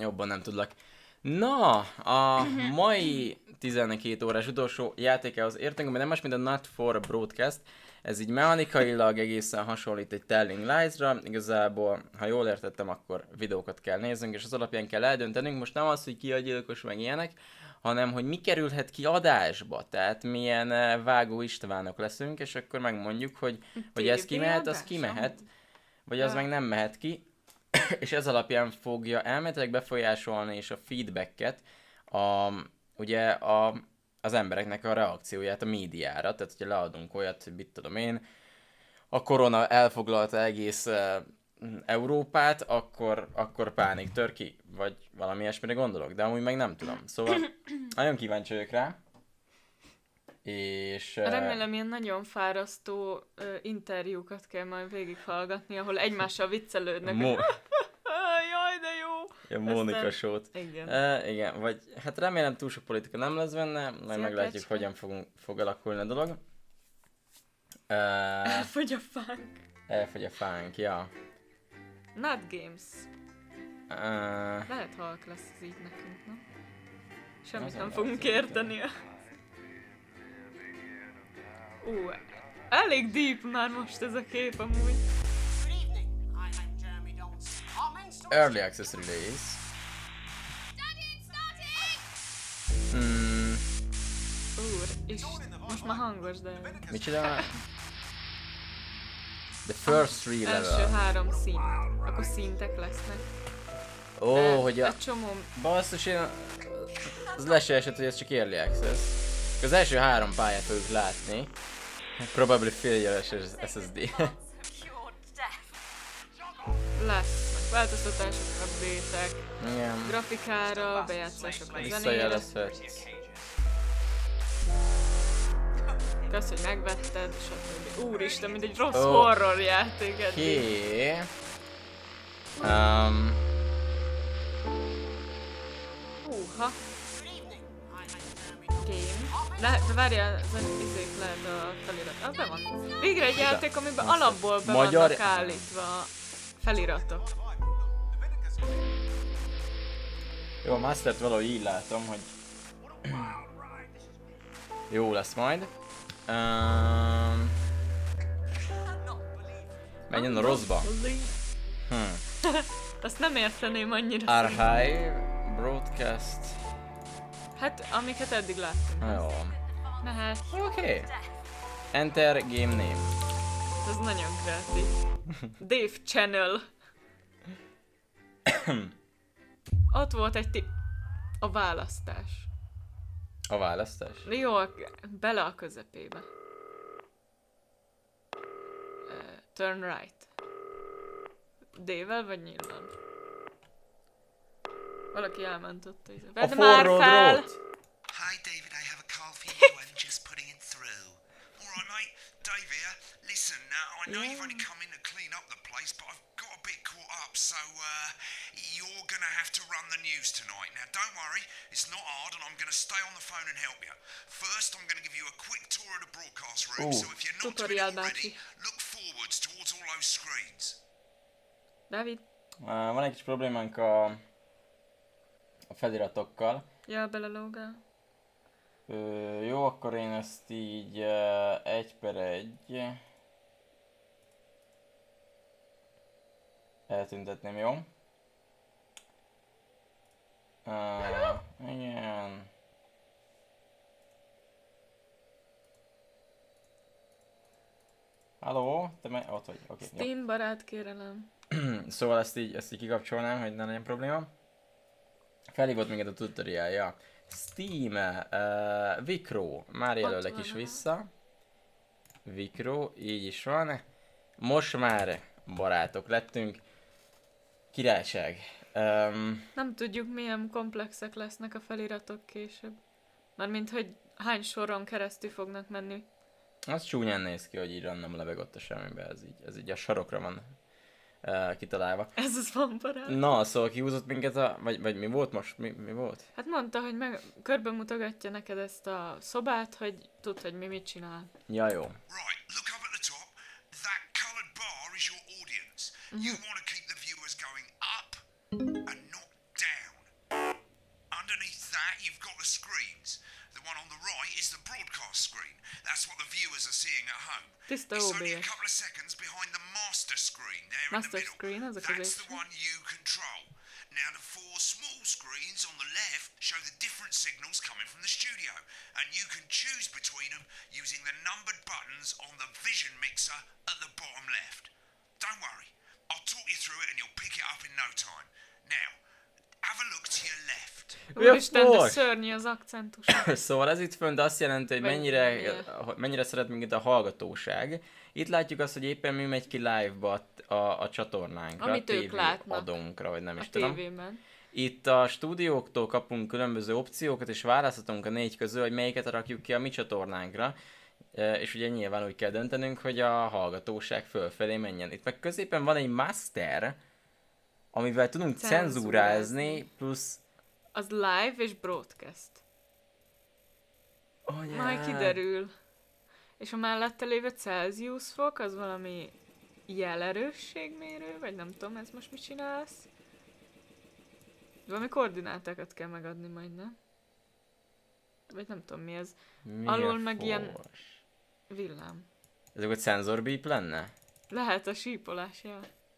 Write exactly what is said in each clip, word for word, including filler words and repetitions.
jobban nem tudlak. Na, a mai tizenkét órás utolsó játékához értünk, ami nem más, mint a Not for Broadcast. Ez így mechanikailag egészen hasonlít egy Telling Lies-ra. Igazából, ha jól értettem, akkor videókat kell néznünk, és az alapján kell eldöntenünk. Most nem az, hogy ki a gyilkos, meg ilyenek, hanem hogy mi kerülhet ki adásba. Tehát milyen Vágó Istvánok leszünk, és akkor megmondjuk, hogy, hogy ez kimehet, az kimehet, vagy az meg nem mehet ki. És ez alapján fogja elméletileg befolyásolni és a feedbacket, a, ugye a, az embereknek a reakcióját a médiára. Tehát, hogyha leadunk olyat, hogy mit tudom én, a korona elfoglalta egész uh, Európát, akkor, akkor pánik tör ki, vagy valami ilyesmire gondolok, de amúgy meg nem tudom. Szóval nagyon kíváncsi vagyok rá. És... Uh... Remélem, ilyen nagyon fárasztó uh, interjúkat kell majd végighallgatni, ahol egymással viccelődnek. Mo- Jaj, de jó! Ja, Mónika sót. Igen. Uh, igen, vagy hát remélem túl sok politika nem lesz benne, majd meglátjuk, hogyan fogunk, fog alakulni a dolog. Uh, elfogy a fánk. Elfogy a fánk, ja. Not Games. Uh, Lehet halk lesz ez így nekünk, no? Semmit nem fogunk érteni. Ú, uh, elég deep már most ez a kép amúgy. Early Access Release. Hmm. Úr, és most már hangos, de... Micsoda? The first three level. Első három szín. Akkor szintek lesznek. Ó, oh, hogy a... Egy csomó... Basszus, én... Az le se esett, hogy ez csak Early Access. Az első három pályát fogjuk látni. Probably failure-es es es dé. Lesznek változtatások, update-ek, igen. Grafikára, bejátszásokra, zenére. Visszajelezhetsz. Kösz, hogy megvetted, stb. Úristen, mint egy rossz oh. horror játék eddig. Okay. Um. Húha. Game. De, de várjál, az izék lehet a felirat. Ah, be van. Végre egy játék, amiben alapból be Magyar... vannak állítva a feliratok. Jó, a Mastert valahogy így látom, hogy jó lesz majd. Um... Menjen a rosszba. Hmm. Azt nem érteném annyira. Archive, Broadcast. Hát, amiket eddig láttunk. Jó. Mehet. Oké. Okay. Enter game name. Ez nagyon kreatív. Dave Channel. Ott volt egy ti... A választás. A választás? Jó, bele a közepébe. Uh, turn right. D-vel vagy nyilván? Valaki elment ott. Vedd már fel! Hi David, I have a call for you. I'm just putting it through. Alright mate, Dave here. Listen, now I know you've only come in to clean up the place, but I've got a bit caught up, so uh, you're gonna have to run the news tonight. Now don't worry, it's not hard and I'm gonna stay on the phone and help you. First, I'm gonna give you a quick tour of the broadcast room, Ooh. so if you're not doing it already, look forwards towards all those screens. David? Uh, van egy kis problémánk a, a feliratokkal. Ja, belelógál. Ö, jó, akkor én ezt így uh, egy per egy eltüntetném, jó? Uh, igen. Halló? Te me- ott vagy, oké. Okay, Steam barát, kérelem. Szóval ezt így, ezt így kikapcsolnám, hogy ne legyen probléma. Felhívott minket a tutorialja. Steam, uh, Vikro, már jelölek is vissza. Vikro, így is van. Most már barátok lettünk. Királyság. Um, Nem tudjuk, milyen komplexek lesznek a feliratok később. Mármint, hogy hány soron keresztül fognak menni. az csúnyán néz ki, hogy így random leveg ott a semmibe, ez így, ez így a sarokra van uh, kitalálva. Ez az van barát. Na, szóval kihúzott minket a... Vagy, vagy mi volt most? Mi, mi volt? Hát mondta, hogy meg körbe mutogatja neked ezt a szobát, hogy tudd, hogy mi mit csinál. Ja, jó. Right, look up at the top. That coloured bar is your audience. Mm-hmm. You want to keep the viewers going up and not down. Tiszta It's ó only bé a es. couple of seconds behind the master screen there Master in the screen, middle. az a That's középső. the one you control. Now the four small screens on the left show the different signals coming from the studio, and you can choose between them using the numbered buttons on the vision mixer at the bottom left. Don't worry, I'll talk you through it and you'll pick it up in no time. Now, have a look to your left. Úristen, de szörnyű az akcentus. Szóval ez itt fönt azt jelenti, hogy Vagy mennyire, milyen? mennyire szeret minket a hallgatóság. Itt látjuk azt, hogy éppen mi megy ki live-ba a, a csatornánkra, Amit a ők látnak. adónkra, vagy nem is A tudom. tévében. Itt a stúdióktól kapunk különböző opciókat, és választhatunk a négy közül, hogy melyiket rakjuk ki a mi csatornánkra. E, És ugye nyilván úgy kell döntenünk, hogy a hallgatóság fölfelé menjen. Itt meg középen van egy master, amivel tudunk Cenzúrázni. cenzúrázni, plusz... Az live és broadcast. Oh, yeah. Majd kiderül. És a mellette lévő Celsius fok, az valami jelerősségmérő, vagy nem tudom, ez most mit csinálsz? Valami koordinátákat kell megadni majd, nem? Vagy nem tudom mi ez. Mi Alul a meg ilyen- fos? Villám. Ez akkor cenzorbíp lenne? Lehet a sípolás, ja.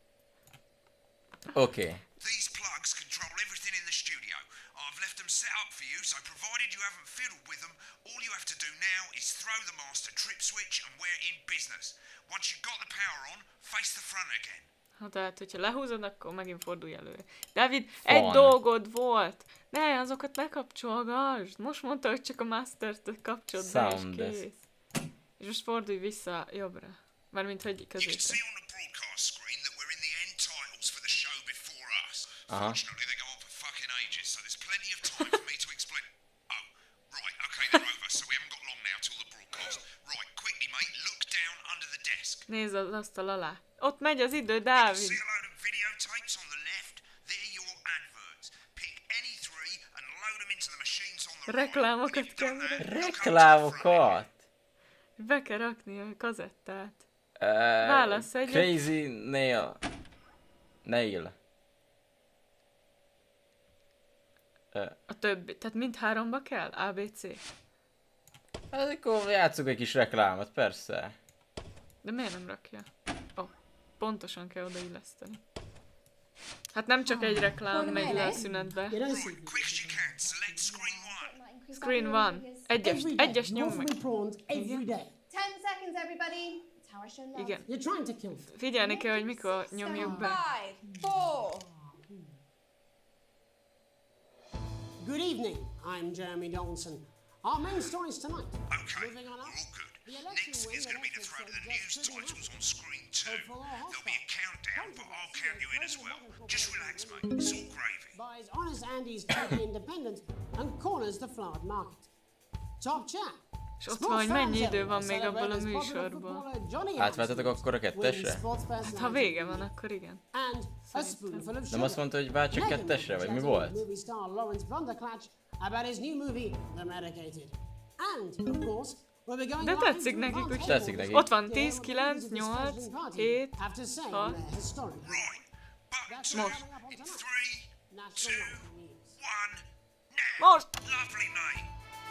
Oké. Okay. These plugs control everything in the studio. I've left them set up for you, so provided you haven't fiddled with them, all you have to do now is throw the master trip switch and we're in business. Once you've got the power on, face the front again. Ha tehát, hogyha lehúzod, akkor megint fordulj előre. Dávid, Van. egy dolgod volt! Ne, azokat ne kapcsolgasd! Most mondta, hogy csak a Mastert kapcsolod be, és Soundless. kész. És most fordulj vissza jobbra. Mármint, hogy You can középre. see on the broadcast screen that we're in the end titles for the show before us. Uh-huh. Fortunately, they go on for fucking ages, so there's plenty of time for me to explain. Oh, right, okay, they're over, so we haven't got long now till the broadcast. Right, quickly, mate, look down under the desk. Nézd az asztal alá. Ott megy az idő, See Dávid! a load of videotapes on the left? They're your adverts. Pick any three and load them into the machines on the Reklámokat right. When you've kell done that, look over to the front. Reklámokat! Be kell rakni a kazettát. Uh, Válasz egyet. Crazy Nail. Nail. Uh, A többi. Tehát mindháromba kell? A, B, C. hát akkor játsszuk egy kis reklámot, persze. De miért nem rakja? Ó, oh, pontosan kell odailleszteni. Hát nem csak egy reklám megy le a szünetbe. Right, quick as you can, select screen one. Screen one. Egyes, Every day, egyes nyom more meg. free prawns every day. Ten seconds, everybody. That's how I show love. Igen. You're trying to kill them. Figyelni kell, hogy mikor nyomjuk be. Five, four. Good evening. I'm Jeremy Donaldson. Our main stories tonight. Okay, Moving on we're up. all good. The election Next win is going to be the that throw to the episode news just pretty titles happy. on screen two. Hopeful or There'll be a hostile. countdown, but I'll count you in as well. Just relax, mate. It's all gravy. Buys Honest Andy's Totally Independent and corners the flowered market. Top chat. És ott van, hogy mennyi idő van még abból a műsorból. Átváltatok akkor a kettesre? Hát ha vége van, akkor igen. And a spoonful of Nem azt mondta, hogy váltsak kettesre, vagy mi volt? Movie star Lawrence Blunderclatch about his new movie, The Medicated. And, of course, we'll be going De live tetszik to nekik, Advanced úgy Tetszik nekik. ott van tíz, kilenc, nyolc, hét, have to say hat. their historic Right, button two Most. in three, national news. one, now. Most! Lovely, mate.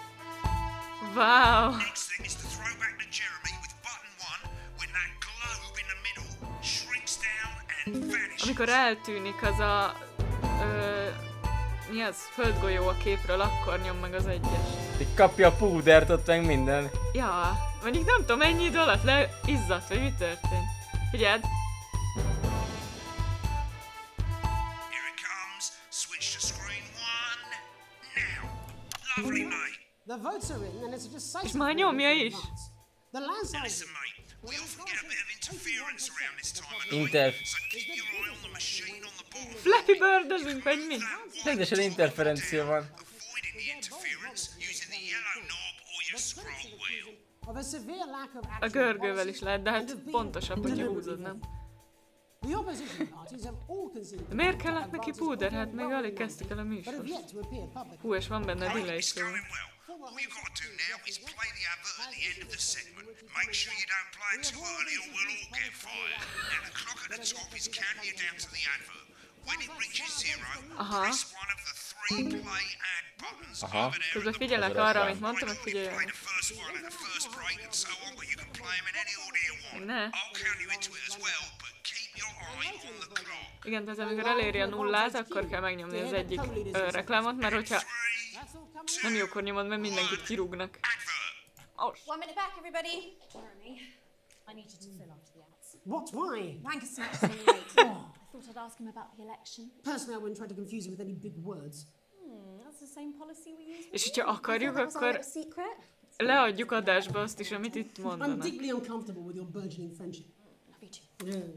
Wow! Next thing is to throw back to Jeremy with button one when that globe in the middle shrinks down and vanishes. Amikor eltűnik az a... Ö, mi az? Földgolyó a képről, akkor nyom meg az egyes. Így kapja a púdert ott meg minden. Ja, mondjuk nem tudom, ennyi idő alatt leizzadt, vagy mi történt. Figyeld! Here it comes. Switch to screen one, now. Lovely, mate. The votes are in and it's a decisive És már win nyomja for the is. advance. The landslide Listen, mate, we often get a bit of interference around this time of Inter... night, so keep your eye on the machine on the bottom. Flappy Birdözünk, vagy mi? Rendesen interferencia van. Avoiding the interference using the yellow knob or your scroll wheel. of a severe lack of A action görgővel is policy lehet, de and hát of being pontosabb, hogyha deliberately húzod, nem? vague. The opposition parties have all considered De miért kellett neki púder? Hát még alig kezdtük el a but have műsort. yet to appear publicly. Hú, és van benne delay It's szóval. going well. All you've got to do now is play the advert at the end of the segment. Make sure you don't play it too early or we'll all get fired. Now the clock at the top is counting you down to the advert. When it reaches zero, Aha. press one of the three replay ad buttons Aha. over there Közben at the figyelek bottom. arra, I amit mondtam, hogy I know you figyelj. play the first one and the first break and so on, but you can play them in any order you want. Ne. I'll count you into it as well, but keep your eye on the clock. Igen, tehát amikor eléri a nullát, akkor kell megnyomni az egyik ö, reklámot, mert hogyha nem jókor nyomod, mert mindenkit kirúgnak. Oh, One minute back, everybody. Jeremy, I need you to fill after the ads. What? Why? Wanker Snatch is running late. I thought I'd ask him about the election. Personally, I wouldn't try to confuse him with any big words. Hmm, that's the same policy we use. és hogyha I akarjuk, thought that was our akkor little secret. leadjuk adásba azt is, amit itt I'm mondanak. deeply uncomfortable with your burgeoning friendship. Love you too. Yeah.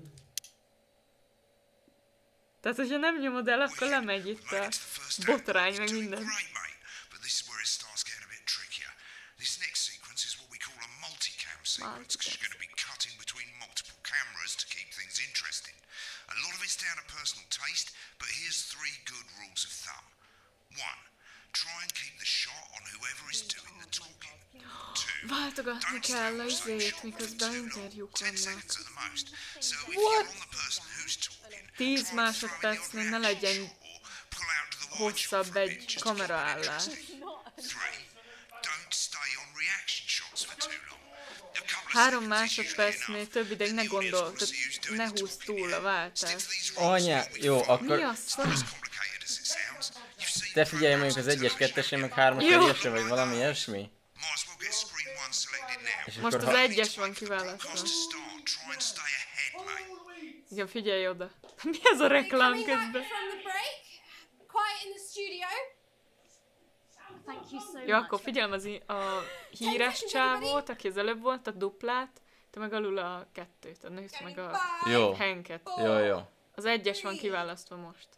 Tehát, hogyha nem nyomod el, akkor lemegy itt a botrány, meg minden. Great, mate, but this is where it starts getting a bit trickier. This next sequence is what we call a multicam sequence, because you're going to be cutting between multiple cameras to keep things interesting. A lot of it's down to personal taste, but here's three good rules of thumb. One, try and keep the shot on whoever is doing the talking. Two, Váltogatni don't kell stay az on the same izét, shot for miközben too long. interjúk Ten vannak. seconds at the most. So if you're on the person who's talking, tíz try and throw in másodpercnél your ne reaction legyen shot or pull out to the wide shot hosszabb for a bit egy just to keep it kameraállás. interesting. Three, don't stay on reaction shots for too long. A couple of Három seconds is másodpercnél usually több ideig ne enough. The audience gondolj, wants to use tehát doing ne the húzz talking túl a here. Stick váltást. to these rules, Anya, you'll be jó, fine. akkor Mi az? It's not as complicated as it sounds. You've seen te figyelj mondjuk az egyes, kettesre, meg hármas egyesre, vagy valami ilyesmi. Might as well get screen one selected now. És Most akkor az ha... egyes van kiválasztva. Cost to start. Try and stay ahead, mate. Igen, figyelj oda. Mi ez a reklám Coming back közben? from the break. Quiet in the studio. Thank you so Jó, much. akkor figyelem az i- a híres csávót, aki az előbb volt, a duplát, te meg alul a kettőt, a nőt meg a Jó, Hanket. jó, jó. Az egyes van kiválasztva most.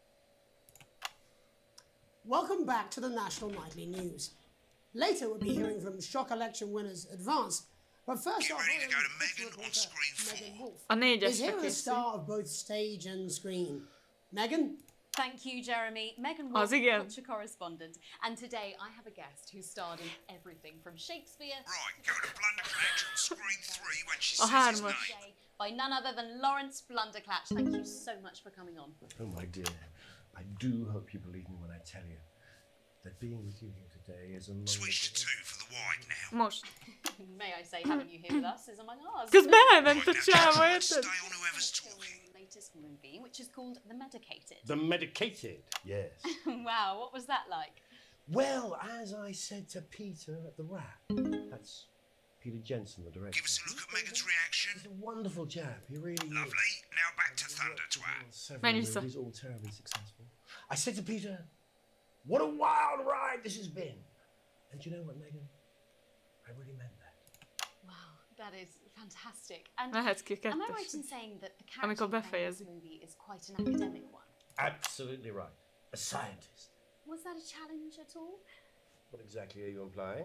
Welcome back to the National Nightly News. Later, we'll be hearing from shock election winners Advance. But first Get off, ready to go to Hollywood Megan reporter on screen Megan four. Wolf A is négyesre here as a készül. star of both stage and screen. Megan? Thank you, Jeremy. Megan Az Wolf, igen. culture correspondent. And today I have a guest who starred in everything from Shakespeare Right, go to Blunderclatch on screen three when she A says his hármas. name. today by none other than Lawrence Blunderclatch. Thank you so much for coming on. Oh, my dear, I do hope you believe me when I tell you that being with you here today is among Switch to two for the wide now. Most. May I say, having you here with us is among ours. Közben elment a Now, csávó, gentlemen, érted? stay on whoever's talking. Latest movie, which is called The Medicated. The medicated, yes. Wow, what was that like? Well, as I said to Peter at the Wrap, that's Peter Jensen, the director. Give us a look at Megan's reaction. He's a wonderful chap, he really is. Lovely. Now back to Thunder Twat. Several Melissa. movies, all terribly successful. I said to Peter, what a wild ride this has been. And you know what, Megan? I really meant that. Wow, that is fantastic. And Mehetsz ki am I right kettesre. in saying that the Amikor character playing in this befejezi. movie is quite an academic one? Absolutely right. A scientist. Was that a challenge at all? What exactly are you implying?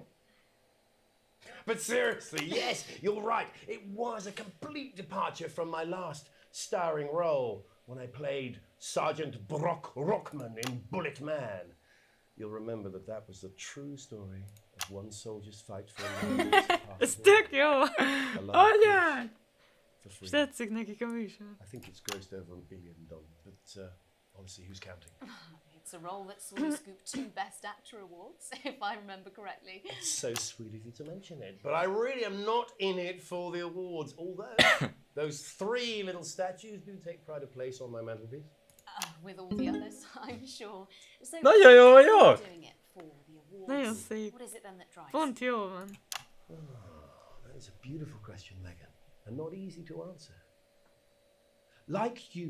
But seriously, yes, you're right. It was a complete departure from my last starring role when I played Sergeant Brock Rockman in Bullet Man. You'll remember that that was the true story of one soldier's fight for a Ez tök jó! Anyád! for És freedom. tetszik nekik a műsor. I think it's grossed over a billion dollars, but uh, honestly, who's counting? It's a role that sort of scooped two Best Actor awards, if I remember correctly. It's so sweet of you to mention it, but I really am not in it for the awards, although those three little statues do take pride of place on my mantelpiece. Uh, with all the others, I'm sure. So, Nagyon jó, jó! doing it for the awards. Nagyon szép. What is it then that drives? Pont jó van. That is a beautiful question, Megan, and not easy to answer. Like you,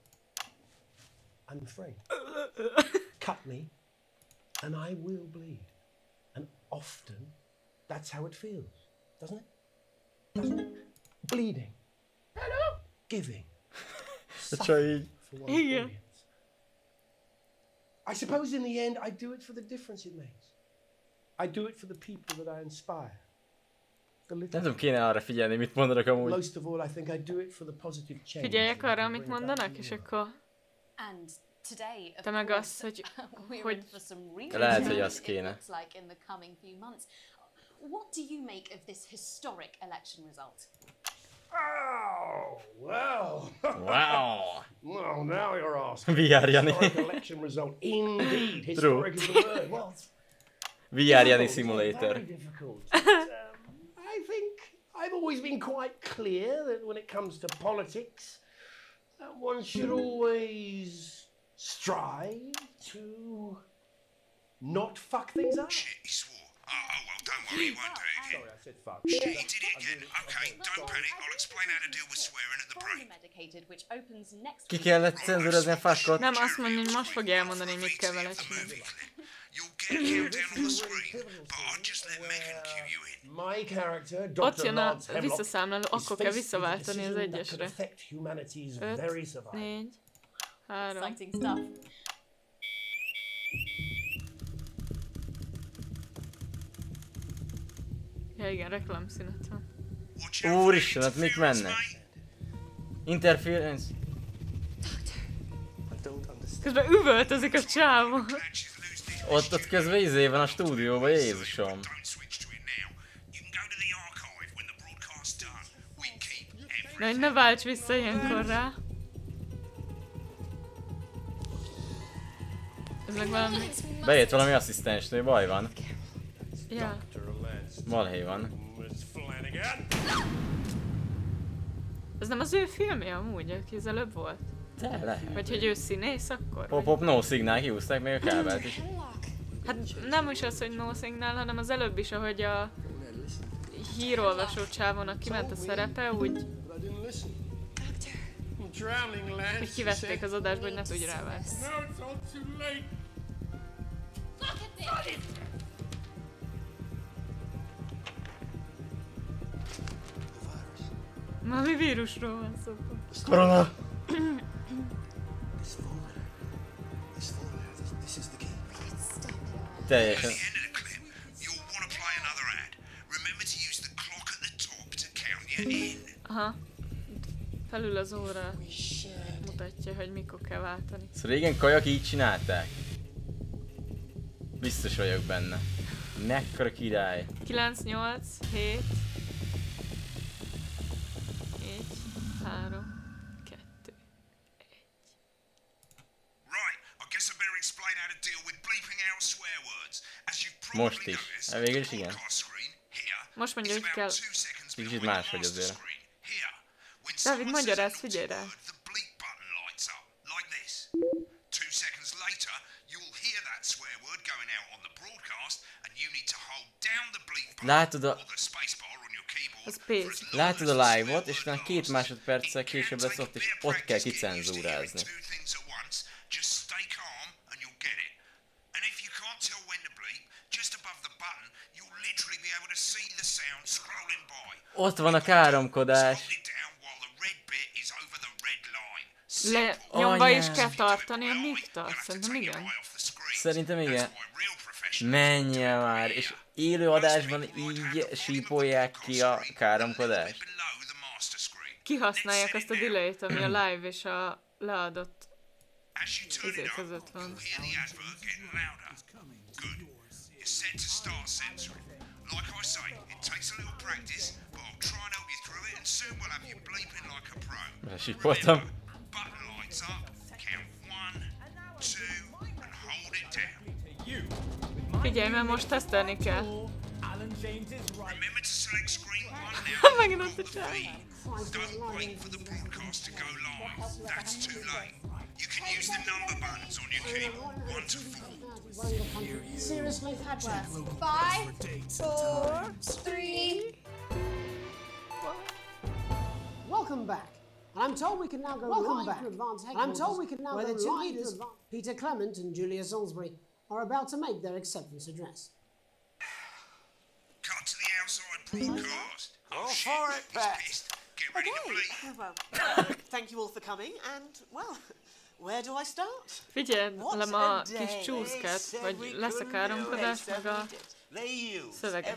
I'm afraid. Cut me, and I will bleed. And often, that's how it feels, doesn't it? Doesn't it? Bleeding. Giving. Csak így. For one's Igen. audience. I suppose in the end, I do it for the difference it makes. I do it for the people that I inspire. The Nem little tudom, kéne arra figyelni, mit mondanak amúgy. Most of all, I think I do it for the positive change. Figyeljek that I arra, can amit bring about mondanak, in és the world. akkor And today, of te meg course, azt, hogy we're hogy- in for some really Lehet, hogy change, az it kéne. looks like in the coming few months. What do you make of this historic election result? Oh, well. Wow. Well, now you're asking. V R, Jani. Historic election result. Indeed, historic is the word. Well, V R Jani Simulator. very difficult. But, um, I think I've always been quite clear that when it comes to politics, uh, one should always strive to not fuck things up. Shit, he swore. Oh, oh, well, don't worry, he won't do it again. Sorry, I said fuck. Shit, he did it again. Okay, don't panic. I'll explain how to deal with swearing at the break. Medicated, which opens next Ki kellett cenzurozni a fuckot? Nem azt mondja, hogy most fogja elmondani, mit kell vele The csinálni. movie clip. You'll get a countdown on the screen, but I'll just let Megan cue you in. My character, Ott doctor jön a Lance Hemlock, visszaszámláló, is akkor kell faced with a visszaváltani az decision that could egyesre. affect humanity's very öt, survival. négy, három. exciting stuff. Ja igen, reklámszünet van. Watch out for Úristen, hát mik interference, mennek? mate. Interference? Közben üvöltözik a csávó. Catches loose this Ott, ott közben izé van a stúdióban, Jézusom. Don't switch to it now. You can go to the archive when the broadcast's done. We keep every... Na, hogy ne válts vissza ilyenkor rá. Ez meg valami... Bejött valami asszisztensnő, baj van. Ja. Balhé van. Ez nem az ő filmje amúgy, aki az előbb volt? De lehet. Vagy hogy ő színész akkor? Pop, pop, no signál, kihúzták még a kábelt is. Hát nem is az, hogy no signal, hanem az előbb is, ahogy a hírolvasó csávónak kiment a szerepe, úgy... Hogy kivették az adásba, hogy ne tudj ráválni. Valami vírusról van szó. Korona! Teljesen. At the end of the clip, you'll want to play another ad. Remember to use the clock at the top to count you in. Aha. Felül az óra mutatja, hogy mikor kell váltani. Szóval régen kajak így csinálták. Biztos vagyok benne. Mekkora király. kilenc, nyolc, hét, négy, három, kettő, egy. Right, I guess I better explain how to deal with bleeping out swear words. As you've Most probably is. noticed, Hát végül the is igen. broadcast screen here Most mondja, is hogy about kell... two seconds Kicsit behind the máshogy master azért. screen here. When Dávid, someone magyarázz, says a figyelj naughty rá. word, the bleep button lights up, like this. Two seconds later, you'll hear that swear word going out on the broadcast, and you need to hold down the bleep button Látod a... or the space bar on your keyboard A space. for as long Látod as a the live-ot, swear és word utána két lasts. másodperccel It később can lesz ott, take és a bit of ott kell practice getting used to hearing kicenzúrázni. two things at once. Just stay calm and you'll get it. And if you can't tell when to bleep, just above the button, you'll literally be able to see the sound scrolling by. Ott van a káromkodás. Hold it down while the red bit is over the red line. Le, Simple. nyomva is Anyám. kell tartani, Well, amíg you'll tart. have to Szerintem take your igen. eye off the screen. Szerintem igen. That's why real professionals Menje már, és élő adásban így sípolják ki a káromkodást. below the master screen. Kihasználják azt a delay-t, ami a live és a leadott As you turn izé it up, között van. you'll hear the advert getting louder. Good. You're set to start censoring. Like I say, it takes a little practice, but I'll try and help you through it, and soon we'll have you bleeping like a pro. Sípoltam. Button lights up, count one, two, and hold it down. Figyelj, mert most tesztelni kell. Remember to select screen one now. Megint ott a csáv. Don't wait for the broadcast to go live. That's too late. You can use the number buttons on your keyboard, one to four. Seriously, Patrick? Five, four, three. Welcome back. And I'm told we can now go Welcome live back. to Advanced And I'm told we Headquarters, can now where go the two live to leaders, Advan- Peter Clement and Julia Salisbury, are about to make their acceptance address. Cut to the outside broadcast. All shit, for it, he's Pat. pissed. Get ready to bleep. Oh, well, thank you all for coming, and, well, where do I start? Figyelem a kis csúszkát, vagy lesz a káromkodás, meg a szöveget.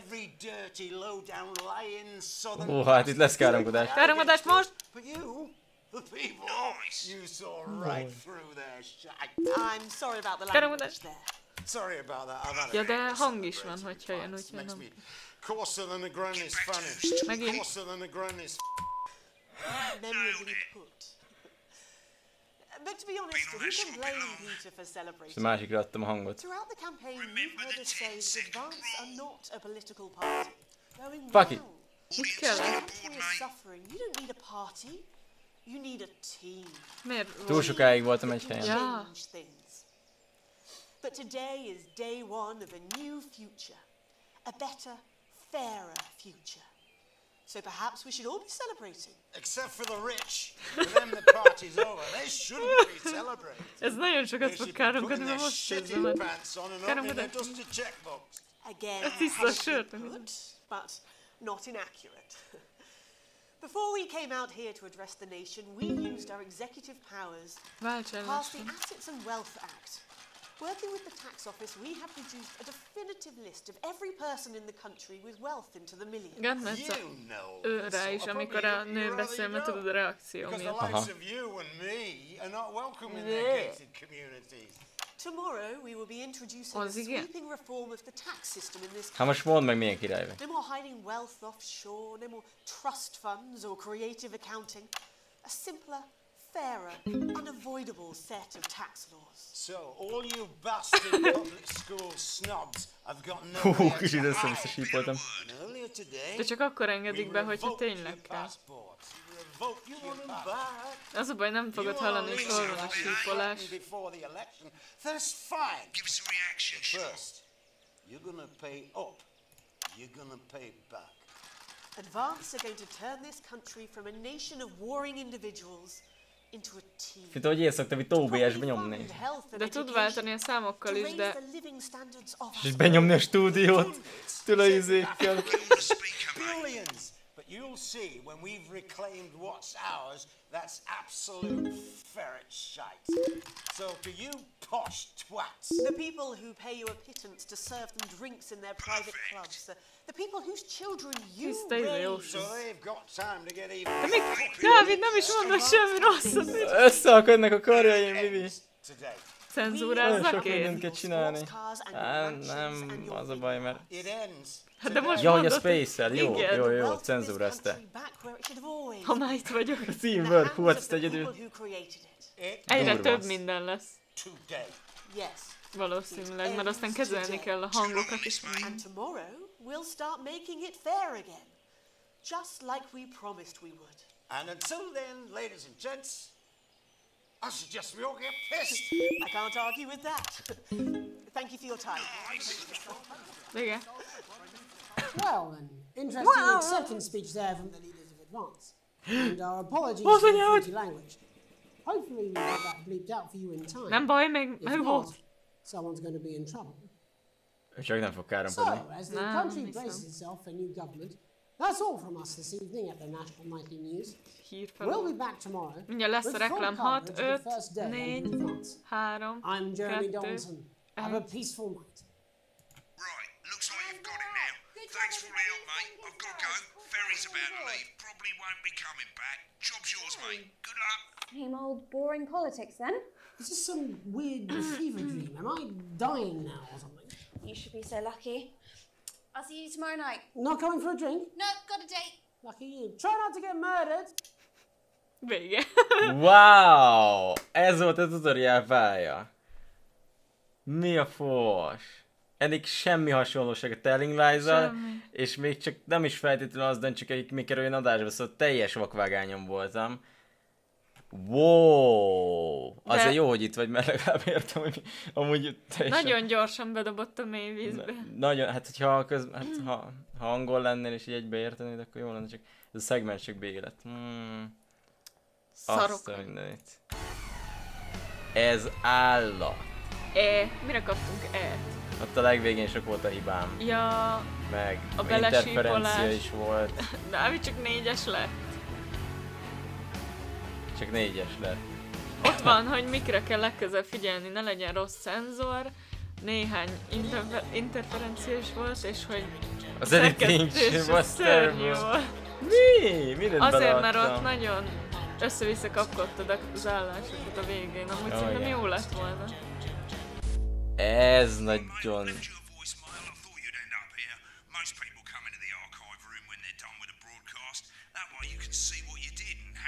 Ó, hát itt lesz káromkodás. Káromkodás most! But you, the people, you saw right through their shite. I'm sorry about the language there. Sorry about that. I've had Ja, de hang is van, hogyha jön, úgyhogy nem. Coarser than a granny's funny. Megint. Coarser than a granny's. Memorably put. But to be honest, who can blame Peter for És a celebrating? másikra adtam a hangot. Throughout the campaign, you've heard us say that Advance are not a political party. Going Fuck it. well. Mit kellett? Country is suffering. You don't need a party. You need a team. Miért? Túl sokáig voltam egy That can helyen. Ja. change things. But today is day one of a new future. A better, fairer future. So perhaps we should all be celebrating. Except for the rich. For them the party's over. They shouldn't be celebrating. Ez nagyon sokat They fog should be putting káromkodni, their mert most shitty érzem, hogy pants on and Káromkodni. opening their dusty checkbooks. Again, Ez tiszta probably sört. good, but not inaccurate. Before we came out here to address the nation, we used our executive powers Válts to el pass the lassan. Assets and Wealth Act. Working with the tax office, we have produced a definitive list of every person in the country with wealth into the millions. Gatmetsz You know ő this rá sort is, of amikor problem. a You'd nő rather beszél, you mert don't. tudod a reakció Because the miatt. likes of you and me are not welcome in their gated communities. Tomorrow, we will be introducing Az a igen. sweeping reform of the tax system in this Hát country. most mondd meg, milyen király vagy. No more hiding wealth offshore, no more trust funds or creative accounting. A simpler, fairer, unavoidable set of tax laws. So, all you bastard public school snobs have got no Hú, way kicsit to össze-visszasípoltam. hide. And earlier today, De csak akkor engedik be, we hogyha revoked tényleg your kell. passports. We revoked you want them back. Az a baj, nem fogod hallani, hogy hol van a sípolás. Before the election. That's fine. Give us a reaction, Sean. First, you're gonna pay up. You're gonna pay back. Advance are going to turn this country from a nation of warring individuals into a team. Mint ahogy én szoktam itt ó bé es-be nyomni. Fund health and De tud education, váltani a to számokkal is, raise de the living standards of És us benyomni a stúdiót. Tőle izékkel. Room the speaker, mate. Billions. But you'll see when we've reclaimed what's ours, that's absolute ferret shite. So to you posh twats, The people who pay you a pittance to serve them drinks in their private clubs. The, the people whose children you Tiszta izé, jó. raise. so they've got time to get even. De még Dávid nem is mondott semmi rosszat, hogy Összeakadnak a karjaim, Vivi. Today. Nagyon cenzúrázzak sok én. mindent kell csinálni. Hát nem, az a baj, mert... It ends. Hát de most Ja, hogy a mondod, Space-el, jó, igen. jó, jó, Wealth of this cenzúrázta. country back where it should have always Ha már itt vagyok. Teamwork, hú, hands ezt of the egyedül. people who created it. It Egyre Durva. több minden lesz. today. Yes. Valószínűleg, mert aztán kezelni kell a hangokat is. And tomorrow we'll start making it fair again. Just like we promised we would. And until then, ladies and gents, I suggest we all get pissed. I can't argue with that. Thank you for your time. Igen. Well, an interesting acceptance speech there from the leaders of Advance. And our apologies Oh, for the senor. fruity language. Hopefully we'll get that bleeped out for you in time. Nem baj, még If meg not, volt. someone's going to be in trouble. Csak nem fog So, káromkodni. as the No, country makes braces sense. itself for new government, that's all from us this evening at the National Nightly News. We'll be Hírfeló. back tomorrow Mindjárt lesz a with full reklám. coverage hat, of the öt, first day négy, of Advance. három, I'm Jeremy kettő, Donaldson. Have a egy. peaceful night. Right, looks like you've got it now. Thanks for the help, mate. I've got to go. Ferry's about to leave. Probably won't be coming back. Job's yours, mate. Good luck. Same old boring politics then. Is this some weird fever dream? Am I dying now or something? You should be so lucky. I'll see you tomorrow night. Not coming for a drink? No, got a date. Lucky you. Try not to get murdered. Vége. Wow! Ez volt a tutorial pálya. Mi a fos? Eddig semmi hasonlóság a Telling Lies-al, Semmi. és még csak nem is feltétlenül az döntjük, hogy mi kerüljön adásba, szóval teljes vakvágányon voltam. Wow! Azért De- jó, hogy itt vagy, mert legalább értem, hogy amúgy teljesen... Nagyon gyorsan bedobott a mély vízbe. Na- nagyon, hát hogyha köz, hát, ha, ha angol lennél és így egybe értenéd, akkor jó lenne, csak ez a szegmens csak B lett. Hmm. Azt Szarok. a mindenit. Ez állat. E. Mire kaptunk E-t? Ott a legvégén sok volt a hibám. Ja, Meg A interferencia belesípolás. is volt. Dávid csak négyes lett. Csak négyes lett. Ott van, hogy mikre kell legközelebb figyelni, ne legyen rossz szenzor, néhány interfe- interferencia is volt, és hogy Az editing szerkesztés was szörnyű terrible. volt. Mi? Mindent Azért, mert beleadtam. ott nagyon össze-vissza kapkodtad az állásokat a végén, amúgy Ó, szerintem igen. jó lett volna. Ez Mate, nagyon... I left you a voicemail. I thought you'd end up here. Most people come into the archive room when they're done with a broadcast. That way you can see what you did and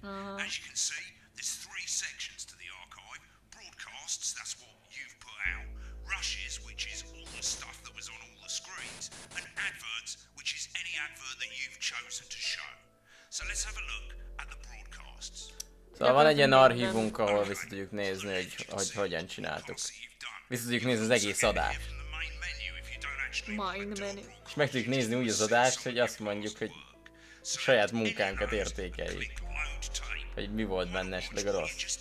Uh-huh. As you can see, there's three sections to the archive. Broadcasts, that's what you've put out. Rushes, which is all the stuff that was on all the screens. And adverts, which is any advert that you've chosen to show. So let's have a look at the broadcasts. Szóval van egy ilyen archívunk, ahol vissza tudjuk nézni, hogy, hogy hogyan csináltuk. Vissza tudjuk nézni az egész adást. Mind menu. És meg tudjuk nézni úgy az adást, hogy azt mondjuk, hogy saját munkánkat értékeljük. Hogy mi volt benne esetleg a rossz.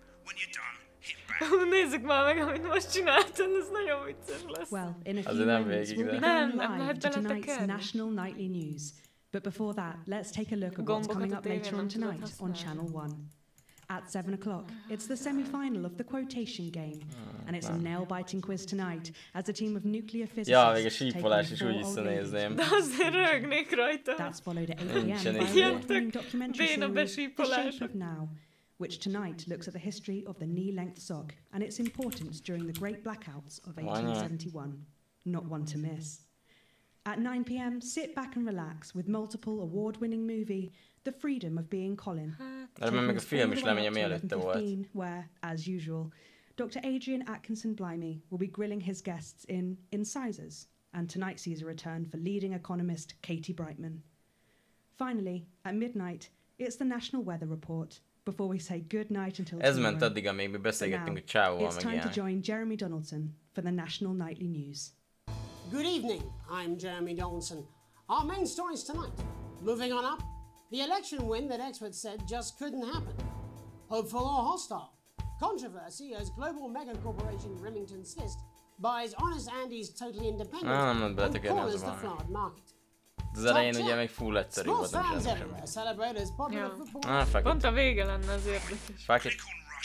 Nézzük már meg, amit most csináltál, ez nagyon vicces lesz. Well, in a few moments we'll be going live to tonight's National Nightly News. But before that, let's take a look at what's coming up later on tonight on Channel one. At seven o'clock, it's the semi-final of the quotation game, and it's a nail-biting quiz tonight as a team of nuclear physicists take on four old ladies. That's followed at eight p m by a award-winning documentary series, The Shape of Now, which tonight looks at the history of the knee-length sock and its importance during the Great Blackouts of eighteen seventy-one. Not one to miss. At nine p m, sit back and relax with multiple award-winning movie The Freedom of Being Colin. Taking us all the way up to eleven fifteen, where, as usual, Doctor Adrian Atkinson Blimey will be grilling his guests in Incisors, and tonight sees a return for leading economist Katie Brightman. Finally, at midnight, it's the National Weather Report, before we say good night until Ez ment addig, amíg mi beszélgettünk, hogy csávóval meg ilyenek. It's time to join Jeremy Donaldson for the National Nightly News. Good evening, I'm Jeremy Donaldson. Our main stories tonight. Moving on up, the election win that experts said just couldn't happen. Hopeful or hostile? Controversy as global mega corporation Remington Cyst buys Honest Andy's Totally Independent ah, and corners the flood market. Az elején ugye még full egyszerű volt, nem semmi. Ah, pont a vége lenne az érdekes. Fuck it.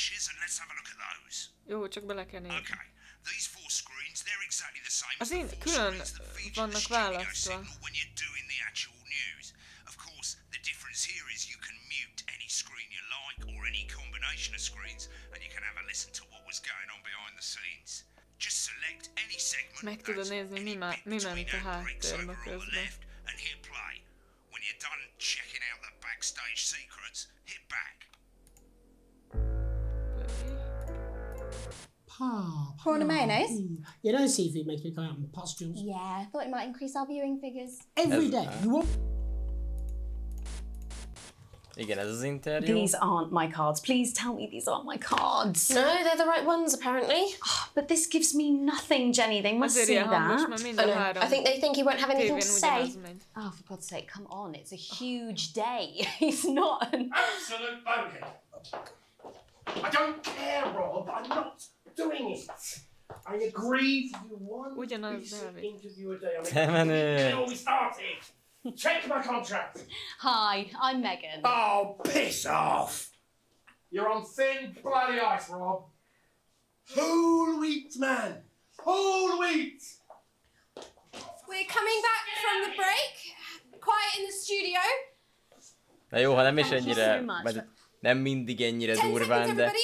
Jó, csak bele kell nézni. Az én külön vannak választva. Meg tudod nézni, mi, má, mi ment a háttérbe közben. Prawn and mayonnaise? You know seafood makes me go out in pustules. Yeah, I thought it might increase our viewing figures. Every day. You won't... Igen, ez az interjú. These aren't my cards. Please tell me these aren't my cards. No, they're the right ones, apparently. Oh, but this gives me nothing, Jenny. They must see that. Oh, no. I think they think he won't have anything to say. Oh, for God's sake, come on. It's a huge day. He's not an... Absolute bonehead. I don't care, Rob. I'm not doing it. I agreed to do one interview a day. I mean, it always started. Check my contract. Hi, I'm Megan. Oh, piss off. You're on thin bloody ice, Rob. Whole wheat, man. Whole wheat. We're coming back from the break. Quiet in the studio. Na jó, ha nem is ennyire, mert nem mindig ennyire durván, de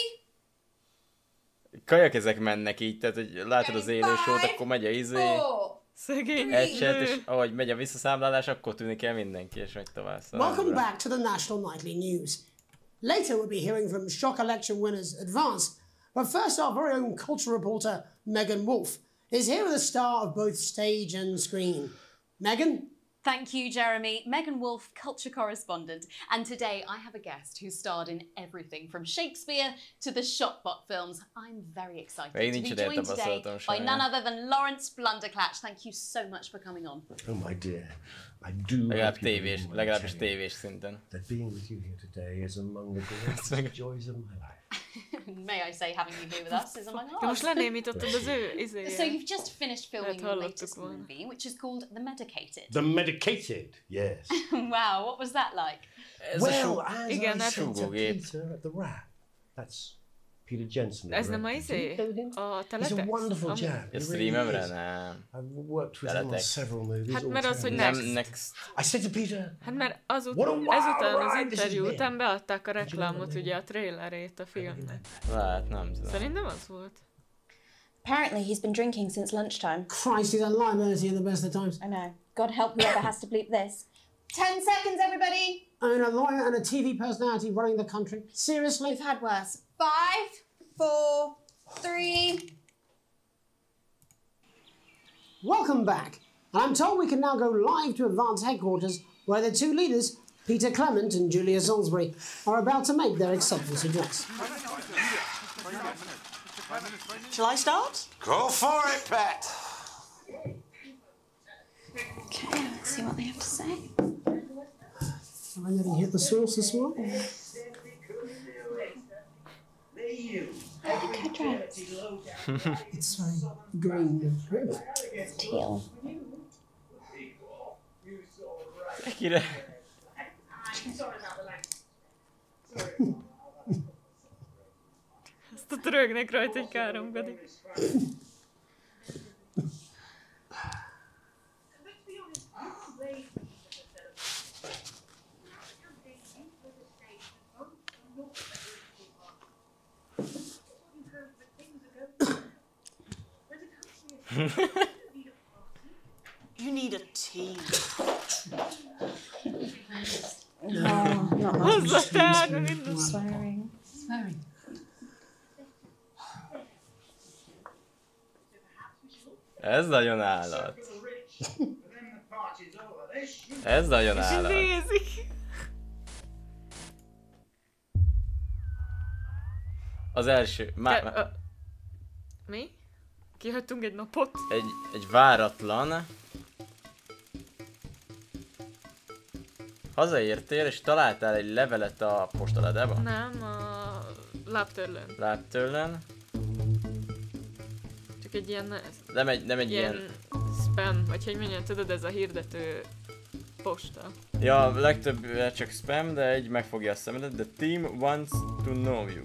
kajakezek mennek így, tehát hogy látod az élősót, akkor megy a izé, szegény egyset, és ahogy megy a visszaszámlálás, akkor tűnik el mindenki, és megy tovább. Welcome back to the National Nightly News. Later we'll be hearing from shock election winners Advance, but first our very own culture reporter Megan Wolf is here with a star of both stage and screen. Megan? Thank you, Jeremy. Megan Wolf, culture correspondent. And today I have a guest who starred in everything from Shakespeare to the Shotbot films. I'm very excited to be joined today by none other than Lawrence Blunderclatch. Thank you so much for coming on. Oh, my dear. I do legalább tévés, legalábbis tévés szinten. That being with you here today is among the greatest joys of my life. May I say, having you here with us is among ours. De most lenémítottad az ő izéje. So you've just finished filming the latest movie, which is called The Medicated. The Medicated, yes. Wow, what was that like? Well, as igen, I said to Peter at the Rat, that's Peter Jensen. Ez nem a izé? A Teletext? He's a wonderful chap. A streamemre, nem. I've worked with him on several movies. Hát mert az, hogy next. I said to Peter. Hát mert azután, ezután az interjú után beadták a reklámot, ugye a trailerét a filmnek. Lehet, nem tudom. Szerintem az volt. Apparently he's been drinking since lunchtime. Christ, he's a liability in the best of times. I know. God help whoever has to bleep this. Ten seconds, everybody. own a lawyer and a T V personality running the country? Seriously? We've had worse. Five, four, three. Welcome back. And I'm told we can now go live to Advance Headquarters, where the two leaders, Peter Clement and Julia Salisbury, are about to make their acceptance address. Shall I start? Go for it, Pat. Okay, let's see what they have to say. I never hit the source this morning. Okay, dress. It's very green. It's teal. Kire. Azt ott rögnek rajta, hogy káromkodik. You need a team. No, not much. Swearing. Swearing. Ez nagyon állat. Ez nagyon állat. Nézik. Az első. Má, má. Te, mi? Kihagytunk egy napot? Egy, egy váratlan. Hazaértél és találtál egy levelet a postaladában? Nem, a lábtörlőn. Lábtörlőn. Csak egy ilyen... Nem egy, nem egy ilyen... ilyen... spam, vagy hogy mondjam, tudod, ez a hirdető posta. Ja, legtöbb csak spam, de egy megfogja a szemedet. The team wants to know you.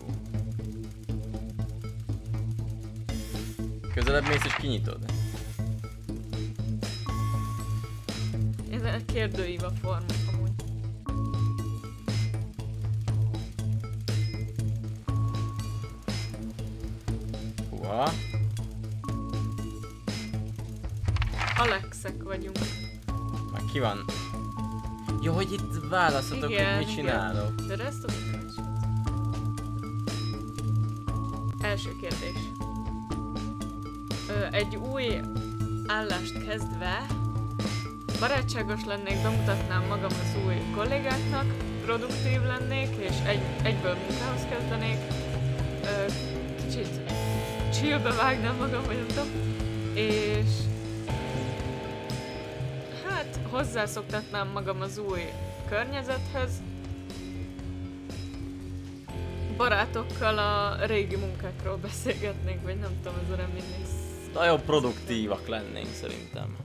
Közelebb mész és kinyitod. Ez a kérdőív a forma amúgy. Húha. Alexek vagyunk. Már ki van? Jó, hogy itt választhatok, igen, hogy mit csinálok. Igen. De ezt tudom. Első kérdés. Ö, egy új állást kezdve barátságos lennék, bemutatnám magam az új kollégáknak, produktív lennék, és egy, egyből munkához kezdenék. Ö, kicsit chillbe vágnám magam, vagy nem tudom. És hát hozzászoktatnám magam az új környezethez. Barátokkal a régi munkákról beszélgetnénk, vagy nem tudom, ez nem mindig. Nagyon produktívak lennénk szerintem.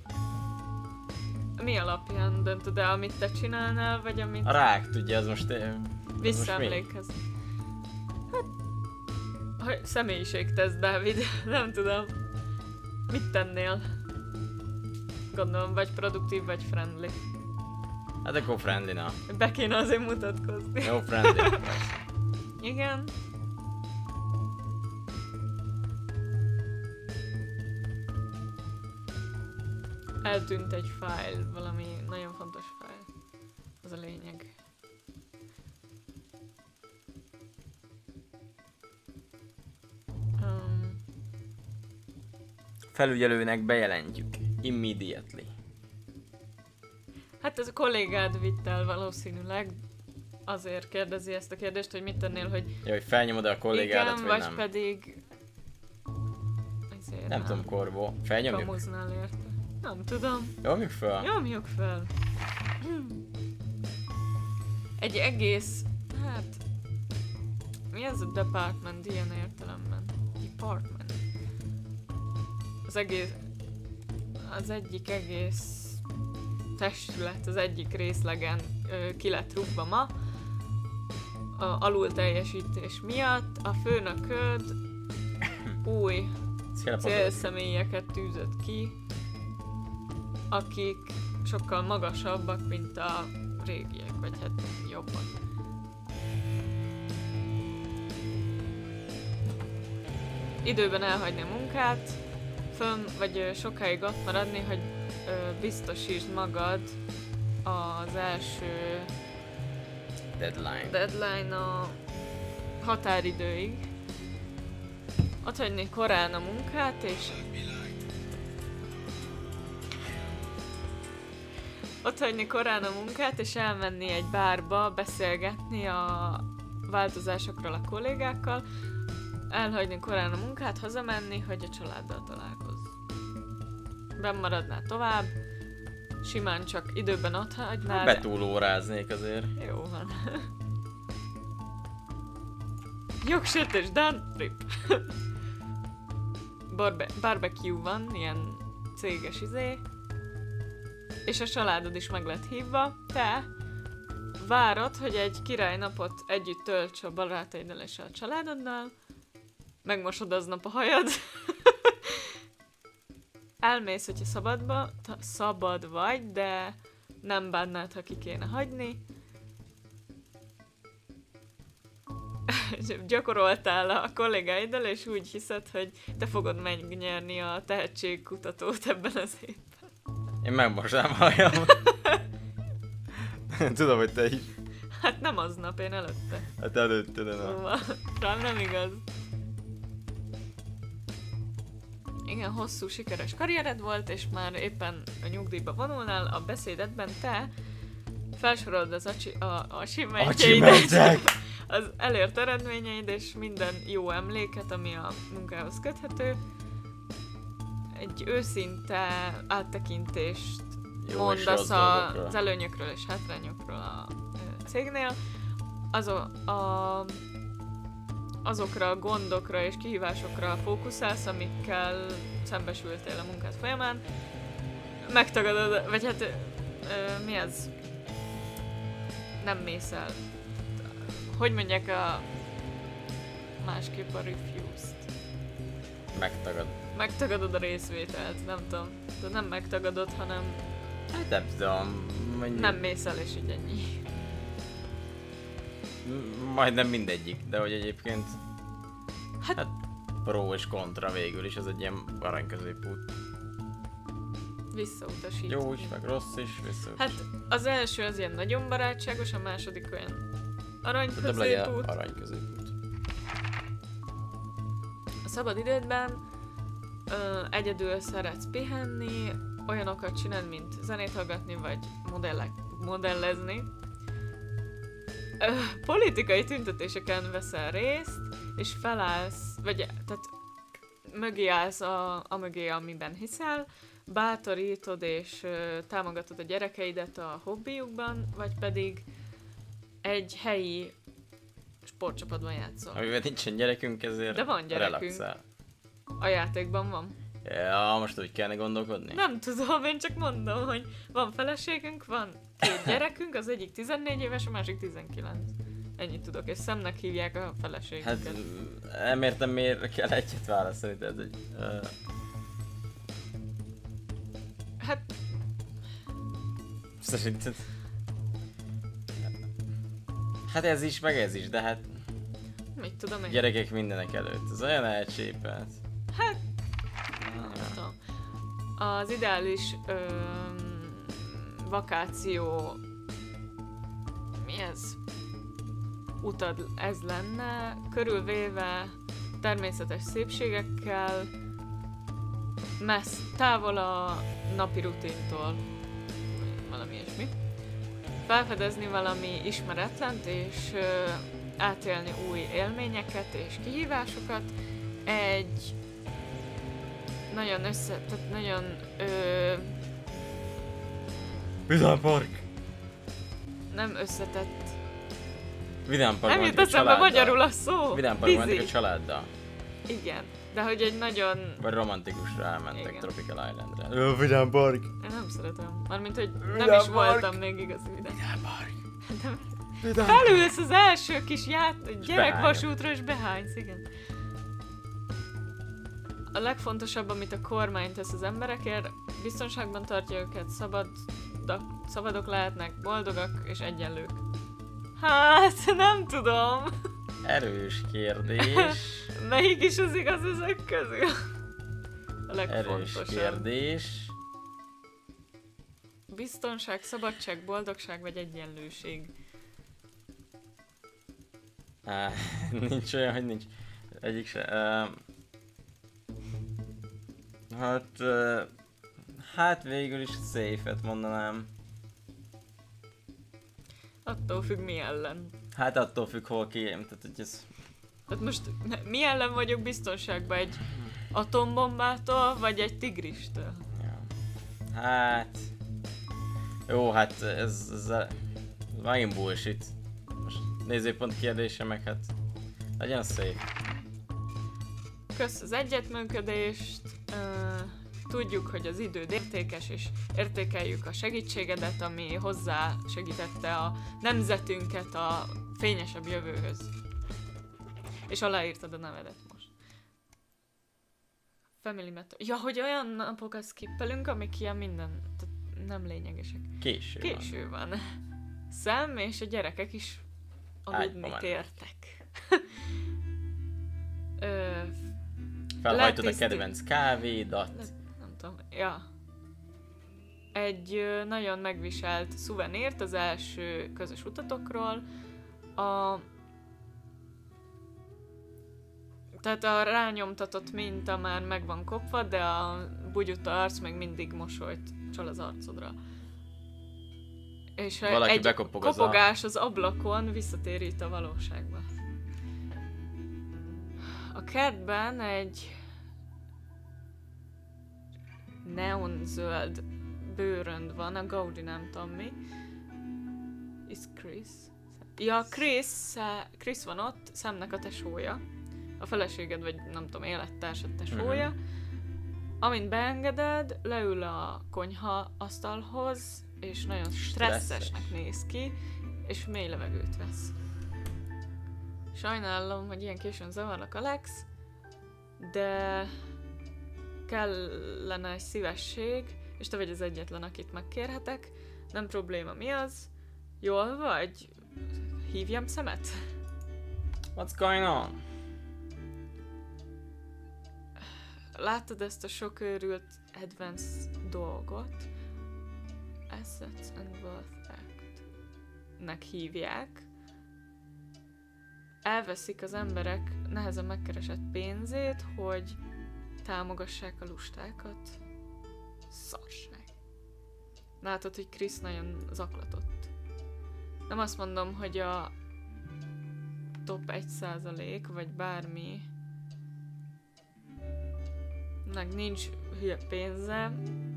Mi alapján döntöd el, amit te csinálnál, vagy amit... A rák, tudja, ez most... Ez visszaemlékhez. Hát... Hogy személyiségteszt, Dávid, nem tudom. Mit tennél? Gondolom, vagy produktív, vagy friendly. Hát akkor friendly, na. Be kéne azért mutatkozni. Jó, friendly. Igen. Eltűnt egy fájl, valami nagyon fontos fájl. Az a lényeg. Um. Felügyelőnek bejelentjük. Immediately. Hát ez a kollégád vitt el valószínűleg. Azért kérdezi ezt a kérdést, hogy mit tennél, hogy... Ja, hogy felnyomod a kollégádat, igen, vagy, vagy nem? pedig... Nem, nem tudom, Korbó. Felnyomjuk? Kamuznál érte. Nem tudom. Nyomjuk fel? Nyomjuk fel. Egy egész... Hát... Mi ez a department ilyen értelemben? Department. Az egész... Az egyik egész... testület, az egyik részlegen ö, ki lett rúgva ma. A alul teljesítés miatt a főnököd új célszemélyeket tűzött ki, akik sokkal magasabbak, mint a régiek, vagy hát jobbak. Időben elhagyni a munkát, fönn vagy sokáig ott maradni, hogy ö, biztosítsd magad az első Deadline. Deadline a határidőig. Ott hagyni korán a munkát, és ott hagyni korán a munkát, és elmenni egy bárba, beszélgetni a változásokról a kollégákkal, elhagyni korán a munkát, hazamenni, hogy a családdal találkozz. Benn maradnál tovább, simán csak időben ott hagynál. Betúlóráznék azért. Jó van. Jogsértés, done, rip. Barbe- barbecue van, ilyen céges izé. És a családod is meg lett hívva. Te várod, hogy egy királynapot együtt tölts a barátaiddal és a családoddal. Megmosod aznap a hajad. Elmész, hogyha szabadba, szabad vagy, de nem bánnád, ha ki kéne hagyni. Gyakoroltál a kollégáiddal, és úgy hiszed, hogy te fogod megnyerni a tehetségkutatót ebben az évben. Én megmosám a hajam. Tudom, hogy te így. Hát nem aznap, én előtte. Hát előtte, de nem. Szóval, rám nem igaz. Igen, hosszú, sikeres karriered volt, és már éppen a nyugdíjba vonulnál. A beszédedben te felsorolod az acsi- a achievementjeidet, az elért eredményeid, és minden jó emléket, ami a munkához köthető. Egy őszinte áttekintést jó, mondasz a, az előnyökről és hátrányokról a cégnél. Azo, a, azokra a gondokra és kihívásokra fókuszálsz, amikkel szembesültél a munkád folyamán. Megtagadod, vagy hát ö, mi az? Nem mész el. Hogy mondják a másképp a refused? Megtagad. Megtagadod a részvételt, nem tudom. De nem megtagadod, hanem... Hát nem tudom. Mondjuk... Nem mész el, és így ennyi. Majdnem mindegyik, de hogy egyébként... Hát... hát pro és kontra végül is, ez egy ilyen aranyközépút. Visszautasít. Jó is, meg rossz is, visszautasít. Hát az első az ilyen nagyon barátságos, a második olyan aranyközépút. Aranyközépút. A szabad idődben ö, egyedül szeretsz pihenni, olyanokat csinálni, mint zenét hallgatni, vagy modellek, modellezni. Ö, politikai tüntetéseken veszel részt, és felállsz, vagy tehát mögé állsz a, a mögé, amiben hiszel, bátorítod és ö, támogatod a gyerekeidet a hobbiukban, vagy pedig egy helyi sportcsapatban játszol. Amivel nincsen gyerekünk, ezért de van gyerekünk. Relaxál. A játékban van. Ja, most úgy kellene gondolkodni? Nem tudom, én csak mondom, hogy van feleségünk, van két gyerekünk, az egyik tizennégy éves, a másik tizenkilenc. Ennyit tudok, és Szemnek hívják a feleségünket. Hát nem értem, miért kell egyet válaszolni, tehát hogy... Uh... Hát... Szerinted... Hát ez is, meg ez is, de hát... Mit tudom én? Gyerekek mindenek előtt, ez olyan elcsépelt. Hát... Nem tudom. Az ideális öm, vakáció... Mi ez? Utad ez lenne, körülvéve természetes szépségekkel, messz, távol a napi rutintól, valami ilyesmi. Felfedezni valami ismeretlent, és ö, átélni új élményeket és kihívásokat. Egy nagyon össze, tehát nagyon... Ö, Vidám Park! Nem összetett. Vidám Park. Nem jut eszembe magyarul a szó. Vidám Park mentek a családdal. Igen, de hogy egy nagyon... Vagy romantikusra elmentek. Igen. Tropical Islandre. Ö, Vidám Park. Én nem szeretem. Mármint, hogy nem Vidám is Park. voltam még igazi Vidám. Vidám Park. De Vidám felülsz az első kis ját... gyerekvasútra és behánysz, igen. A legfontosabb, amit a kormány tesz az emberekért, biztonságban tartja őket, szabad, szabadok lehetnek, boldogak és egyenlők. Hát, nem tudom. Erős kérdés. Melyik is az igaz ezek közül? A Erős legfontosabb. kérdés. Biztonság, szabadság, boldogság vagy egyenlőség? Á, nincs olyan, hogy nincs. Egyik se. Uh, hát... Uh, hát végül is safe-et mondanám. Attól függ mi ellen. Hát attól függ hol kiém, tehát hogy ez... Tehát most mi ellen vagyok biztonságban? Egy atombombától, vagy egy tigristől? Ja. Hát... Jó, hát ez... ez a... megint bullshit. Most nézőpont kérdése meg hát... legyen safe. Kösz az egyetműködést. Uh, tudjuk, hogy az időd értékes, és értékeljük a segítségedet, ami hozzá segítette a nemzetünket a fényesebb jövőhöz. És aláírtad a nevedet most. Family Method. Ja, hogy olyan napokat skippelünk, amik ilyen minden... nem lényegesek. Késő, Késő van. van. Sam és a gyerekek is aludni tértek. Ö, Felhajtod a kedvenc kávédat. Le, nem tudom, ja. Egy ö, nagyon megviselt szuvenírt az első közös utatokról. A... Tehát a rányomtatott minta már meg van kopva, de a bugyuta arc még mindig mosolyt csal az arcodra. És valaki egy kopogás a... az ablakon visszatérít a valóságba. A kertben egy neonzöld bőrönd van, a Gaudi nem tudom mi. Is Chris? Ja, Chris, Chris van ott, Samnek a tesója. A feleséged, vagy nem tudom, élettársad tesója. Mm-hmm. Amint beengeded, leül a konyha asztalhoz, és nagyon stresszesnek néz ki, és mély levegőt vesz. Sajnálom, hogy ilyen későn zavarlak, Alex, de kellene egy szívesség, és te vagy az egyetlen, akit megkérhetek. Nem probléma, mi az? Jól vagy? Hívjam szemet? What's going on? Láttad ezt a sok őrült advanced dolgot? Assets and Wealth Act-nek hívják. Elveszik az emberek nehezen megkeresett pénzét, hogy támogassák a lustákat. Szarság. Látod, hogy Chris nagyon zaklatott. Nem azt mondom, hogy a top egy százalék, vagy bármi nek nincs hülye pénze,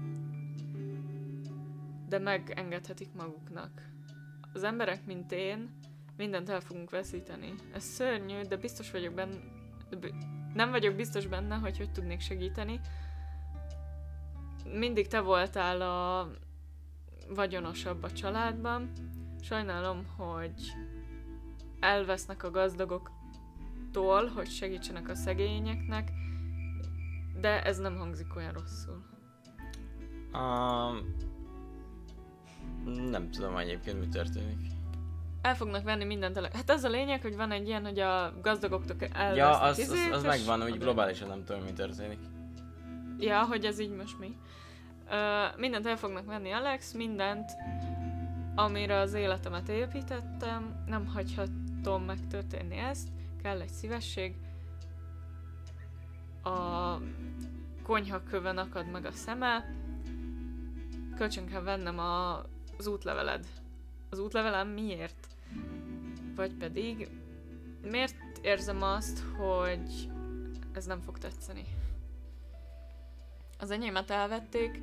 de megengedhetik maguknak. Az emberek, mint én, mindent el fogunk veszíteni. Ez szörnyű, de biztos vagyok benne, nem vagyok biztos benne, hogy hogy tudnék segíteni. Mindig te voltál a vagyonosabb a családban. Sajnálom, hogy elvesznek a gazdagoktól, hogy segítsenek a szegényeknek, de ez nem hangzik olyan rosszul. Um, nem tudom egyébként, mi történik. El fognak venni mindent. El... Hát ez a lényeg, hogy van egy ilyen, hogy a gazdagoktól elvesznek. Ja, az, az, az megvan, úgy globálisan nem tudom, mi történik. Ja, hogy ez így most mi. Uh, mindent el fognak venni, Alex, mindent, amire az életemet építettem. Nem hagyhatom megtörténni ezt. Kell egy szívesség. A konyhakövön akad meg a szeme. Kölcsön kell vennem a, az útleveled. Az útlevelem miért? Vagy pedig miért érzem azt, hogy ez nem fog tetszeni? Az enyémet elvették,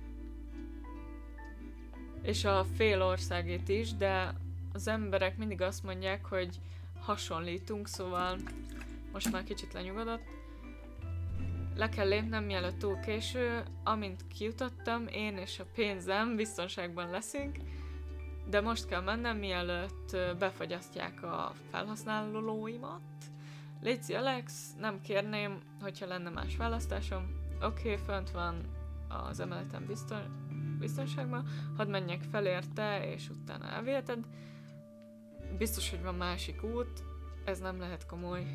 és a fél országét is, de az emberek mindig azt mondják, hogy hasonlítunk, szóval most már kicsit lenyugodott. Le kell lépnem, mielőtt túl késő, amint kijutottam, én és a pénzem biztonságban leszünk, de most kell mennem, mielőtt befagyasztják a felhasználóimat. Léci, Alex, nem kérném, hogyha lenne más választásom. Oké, okay, fönt van az emeleten bizton, biztonságban, hadd menjek fel érte, és utána elviheted. Biztos, hogy van másik út, ez nem lehet komoly.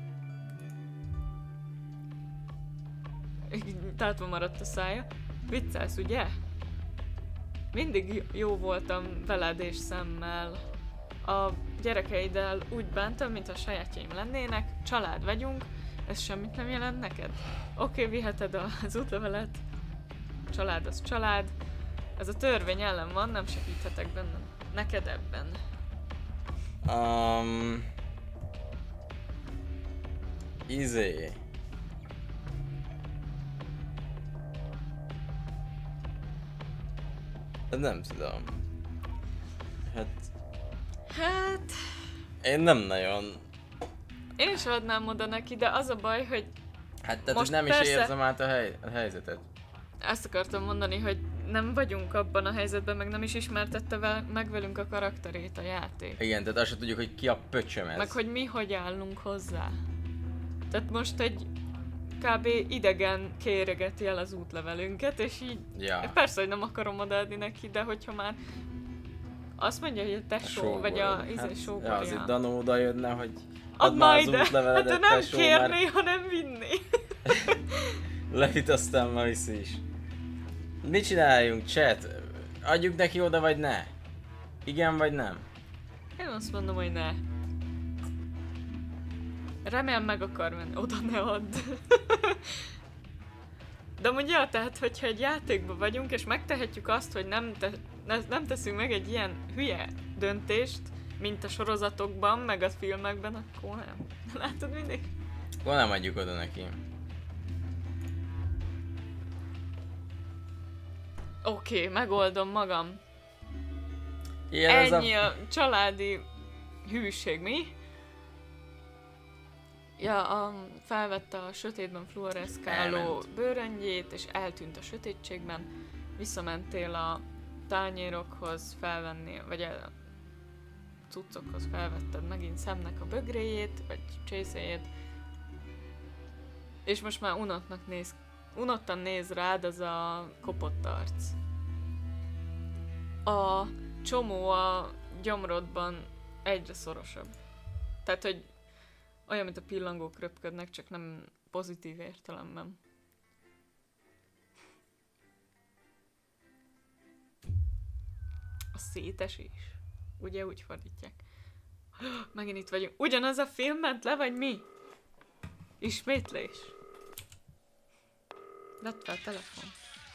Tátva maradt a szája. Viccelsz, ugye? Mindig jó voltam veled és szemmel. a gyerekeiddel úgy bántam, mint a sajátjaim lennének, család vagyunk, ez semmit nem jelent neked? Oké, okay, viheted az útlevelet, család az család, ez a törvény ellen van, nem segíthetek benne. Neked ebben. Um, izé. Nem tudom. Hát... Hát... Én nem nagyon... Én is adnám oda neki, de az a baj, hogy... Hát tehát most nem persze... is érzem át a, hely, a helyzetet. Ezt akartam mondani, hogy nem vagyunk abban a helyzetben, meg nem is ismertette vel- meg velünk a karakterét a játék. Igen, tehát azt sem tudjuk, hogy ki a pöcsöm ez. Meg hogy mi hogy állunk hozzá. Tehát most egy kb. Idegen kéregeti el az útlevelünket, és így ja. Persze, hogy nem akarom odaadni neki, de hogyha már azt mondja, hogy a tesó, a vagy a izé hát, sógor, ja, az itt Danó oda jönne, hogy add már ide! Hát de nem tesó, kérné, már... hanem vinni. Levitt aztán ma viszi is. Mit csináljunk, chat? Adjuk neki oda, vagy ne? Igen, vagy nem? Én azt mondom, hogy ne. Remélem meg akar menni. Oda ne add. De mondja, tehát, hogyha egy játékban vagyunk, és megtehetjük azt, hogy nem, te, ne, nem teszünk meg egy ilyen hülye döntést, mint a sorozatokban, meg a filmekben, akkor nem. Látod mindig? Akkor nem adjuk oda neki. Oké, okay, megoldom magam. Ilyen Ennyi a... a családi hűség, mi? Ja, a, felvette a sötétben fluoreszkáló Elment. bőröngyét, és eltűnt a sötétségben. Visszamentél a tányérokhoz felvenni, vagy a cuccokhoz felvetted megint szemnek a bögréjét, vagy csészéjét. És most már unottnak néz, unottan néz rád az a kopott arc. A csomó a gyomrodban egyre szorosabb. Tehát, hogy olyan, mint a pillangók röpködnek, csak nem pozitív értelemben. A szétesés. Ugye úgy fordítják. Megint itt vagyunk. Ugyanaz a film ment le, vagy mi? Ismétlés. Vedd fel a telefon.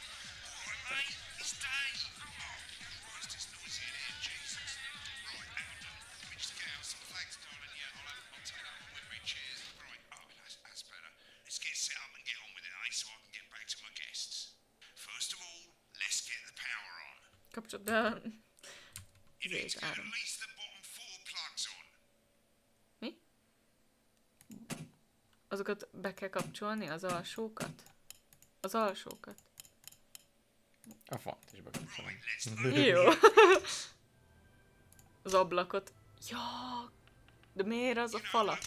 Kapcsolod be. Zés áram. Mi? Azokat be kell kapcsolni, az alsókat? Az alsókat. A font is bekapcsolom. Jó. Az ablakot. Ja, de miért az a falat?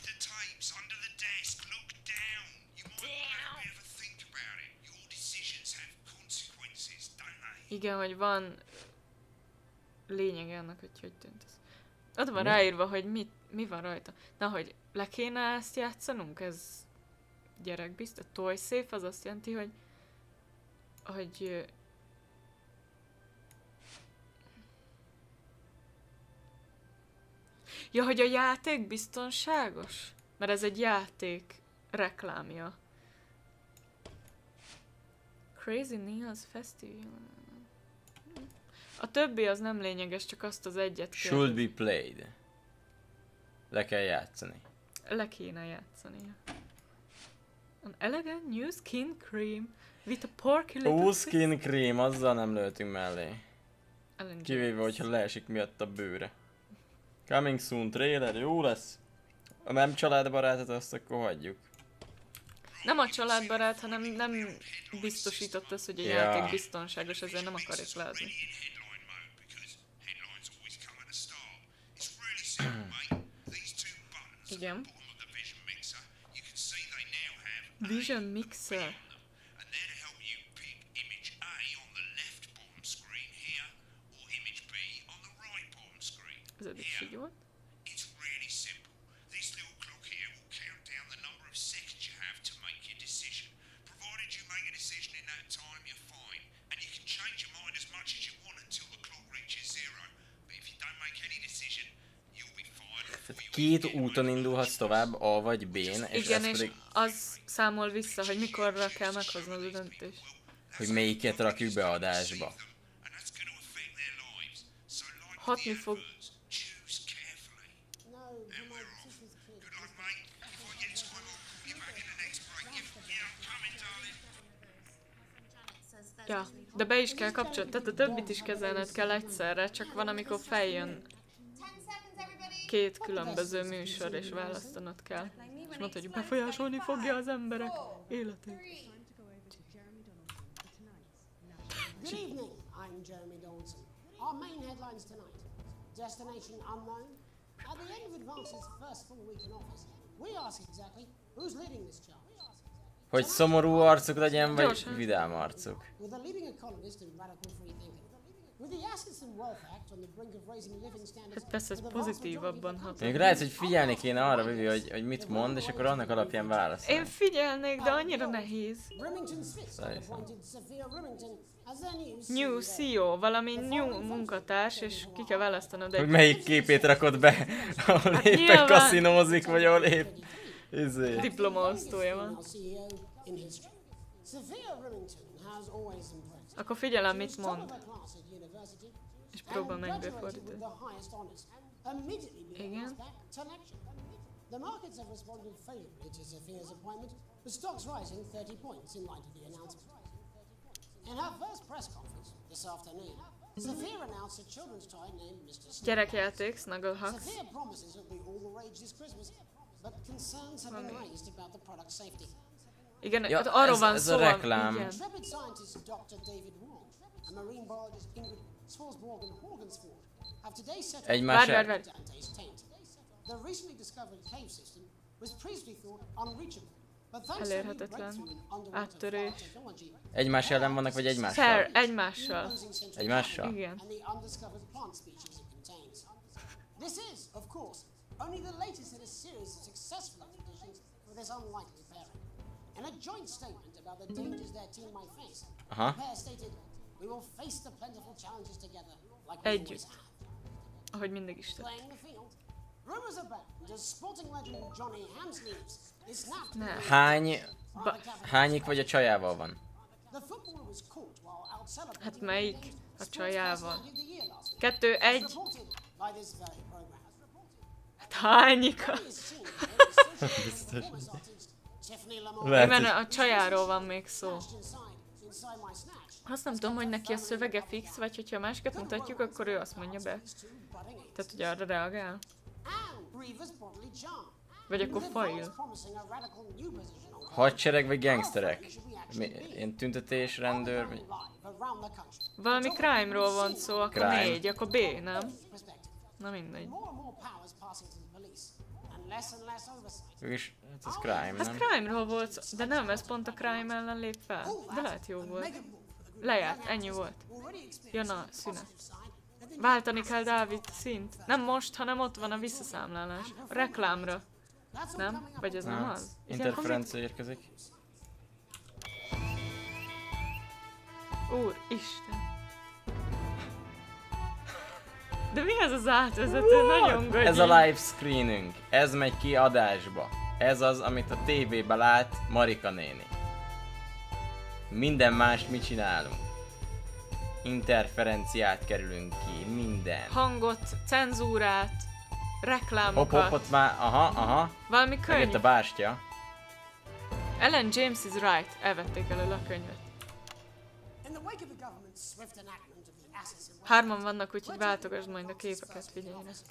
Igen, hogy van lényeg annak, hogy hogy tűnt ez. Ott van ráírva, hogy mi, mi van rajta. Na, hogy le kéne ezt játszanunk? Ez gyerekbiztos. A toy safe az azt jelenti, hogy hogy ja, hogy a játék biztonságos? Mert ez egy játék reklámja. Crazy Neil's Festival. A többi az nem lényeges, csak azt az egyet kell. Should be played. Le kell játszani. Le kéne játszani. An elegant new skin cream with a porky little... Ó, skin cream, azzal nem lőtünk mellé. Ellen Kivéve, hogyha leesik miatt a bőre. Coming soon trailer, jó lesz. Ha nem családbarátot, azt akkor hagyjuk. Nem a családbarát, hanem nem biztosított az, hogy a ja. játék biztonságos, ezért nem akarjuk leadni. Igen. Vision Mixer. Ez eddig így volt. két úton indulhatsz tovább, A vagy B-n, és igen, ez és pedig... az számol vissza, hogy mikorra kell meghoznod a döntést. Hogy melyiket rakjuk be adásba. Hatni fog... Ja, de be is kell kapcsolni, tehát a többit is kezelned kell egyszerre, csak van, amikor feljön két különböző műsor, és választanod kell. És mondta, hogy befolyásolni fogja az emberek életét. Good evening, I'm Jeremy Dawson. Our main headlines tonight. Destination unknown. At the end of Advance's first full week in office, we ask exactly who's leading this charge. Hogy szomorú arcuk legyen, vagy Gyorsan. vidám arcuk. With a leading economist and radical free thinker. With the Assets and Wealth Act on the brink of raising living standards. Hát persze, ez pozitívabban hat. Még rájössz, hogy figyelni kéne arra, Vivi, hogy, hogy mit mond, és akkor annak alapján válaszol. Én figyelnék, de annyira nehéz. New C E O, valami new munkatárs, és ki kell választanod egy... Hogy melyik képét rakod be, ahol hát éppen nyilván... kaszinózik, vagy ahol épp... Izé. Diplomaosztója van. Akkor figyelem, mit mond. És próbál megbefordítani. Igen. The markets have responded favorably to Sophia's appointment, with stocks rising thirty points in light of the announcement. In her first press conference this afternoon, Sophia announced a children's toy named Mister Snugglehugs. Gyerekjáték, Snugglehugs. Sophia promises it will be all the rage this Christmas, but concerns have been raised about the product safety. Igen, ja, arról van ez szó. A reklám. Intrepid scientist doctor David Wong and marine biologist Ingrid Swarsborg and Horgensford have today set up Dante's taint. The recently discovered cave system was previously thought unreachable, but thanks to a new breakthrough in underwater technology. Egymás ellen vannak, vagy egymással? Fair, egymással. Egymással? Igen. And the undiscovered plant species it contains. This is, of course, only the latest in a series of successful expeditions for this unlikely pairing. In a joint statement about the dangers their team might face, uh-huh. the pair stated, "We will face the plentiful challenges together, like we always have." Ahogy mindig is tett. Playing the field, rumors abound as sporting legend Johnny Hamsleeves is snapped. Hány, ba, hányik vagy a csajával van? Hát melyik a csajával? Kettő, egy. Hát hányika? Biztos. Mert a csajáról van még szó. Azt nem tudom, hogy neki a szövege fix, vagy hogyha másikat mutatjuk, akkor ő azt mondja be. Tehát, hogy arra reagál. Vagy akkor fail. Hadsereg vagy gangsterek? Ilyen tüntetés, rendőr, vagy... Valami crime-ról van szó, akkor crime. négy, akkor B, nem? Na mindegy. És hát ez crime, nem? Hát crime-ról volt szó, de nem, ez pont a crime ellen lép fel. De lehet jó volt. Lejárt, ennyi volt. Ja na, szünet. Váltani kell Dávid szint. Nem most, hanem ott van a visszaszámlálás. A reklámra. Nem? Vagy ez nem az? Interferencia érkezik. Úristen. De mi ez az átvezető? Nagyon gagyi. Ez a live screening. Ez megy ki adásba. Ez az, amit a tévében lát Marika néni. Minden mást mi csinálunk. Interferenciát kerülünk ki, minden. Hangot, cenzúrát, reklámokat. Hopp, hopp, ott már, aha, aha. Valami könyv. Megjött a bástya. Ellen James is right. Elvették elő a könyvet. Hárman vannak, úgyhogy váltogasd majd a képeket, figyelj rá.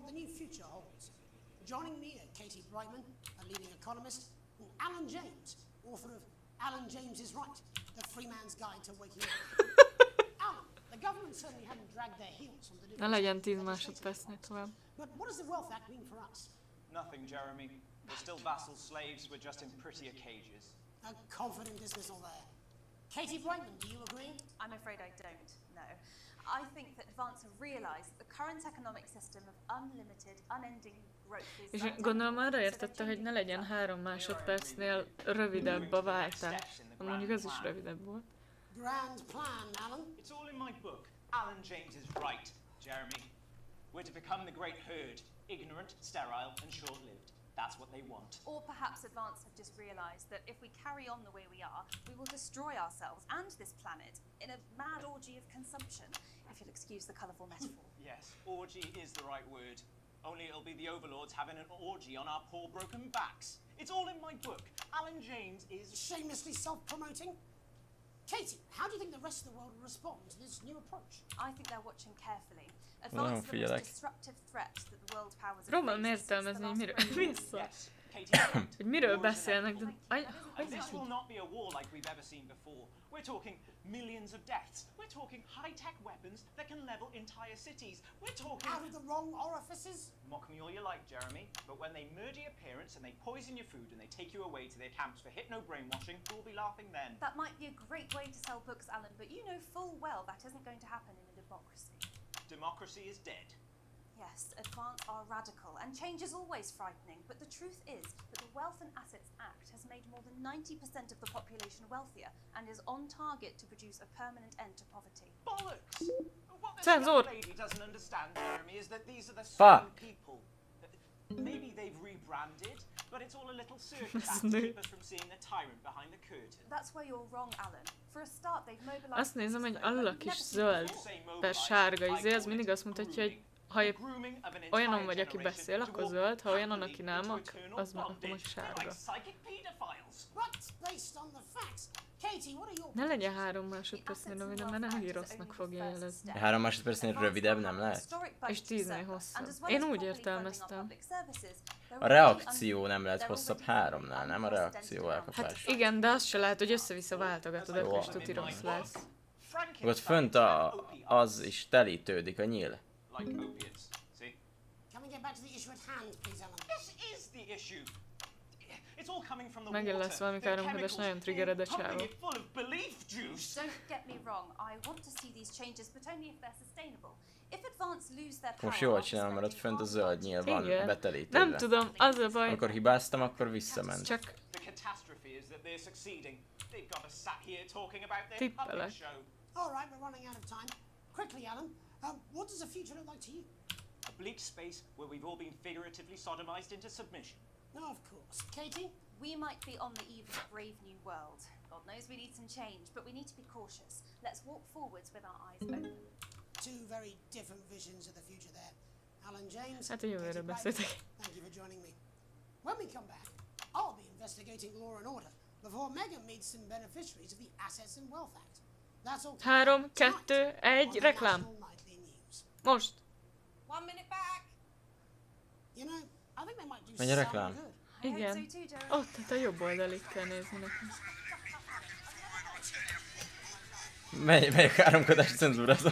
Joining me are Katie Brightman, a leading economist, and Alan James, author of Alan James is Right, The Free Man's Guide to Waking Up. Alan, the government certainly haven't dragged their heels on the Ne legyen tíz másodpercnél tovább. But what does the Wealth Act mean for us? Nothing, Jeremy. We're still vassal slaves, we're just in prettier cages. A confident dismissal there. Katie Brightman, do you agree? I'm afraid I don't, no. I think that Advance have realized that the current economic system of unlimited, unending growth is... És gondolom arra értette, hogy ne legyen három másodpercnél rövidebb a váltás. Mondjuk ez is rövidebb volt. Grand plan, Alan. It's all in my book. Alan James is right, Jeremy. We're to become the great herd, ignorant, sterile, and short-lived. That's what they want. Or perhaps Advance have just realised that if we carry on the way we are, we will destroy ourselves and this planet in a mad orgy of consumption, if you'll excuse the colourful metaphor. Yes, orgy is the right word. Only it'll be the overlords having an orgy on our poor broken backs. It's all in my book. Alan James is... Shamelessly self-promoting? Katie, how do you think the rest of the world will respond to this new approach? I think they're watching carefully. Advance is the most disruptive threat that the world powers have Próbálom értelmezni, hogy miről, vissza. Hogy miről beszélnek, de... Aj, And this will not be a war like we've ever seen before. We're talking millions of deaths. We're talking high-tech weapons that can level entire cities. We're talking... Out of the wrong orifices? Mock me all you like, Jeremy, but when they murder your parents and they poison your food and they take you away to their camps for hypno-brainwashing, we'll be laughing then. That might be a great way to sell books, Alan, but you know full well that isn't going to happen in a democracy. Democracy is dead. Yes, Advance are radical, and change is always frightening, but the truth is that the Wealth and Assets Act has made more than ninety percent of the population wealthier and is on target to produce a permanent end to poverty. Bollocks! What this Cenzor! young lady doesn't understand, Jeremy, is that these are the Fuck. same people. Maybe they've rebranded, but it's all a little circus act to keep us from seeing the tyrant behind the curtain. That's where you're wrong, Alan. For a start, they've mobilized... Azt nézem, hogy alul a kis zöld per sárga izé, az mindig azt mutatja, hogy ha épp olyanon vagy, aki beszél, akkor zöld, ha olyanon, aki nem, az akkor most sárga. Ne legyen három másodpercnél rövidebb, mert elég rossznak fogja jelezni. Három másodpercnél rövidebb nem lehet? És tíznél hosszabb. Én úgy értelmeztem. A reakció nem lehet hosszabb háromnál, nem? A reakció elkapás. Hát igen, de az se lehet, hogy össze-vissza váltogatod, akkor is tuti rossz lesz. Ott fönt a, az is telítődik, a nyíl. Like opiates, see? Can we get back to the issue at hand, please, Alan? This is the issue. It's all coming from the Megint lesz valami káromkodás, nagyon triggered a csávó. Don't get me wrong, I want to see these changes, but only if they're sustainable. If Advance lose their power... Most jól csinálom, mert ott fönt a zöld nyíl van betelítődve. Nem tudom, az a baj. Amikor hibáztam, akkor visszament. Csak... Tippelek. All right, we're running out of time. Quickly, Alan. Um, what does the future look like to you? A bleak space where we've all been figuratively sodomized into submission. No, of course. Katie? We might be on the eve of a brave new world. God knows we need some change, but we need to be cautious. Let's walk forwards with our eyes open. Two very different visions of the future there. Alan James, hát a jövőről beszéltek. Thank you for joining me. When we come back, I'll be investigating law and order before Megan meets some beneficiaries of the Assets and Wealth Act. That's all. Három, kettő, egy, reklám. Most. One minute back. You know, I think they might do Menj a reklám. Igen. Ott, hát a jobb oldalig kell nézni nekem. Mely, melyik háromkodást cenzúrázom?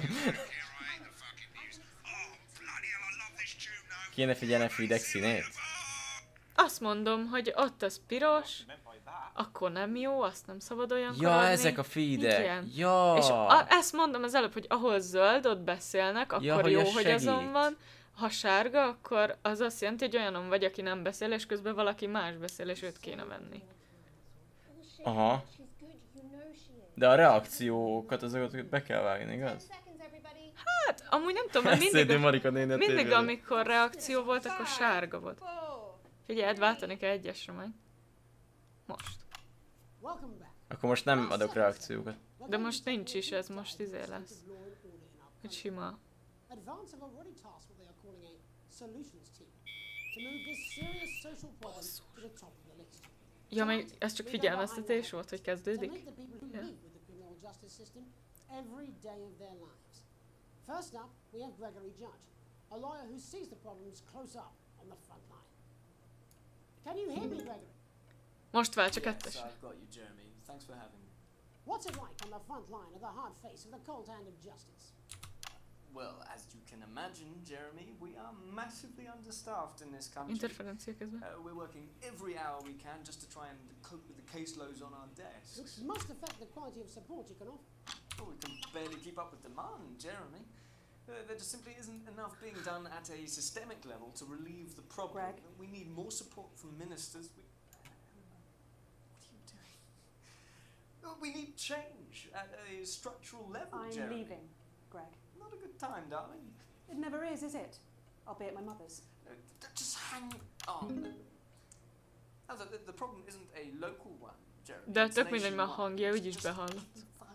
Kéne figyelni a feedek színét? Azt mondom, hogy ott az piros, akkor nem jó, azt nem szabad olyan Ja, adni. ezek a feedek. Igen. Ja. És a, ezt mondom az előbb, hogy ahol zöld, ott beszélnek, akkor ja, jó, hogy, hogy azon van. Ha sárga, akkor az azt jelenti, hogy olyanon vagy, aki nem beszél, és közben valaki más beszél, és őt kéne venni. Aha. De a reakciókat azokat be kell vágni, igaz? Hát, amúgy nem tudom, mert mindig, Marika néni mindig amikor reakció volt, akkor sárga volt. Figyeld, váltani kell egyesre majd. Most. Akkor most nem adok reakciókat. De most nincs is, ez most izé lesz. Hogy sima. Advance have already tasked what they are calling a solutions team to move this serious social problem to the top of the list. Ja, még ez csak figyelmeztetés volt, hogy kezdődik? Yeah. With the criminal justice system every day of their lives. First up, we have Gregory Judge, a lawyer who sees the problems close up on the front line. Can you hear me, Gregory? Most vált csak kettes. Yes, I've got you, Jeremy. Thanks for having me. What's it like on the front line of the hard face of the cold hand of justice? Well, as you can imagine, Jeremy, we are massively understaffed in this country. Interferencia közben. Uh, we're working every hour we can just to try and cope with the caseloads on our desks. Which must affect the quality of support you can offer. Well, we can barely keep up with demand, Jeremy. Uh, there just simply isn't enough being done at a systemic level to relieve the problem. Greg. We need more support from ministers. We, what are you doing? We need change at a structural level, I'm Jeremy. leaving, Greg. Not a good time, darling. It never is, is it? I'll be at my mother's. Just hang on. No, the, the problem isn't a local one, Jeremy. De tök mindegy, már hangja, úgyis behallott.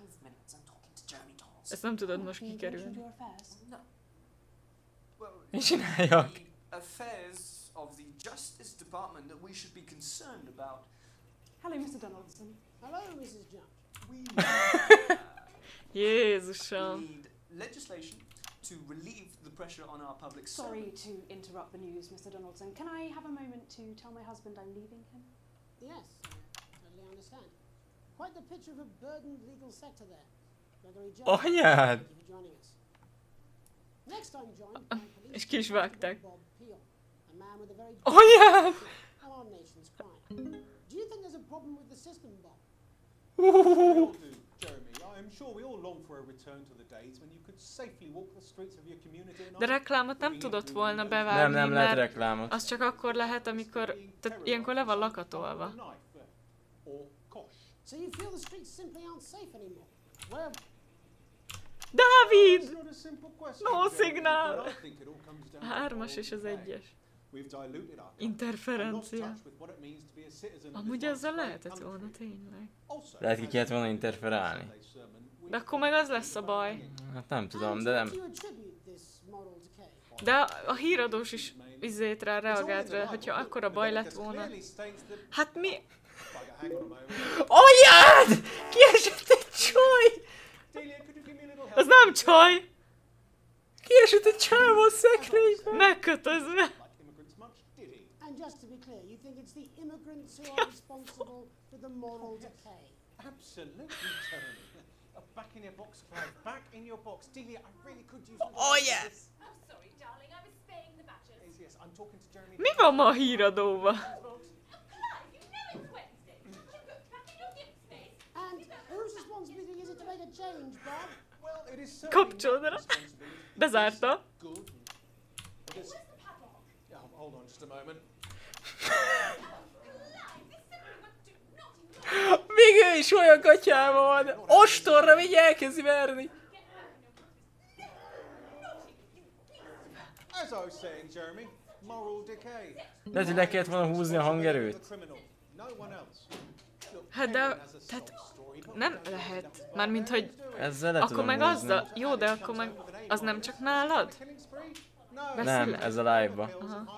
Ezt nem tudod most kikerülni. Mi csináljak? Affairs of the Justice Department that we should be concerned about. Hello, Mister Donaldson. Hello, Missus Judge. We Jézusom. need legislation to relieve the pressure on our public Sorry servants. to interrupt the news, Mister Donaldson. Can I have a moment to tell my husband I'm leaving him? Yes, I totally understand. Quite the picture of a burdened legal sector there. Gregory Jones, Anyád! thank you for joining us. Next I'm joined by police És ki is vágták. Bob Peel, a man with a very Anyád! on our nation's crime. Do you think there's a problem with the system, Bob? We all do, Jeremy. I am sure we all long for a return to the days when you could safely walk the streets of your community. De reklámot nem tudott volna bevágni, Nem, nem lehet mert reklámot. az csak akkor lehet, amikor... Tehát ilyenkor le van lakatolva. So you feel the streets simply aren't safe anymore? Where? Dávid! No szignál! Hármas és az egyes. Interferencia. Amúgy ezzel lehetett volna tényleg. Lehet ki kellett volna interferálni. De akkor meg az lesz a baj. Hát nem tudom, de nem. De a híradós is izét rá reagált rá, hogyha akkora baj lett volna. Hát mi... Anyád! Kiesett egy csaj! Az nem csaj! Kiesett egy csávó szekrénybe! Megkötözve! And just to be clear, you think it's the immigrants who are responsible for the moral decay? Absolutely, Jeremy. Back in your box, Clive. Back in your box. Delia, I really could use... Oh, yes! Oh, sorry, darling. I was spaying the badgers. Yes, yes, I'm talking to Jeremy. Mi van ma a híradóban? And whose responsibility is it to make a change, Bob? Well, it is Kapcsolod rá. Bezárta. Hold on just a moment. Még ő is olyan katyával van. Ostorra még elkezdi verni. As I was saying, Jeremy, moral decay. Lehet, hogy le kellett volna húzni a hangerőt. No one else. Hát de... Tehát... Nem lehet. Mármint, hogy... Ezzel le akkor tudom meg húzni. azzal... Jó, de akkor meg... Az nem csak nálad? Nem, ez a live-ba. Aha.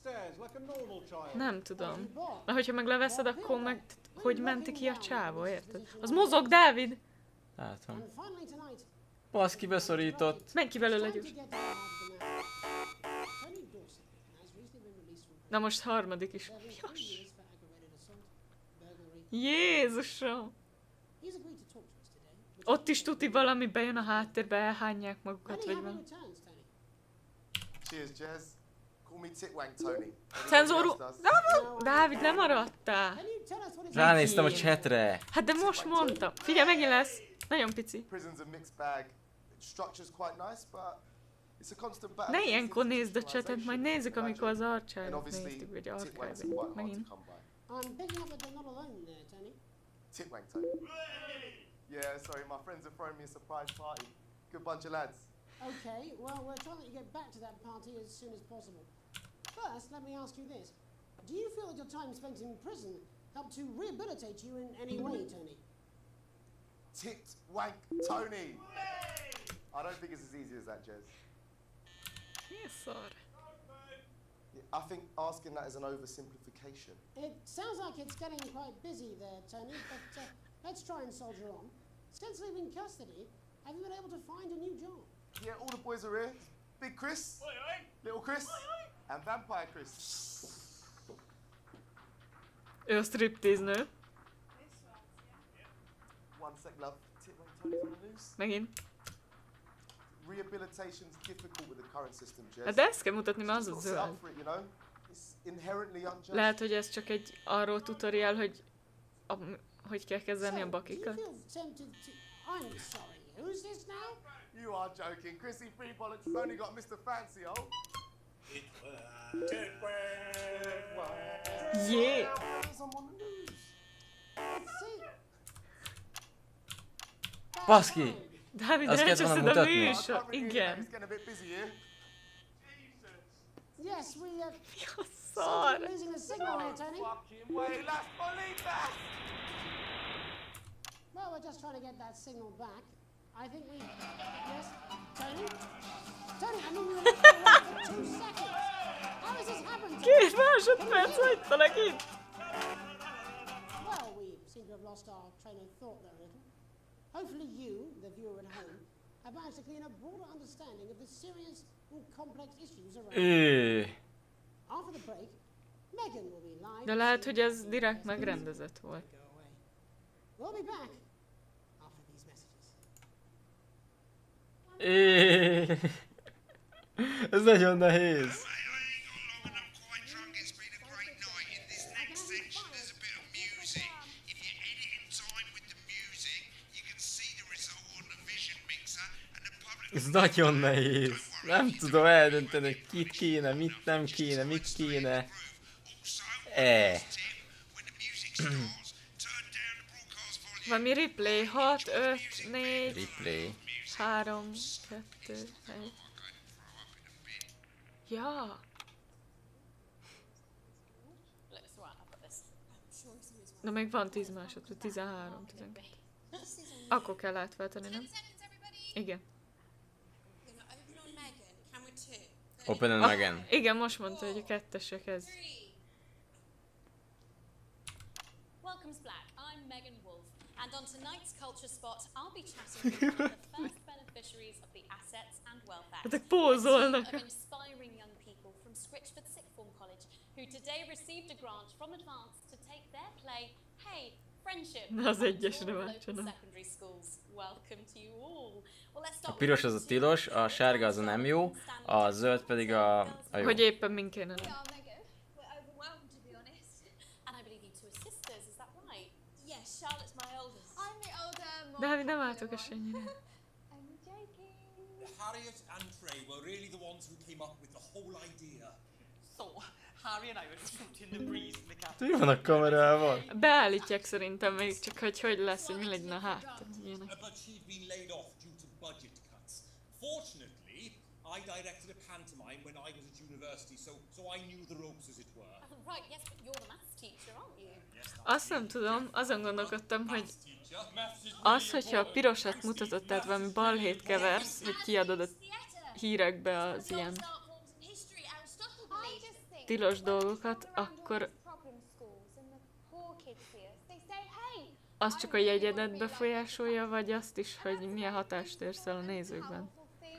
Nem tudom. Mert hogyha meg leveszed, akkor meg... Hogy menti ki a csávó, érted? Az mozog, Dávid! Látom. Baszki, beszorított. Menj ki belőle, gyors. Na most harmadik is. Jas. Jézusom! Ott is tuti valami bejön a háttérbe, elhányják magukat, vagy valami. Cheers, Jez. Call me Titwank, Tony. Cenzorú... Dávid, lemaradtál. Ránéztem a chatre. Hát de most mondtam. Figyelj, megint lesz. Nagyon pici. Prison's a mixed bag. Structure's quite nice, but it's a constant battle. Ne ilyenkor nézd a chatet, majd nézzük, amikor az Archive-ot néztük, vagy Archive-ot. Megint. I'm picking up that they're not alone there, Tony. Titwank, Tony. Yeah, sorry, my friends are throwing me a surprise party. Good bunch of lads. Okay, well, we're trying to get back to that party as soon as possible. First, let me ask you this. Do you feel that your time spent in prison helped to rehabilitate you in any way, Tony? Titwank, Tony! I don't think it's as easy as that, Jez. Yes, sir. I think asking that is an oversimplification. It sounds like it's getting quite busy there, Tony, but uh, let's try and soldier on. Since leaving custody, have you been able to find a new job? Yeah, all the boys are here. Big Chris, Little Chris, and Vampire Chris. Ő a striptease-nő. One sec, love. Titwank, Tony's on the loose. Megint. Rehabilitation's difficult with the current system, Jez. Hát de ezt kell mutatni, mert az a zöld. Lehet, hogy ez csak egy arról tutorial, hogy a, hogy kell kezelni a bakikat. I'm sorry, who's this now? You are joking. Chrissy Free Bollocks has only got Mister Fancy, oh. Yeah. Baszki! Dávid, azt kellett volna mutatni. Igen. Yes, we uh, szar. losing a signal here, Tony. Well, we're just trying to get that signal back. I think we... Yes, Tony? Tony, I mean, we were left for two seconds. How has this happened? Két másodperc hagytalak itt. Well, we seem to have lost our train of thought there a little. Hopefully you, the viewer at home, have managed to gain a broader understanding of the serious and complex issues around. After the break, Megan will be live. De lehet, hogy ez direkt megrendezett volt. We'll be back after these messages. Ez nagyon nehéz. Ez nagyon nehéz. Nem tudom eldönteni, hogy kit kéne, mit nem kéne, mit kéne. E. Valami replay, hat, öt, négy, Replay. három, kettő, egy. Ja. Na még van tíz másodperc, tizenhárom, tizenkettő. Akkor kell átváltani, nem? Igen. Open and ah, Megan. Igen, most mondta, hogy a kettesek ez. Welcome's Black. I'm Megan Wolf, and on tonight's Culture Spot, I'll be chatting with one of the first beneficiaries of the Assets and Wealth Act. Ezek pózolnak. Of inspiring young people from Scritchford Sixth Form College, who today received a grant from Advance to take their play, Hey, Friendship, Na az egyesre váltsanak. secondary schools. Welcome to you all. Well, let's start A piros az a tilos, a sárga az a nem jó, a zöld pedig a, a jó. Hogy éppen min kéne nem. Dávid, nem álltok esélynyire. Harriet and Trey were really the ones who came up with the whole idea. So, Harry and I were floating in the breeze in the cat. Mi van a kamerával? Beállítják szerintem még csak, hogy hogy lesz, hogy mi legyen a hátam. But she'd been laid off due to budget cuts. Fortunately, I directed a pantomime when I was at university, so so I knew the ropes, as it were. Right, yes, but you're the maths teacher, aren't you? Azt nem tudom, azon gondolkodtam, hogy az, hogyha a pirosat mutatod, tehát valami balhét keversz, hogy kiadod a hírekbe az ilyen tilos dolgokat, akkor az csak a jegyedet befolyásolja, vagy azt is, hogy milyen hatást érsz el a nézőkben.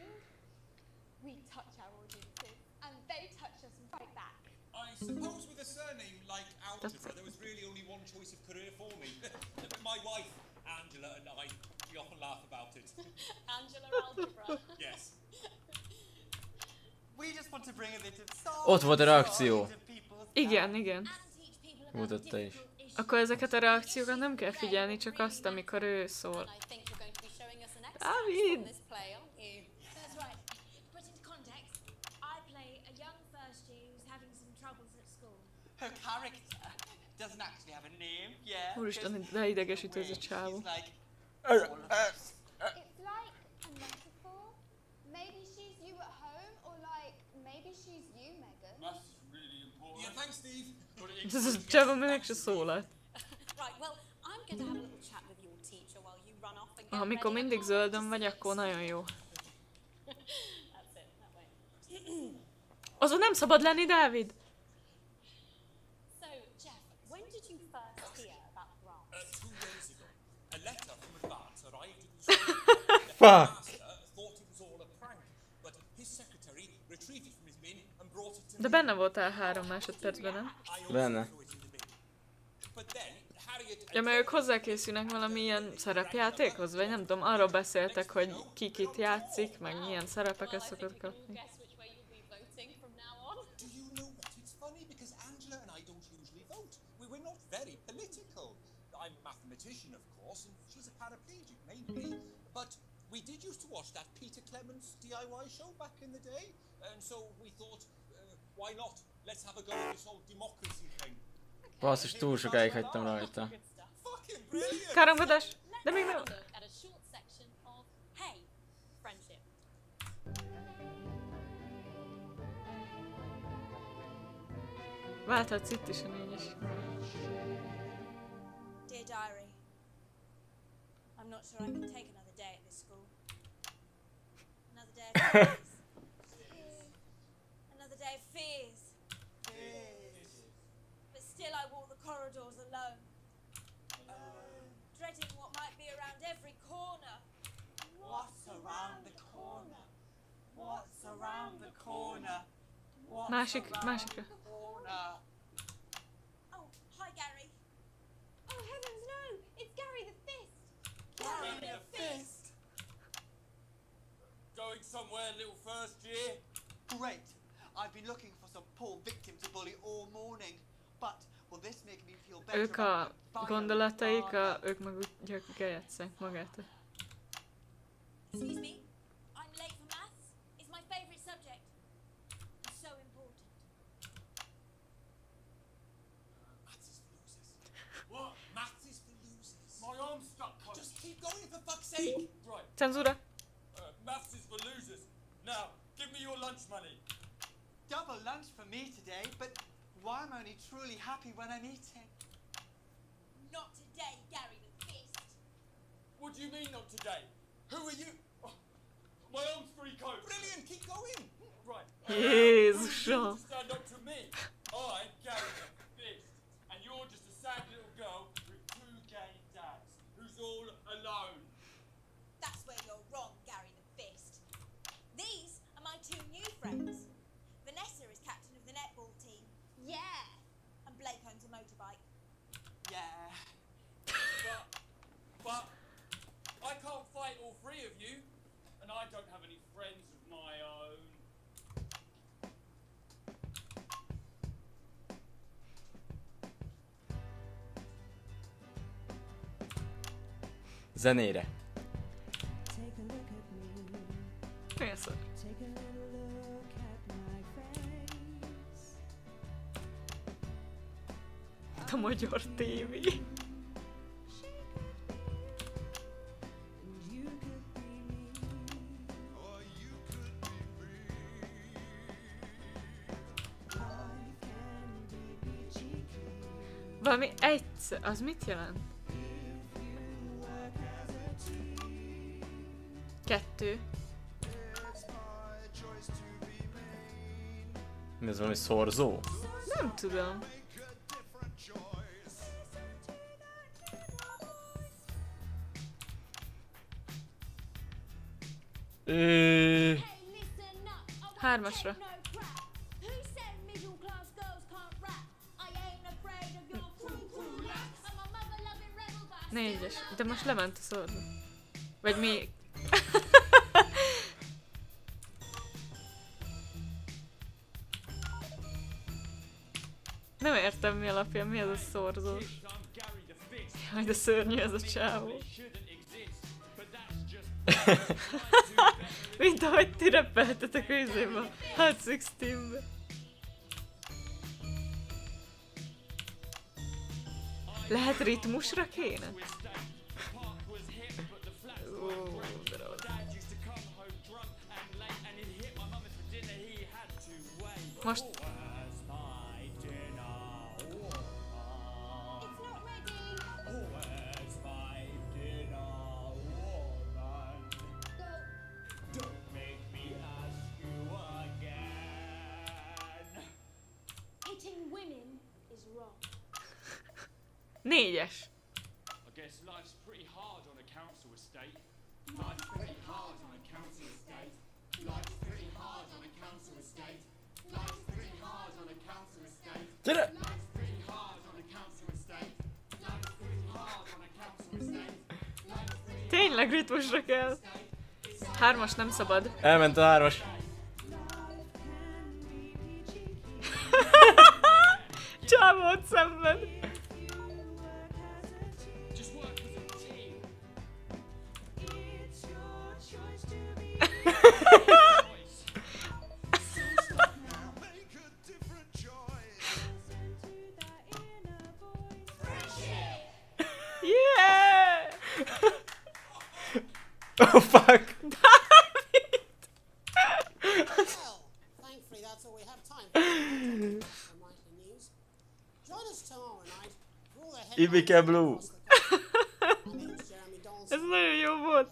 I suppose with a surname like Algebra, there was really only one choice of career for me. My wife, Angela, and I, we often laugh about it. Angela Algebra. Yes. We just want to bring a bit of song. Ott volt a reakció. Igen, igen. Mutatta is. Akkor ezeket a reakciókat nem kell figyelni, csak azt, amikor ő szól. Dávid! Her character doesn't actually have a name, yeah. Úristen, de idegesítő ez a csávó. Like, It's like a metaphor. Maybe she's you at home, or like maybe she's you, Megan. That's really important. Yeah, thanks, Steve. Ez a csávó meg se szólalt. Right, well, I'm going to have a little chat with your teacher while you run off and get Ah, amikor mindig zöldön vagy, akkor nagyon jó. Azon nem szabad lenni, Dávid! So, Jeff, when did you first hear about grants? Uh, two days ago, a letter from Advance arrived at the school. Fuck! Thought it was all a prank, but his secretary retrieved it from his bin and brought it to me. De benne voltál három másodpercben, nem? Benne. Ja, mert ők hozzákészülnek valami ilyen szerepjátékhoz, vagy nem tudom, arról beszéltek, hogy ki kit játszik, meg milyen szerepeket szokott kapni. Do you know what? It's funny because Angela and I don't usually vote. We were not very political. I'm a mathematician, of course, and she's a paraplegic, maybe. But we did used to watch that Peter Clements D I Y show back in the day, and so we thought, uh, why not? Let's have a go at this whole democracy thing. Basszus, túl sokáig hagytam rajta. Káromkodás! De még nem... Válthatsz itt is a négyes. Dear diary, I'm not sure I can take another day at this school. Another day of fears. Another day of fears. But still I walk the corridors alone. Dreading what might be around every corner. What's around the corner? What's around the corner? What's Másik, around másikra. the corner? Oh, hi Gary. Oh heavens no! It's Gary the Fist! Gary the Fist! Going somewhere, little first year? Great. I've been looking for some poor victim to bully all morning. But will this make me feel better? Ők a gondolataik, a, ők meg úgy gyakorlatilag eljátszák magát. Excuse me? I'm late for maths. It's my favourite subject. It's so important. Maths is for losers. What? Maths is for losers. My arm's stuck close. Just keep going for fuck's sake. Right. Cenzúra. Uh, maths is for losers. Now, give me your lunch money. Double lunch for me today, but why am I only truly happy when I'm eating? Not today, Gary the Fist. What do you mean not today? Who are you? Oh, my arm's free coat. Brilliant, keep going. Right. Jézusom. Stand up to me. I'm Gary the Fist, and you're just a sad little girl with two gay dads who's all alone. That's where you're wrong, Gary the Fist. These are my two new friends. Vanessa is captain of the netball team. Yeah. And Blake owns a motorbike. Yeah. But, but I can't fight all three of you, and I don't have any friends of my own. Zenére. Mi az? A magyar tévé. Valami egyszer, az mit jelent? Kettő. Mi ez, valami szorzó? Nem tudom. Ö... Hármasra. Négyes. De most lement a szorzó. Vagy még. Nem értem mi alapján, mi ez a szorzós. Jaj, de szörnyű ez a csávó. Mint ahogy ti repeltetek a izébe, a Hot tizenhatba. Lehet ritmusra kéne? Ó, de rossz. Most... Négyes. I guess life's pretty hard on a council estate. Life's pretty hard on a council estate. Life's pretty hard on a council estate. Life's pretty hard on a council estate. Gyere! Life's pretty hard on a council estate. Life's pretty hard on a council estate. Tényleg ritmusra kell. Hármas nem szabad. Elment a hármas. Csávót szenved. Yeah! Oh fuck! Well, thankfully that's all we have time for. From the news, Ibike Blue. Ez nagyon jó volt.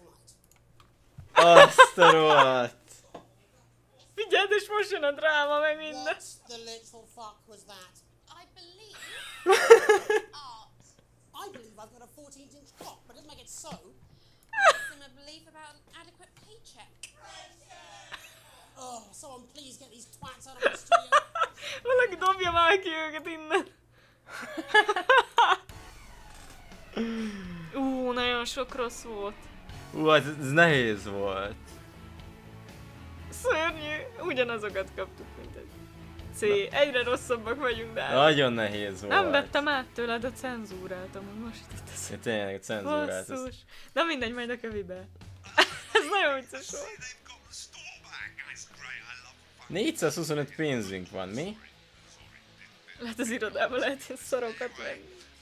Azt a rohadt. Figyeld, és most jön a dráma, meg minden. The literal fuck was that? I believe art. I believe I've got a fourteen inch cock, but it doesn't make it so. Some a belief about an adequate paycheck. Oh, someone please get these twats out of the studio. Valaki dobja már ki őket innen. Ú, nagyon sok rossz volt. Ú, ez, ez nehéz volt. Szörnyű, ugyanazokat kaptuk, mint egy C. Egyre rosszabbak vagyunk, de... Nagyon nehéz volt. Nem vettem át tőled a cenzúrát, amúgy most itt ez... Ja, tényleg a cenzúrát. Basszus. Na mindegy, majd a kövibe. Ez nagyon vicces volt. négyszázhuszonöt pénzünk van, mi? Lehet az irodában lehet ilyen szarokat meg.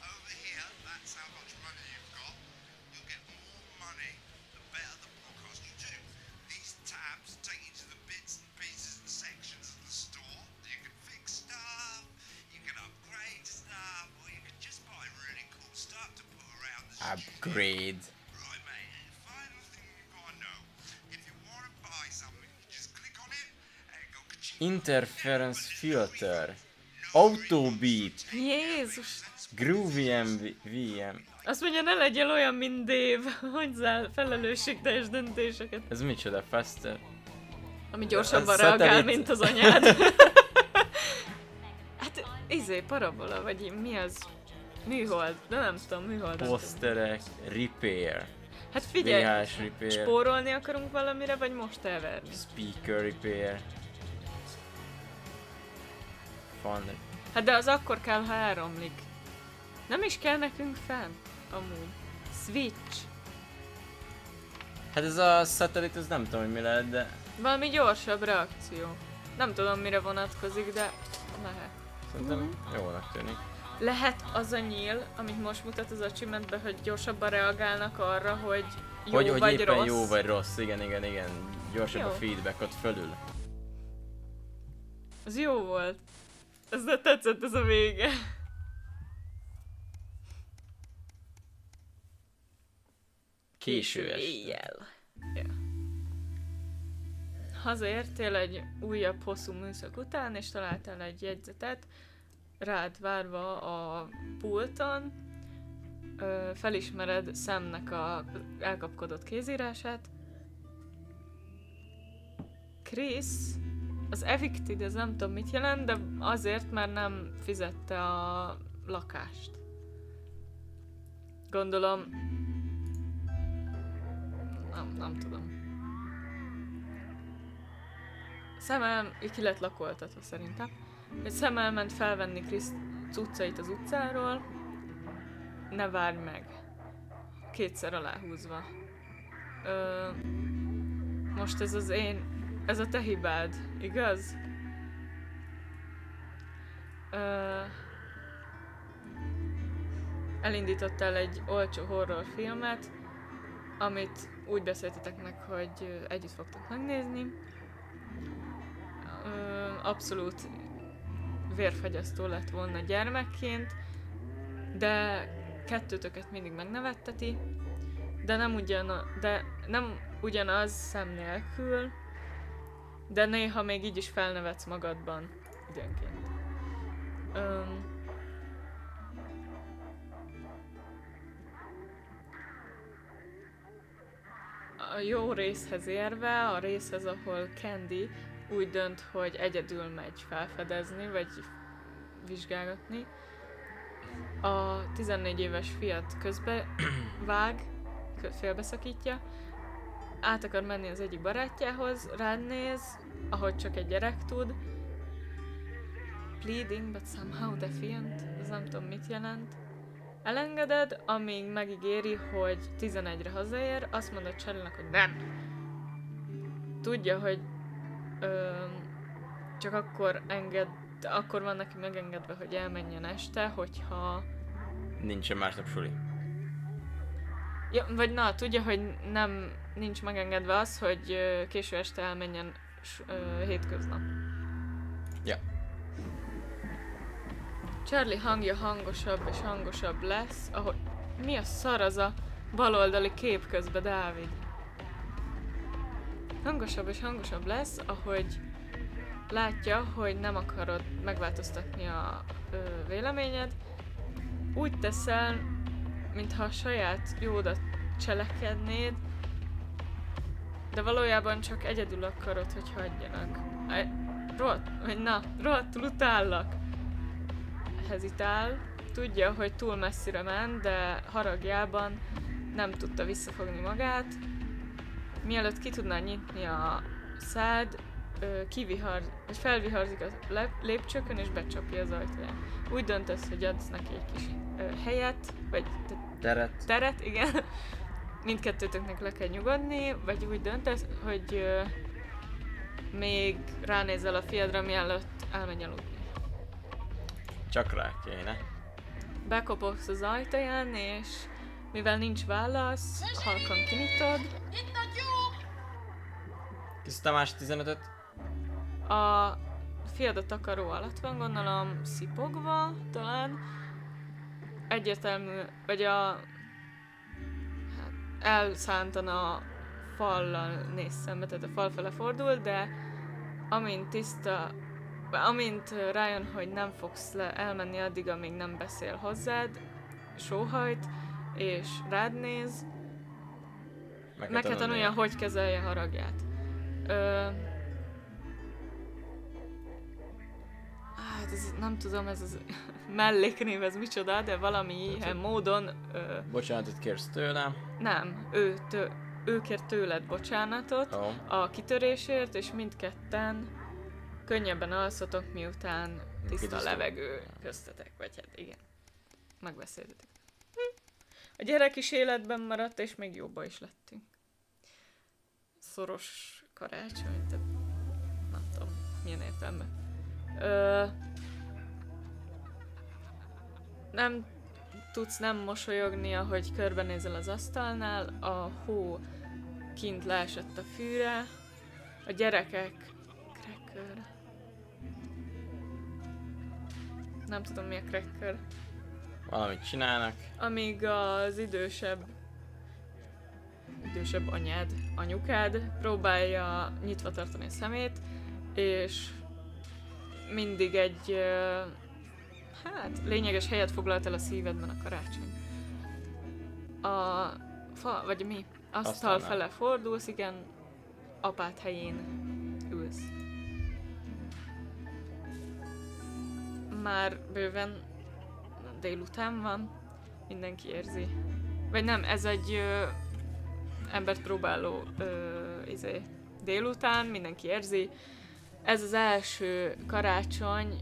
Upgrade. Interference filter. Auto beep. Jézus. Groovy vé em. Azt mondja, ne legyél olyan, mint Dave, hogy felelősségteljes döntéseket. Ez micsoda? Faster? Ami gyorsabban reagál, mint az anyád. Hát, izé, parabola, vagy mi az? Műhold, de nem tudom, műhold. Poszterek, repair. Hát figyelj, vé há es repair. Spórolni akarunk valamire, vagy most elverni? Speaker repair. Fun. Hát de az akkor kell, ha elromlik. Nem is kell nekünk fenn, amúgy. Switch. Hát ez a szatellit, ez nem tudom, hogy mi lehet, de... Valami gyorsabb reakció. Nem tudom, mire vonatkozik, de lehet. Szerintem mm. jónak tűnik. Lehet az a nyíl, amit most mutat az achievementben, hogy gyorsabban reagálnak arra, hogy jó hogy, vagy hogy éppen rossz. jó vagy rossz, igen, igen, igen. Gyorsabb jó. A feedback ott fölül. Az jó volt. Ez de tetszett, ez a vége. Késő este. Éjjel. Ja. Hazaértél egy újabb hosszú műszak után, és találtál egy jegyzetet, rád várva a pulton. Ö, felismered Samnek a elkapkodott kézírását. Chris, az evicted, ez nem tudom mit jelent, de azért, mert nem fizette a lakást. Gondolom... Nem, nem tudom. Sam el, ki lett lakoltatva szerintem. Egy Sam elment felvenni Chris cuccait az utcáról. Ne várj meg. Kétszer aláhúzva. Ö, most ez az én... Ez a te hibád, igaz? Ö, elindítottál egy olcsó horrorfilmet, amit úgy beszéltetek meg, hogy együtt fogtok megnézni. Ö, abszolút vérfagyasztó lett volna gyermekként, de kettőtöket mindig megnevetteti, de nem, ugyan, de nem ugyanaz szem nélkül, de néha még így is felnevetsz magadban időnként. Öm, a jó részhez érve, a részhez, ahol Candy úgy dönt, hogy egyedül megy felfedezni, vagy vizsgálgatni. A tizennégy éves fiat közbe vág, félbeszakítja, át akar menni az egyik barátjához, rád néz, ahogy csak egy gyerek tud. Pleading, but somehow defiant, ez nem tudom mit jelent. Elengeded, amíg megígéri, hogy tizenegyre hazaér, azt mondod Charlie-nak, hogy nem. Tudja, hogy ö, csak akkor enged, akkor van neki megengedve, hogy elmenjen este, hogyha... Nincsen másnap suli. Ja, vagy na, tudja, hogy nem, nincs megengedve az, hogy ö, késő este elmenjen ö, hétköznap. Ja. Charlie hangja hangosabb és hangosabb lesz, ahogy... Mi a szar az a baloldali kép közben, Dávid? Hangosabb és hangosabb lesz, ahogy látja, hogy nem akarod megváltoztatni a ö, véleményed. Úgy teszel, mintha a saját jódat cselekednéd, de valójában csak egyedül akarod, hogy hagyjanak. Rohadt, vagy na, rohadtul utállak. Hezitál. Tudja, hogy túl messzire ment, de haragjában nem tudta visszafogni magát. Mielőtt ki tudná nyitni a szád, kivihar, vagy felviharzik a lépcsőkön és becsapja az ajtóját. Úgy döntesz, hogy adsz neki egy kis ö, helyet, vagy teret. teret, igen. Mindkettőtöknek le kell nyugodni, vagy úgy döntesz, hogy ö, még ránézel a fiadra, mielőtt elmegy aludni. Csak rá kéne. Bekopogsz az ajtaján, és mivel nincs válasz, halkan kinyitod. Kis Tamás tizenötöt. A fiad a takaró alatt van, gondolom, szipogva talán. Egyértelmű, vagy a... Hát, elszántan a fallal néz szembe, tehát a fal fele fordul, de amint tiszta... Amint rájön, hogy nem fogsz le elmenni addig, amíg nem beszél hozzád, sóhajt, és rád néz, meg, meg kell tanulja, hogy kezelje haragját. Ö... Hát ez, nem tudom, ez az melléknév, ez micsoda, de valami ilyen módon... Ö... Bocsánatot kérsz tőlem? Nem, ő, tő, ő kér tőled bocsánatot oh. a kitörésért, és mindketten könnyebben alszatok, miután tiszta levegő köztetek, vagy hát igen, megbeszéltetek. Hm. A gyerek is életben maradt, és még jobban is lettünk. Szoros karácsony, tehát nem tudom, milyen értelme. Ö, nem tudsz nem mosolyogni, ahogy körbenézel az asztalnál, a hó kint leesett a fűre, a gyerekek... Cracker... Nem tudom, mi a cracker. Valamit csinálnak. Amíg az idősebb idősebb anyád, anyukád próbálja nyitva tartani a szemét, és mindig egy hát lényeges helyet foglalt el a szívedben a karácsony. A fa, vagy mi? Asztal fele fordulsz, igen, apád helyén ülsz. Már bőven délután van, mindenki érzi. Vagy nem, ez egy ö, embert próbáló ö, izé, délután, mindenki érzi. Ez az első karácsony...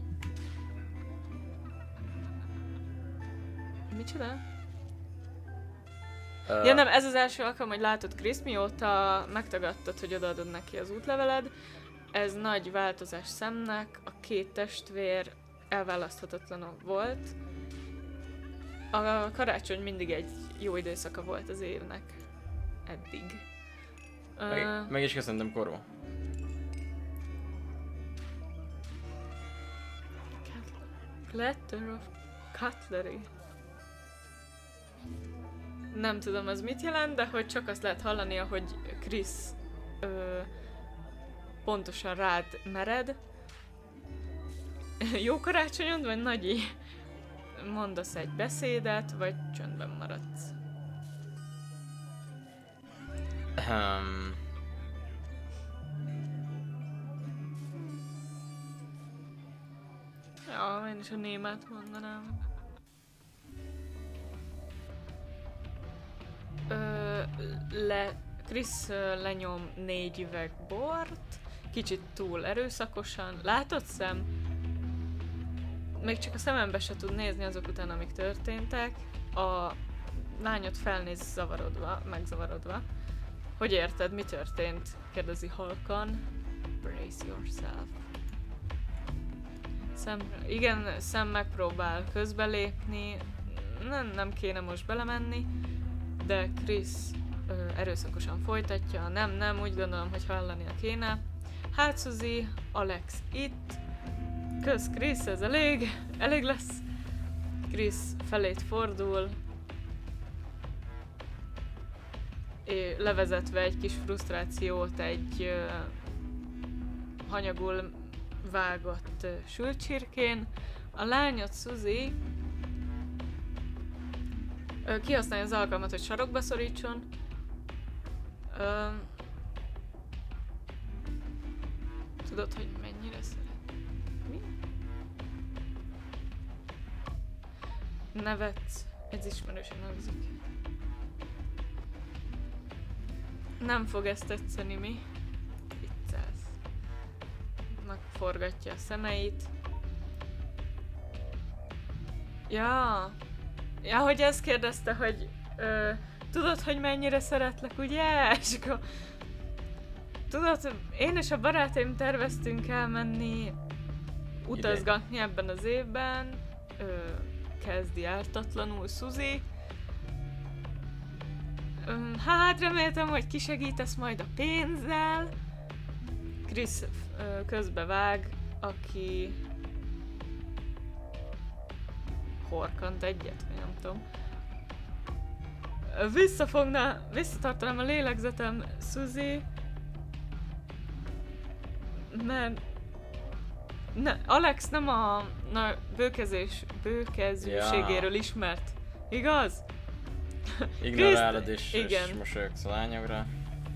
Micsoda? Uh. Ja nem, ez az első alkalom, hogy látod Chris, mióta megtagadtad, hogy odaadod neki az útleveled. Ez nagy változás szemnek, a két testvér elválaszthatatlan volt. A karácsony mindig egy jó időszaka volt az évnek. Eddig. Meg, uh, meg is köszöntem, Koró. Platter of cutlery. Nem tudom, az mit jelent, de hogy csak azt lehet hallani, hogy Chris ö, pontosan rád mered. Jó karácsonyod, vagy Nagyi? Mondasz egy beszédet, vagy csöndben maradsz? Um. Ja, én is a német mondanám. Ö, le, Chris lenyom négy üveg bort, kicsit túl erőszakosan. Látod szem? Még csak a szemembe se tud nézni azok után, amik történtek. A lányot felnéz zavarodva, megzavarodva. Hogy érted, mi történt? Kérdezi halkan. Brace yourself. Sam, igen, Sam megpróbál közbelépni. Nem, nem kéne most belemenni. De Chris ö, erőszakosan folytatja. Nem, nem, úgy gondolom, hogy hallania kéne. Hát Suzy, Alex itt. Kösz Chris, ez elég. Elég lesz. Chris felét fordul, és levezetve egy kis frusztrációt egy uh, hanyagul vágott uh, sült csirkén. A lányot, Suzy, uh, kihasználja az alkalmat, hogy sarokba szorítson. Uh, tudod, hogy mennyire szeret? Mi? Nevetsz. Ez ismerősen hangzik. Nem fog ezt tetszeni, mi? Viccelsz. Megforgatja a szemeit. Ja. Ja, hogy ezt kérdezte, hogy ö, tudod, hogy mennyire szeretlek, ugye? És akkor, tudod, én és a barátaim terveztünk elmenni utazgatni ebben az évben. Ö, kezdi ártatlanul Suzy. Hát reméltem, hogy kisegítesz majd a pénzzel. Chris közbevág, aki horkant egyet, vagy nem tudom. Visszafogna, visszatartanám a lélegzetem, Suzy. Mert ne, Alex nem a na, bőkezés, bőkezűségéről ja. ismert, igaz? Ignorálod és, és mosolyogsz a lányokra.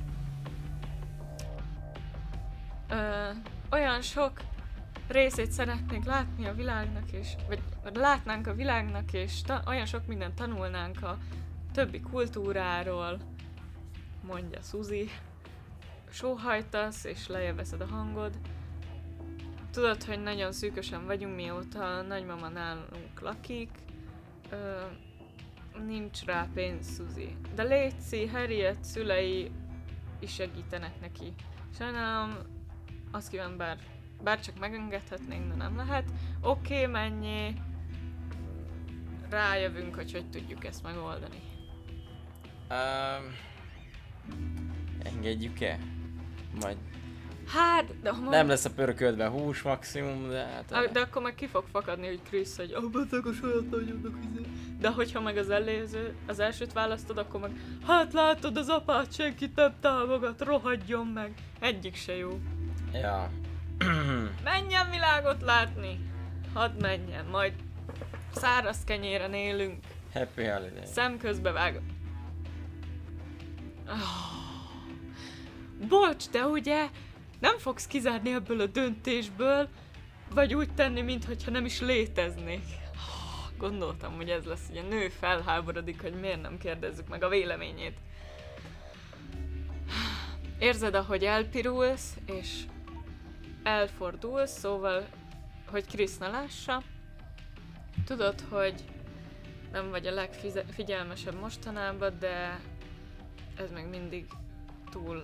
Ö, olyan sok részét szeretnék látni a világnak, és, vagy látnánk a világnak, és ta, olyan sok mindent tanulnánk a többi kultúráról, mondja Suzy. Sóhajtasz, és lejjebb veszed a hangod. Tudod, hogy nagyon szűkösen vagyunk, mióta a nagymama nálunk lakik. Ö, nincs rá pénz, Suzy. De létszi, Harriet szülei is segítenek neki. Sajnálom, azt kíván, bár, bár csak megengedhetnénk, de nem lehet. Oké, okay, menjél. Rájövünk, hogy hogy tudjuk ezt megoldani. Um, engedjük-e? Majd... Hát, de ha nem lesz a pörködve hús maximum, de hát... A, de akkor meg ki fog fakadni, hogy Chris, hogy oh, beteg a saját nagyodnak izé. De hogyha meg az előző, az elsőt választod, akkor meg hát látod, az apát senki több támogat, rohadjon meg. Egyik se jó. Ja. Menjen világot látni! Hadd menjen, majd száraz kenyéren élünk. Happy holiday. Szemközbe vág. Oh. Bocs, de ugye nem fogsz kizárni ebből a döntésből, vagy úgy tenni, mintha nem is léteznék. Oh, gondoltam, hogy ez lesz, hogy a nő felháborodik, hogy miért nem kérdezzük meg a véleményét. Érzed, ahogy elpirulsz, és elfordulsz, szóval, hogy Chris ne lássa. Tudod, hogy nem vagy a legfigyelmesebb mostanában, de ez meg mindig túl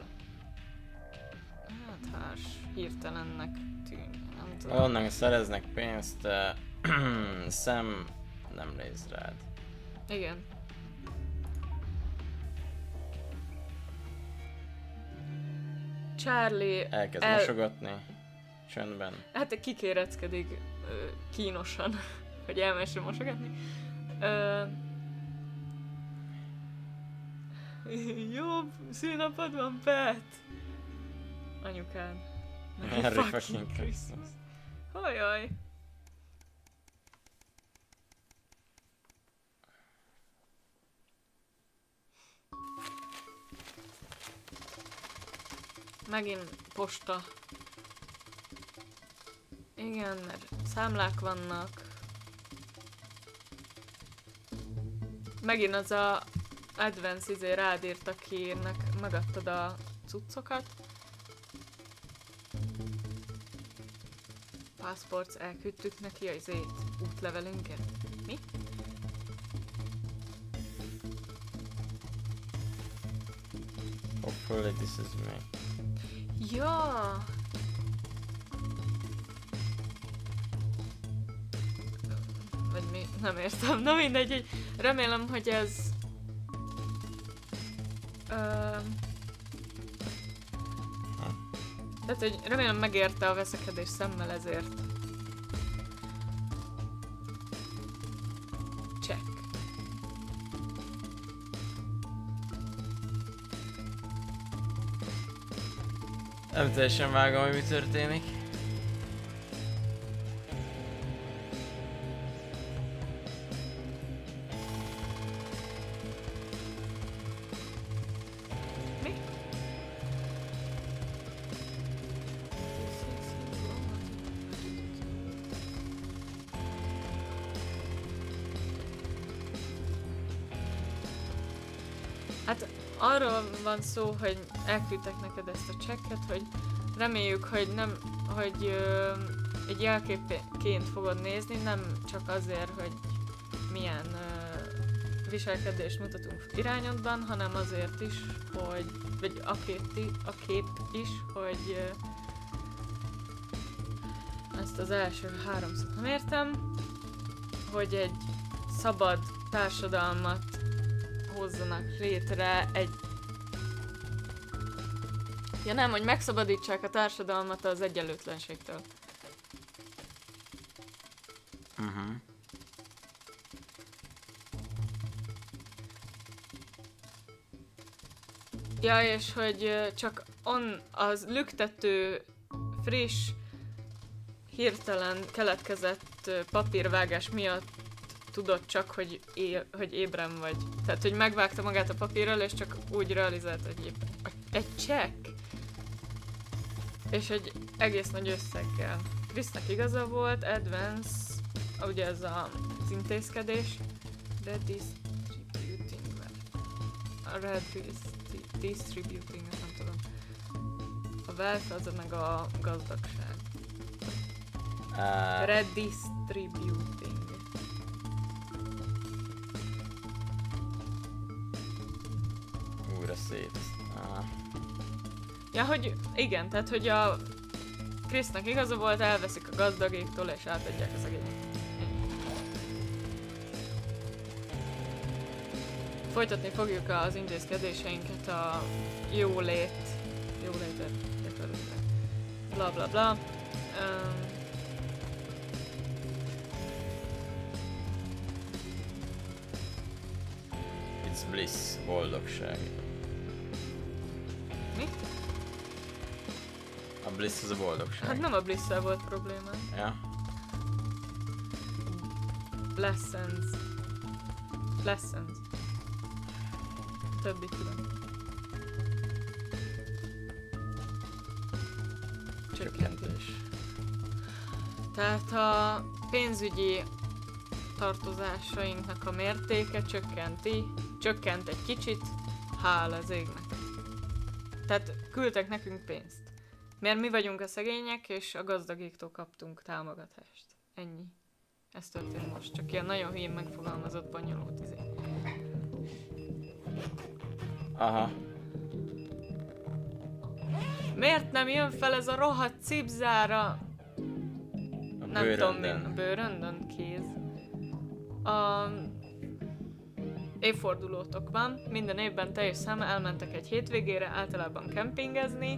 hát hárs, hirtelennek tűnik, nem tudom. Onnan szereznek pénzt, uh, Sam nem néz rád. Igen. Charlie elkezd el... mosogatni, csöndben. Hát kikéreckedik uh, kínosan, hogy elmesse mosogatni. Uh, Jobb szülnapod van, Pet! Anyukád. Merry fucking Christmas. Hajjaj! Megint posta. Igen, mert számlák vannak. Megint az a Advance izé rád írt, akinek megadtad a cuccokat. Passports, elküldtük neki az izét, útlevelünket. Mi? Hopefully this is me. Ja. Vagy mi? Nem értem. Na mindegy, hogy remélem, hogy ez... Uh, tehát, hogy remélem megérte a veszekedés szemmel ezért. Nem teljesen vágom, hogy mi történik. Mi? Hát arról van szó, hogy elküldtek neked ezt a csekket, hogy reméljük, hogy nem, hogy ö, egy jelképként fogod nézni, nem csak azért, hogy milyen ö, viselkedést mutatunk irányodban, hanem azért is, hogy, vagy a kép, a kép is, hogy ö, ezt az első háromszor nem értem, hogy egy szabad társadalmat hozzanak létre egy... Ja nem, hogy megszabadítsák a társadalmat az egyenlőtlenségtől. Uh-huh. Ja, és hogy csak on az lüktető, friss, hirtelen keletkezett papírvágás miatt tudod csak, hogy, é hogy ébren vagy. Tehát, hogy megvágta magát a papírral, és csak úgy realizált, hogy ébren. Egy csekk! És egy egész nagy összeggel. Krisznek igaza volt, Advance, ugye ez a, az intézkedés, redistributing, a redistributing, nem tudom. A wealth az meg a gazdagság. Uh. Redistributing. Újra szét. Ah. Ja, hogy igen, tehát hogy a Krisznek igaza volt, elveszik a gazdagéktól és átadják a szegényeknek. Folytatni fogjuk az intézkedéseinket a jólét, jólétet, bla bla bla. Um, It's bliss, boldogság. Mi? A bliss az a boldogság. Hát nem a bliss-szel volt probléma. Ja. Lessons. Lessons. Többit tudom. Csökkentés. Tehát a pénzügyi tartozásainknak a mértéke csökkenti, csökkent egy kicsit, hála az égnek. Tehát küldtek nekünk pénzt. Mert mi vagyunk a szegények, és a gazdagéktól kaptunk támogatást. Ennyi. Ez történt most. Csak ilyen nagyon hülyén megfogalmazott, bonyolult izé. Aha. Miért nem jön fel ez a rohadt cipzára? A nem tudom mi. A bőröndön kéz. A évfordulótok van. Minden évben teljes szám elmentek egy hétvégére, általában kempingezni.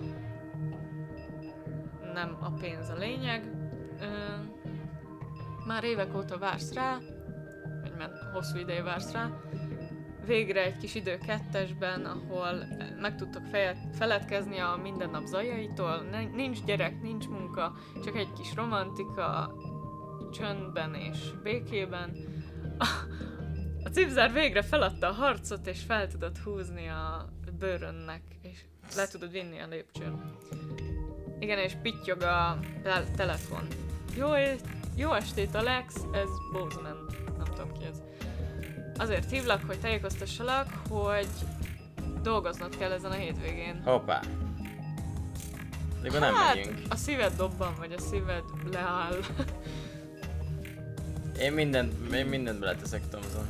Nem a pénz a lényeg. Ö, már évek óta vársz rá, vagy már hosszú ideje vársz rá. Végre egy kis idő kettesben, ahol meg tudtok feledkezni a mindennap zajaitól. Nincs gyerek, nincs munka, csak egy kis romantika, csöndben és békében. A cipzár végre feladta a harcot, és fel tudod húzni a bőrönnek, és le tudod vinni a lépcsőn. Igen, és pittyog a te- telefon. Jó, jó estét, Alex, ez Bozeman, nem tudom ki ez. Azért hívlak, hogy tájékoztassalak, hogy dolgoznod kell ezen a hétvégén. Hoppá. De akkor nem hát, megyünk. A szíved dobban, vagy a szíved leáll. Én mindent, én mindent beleteszek, Tomzon.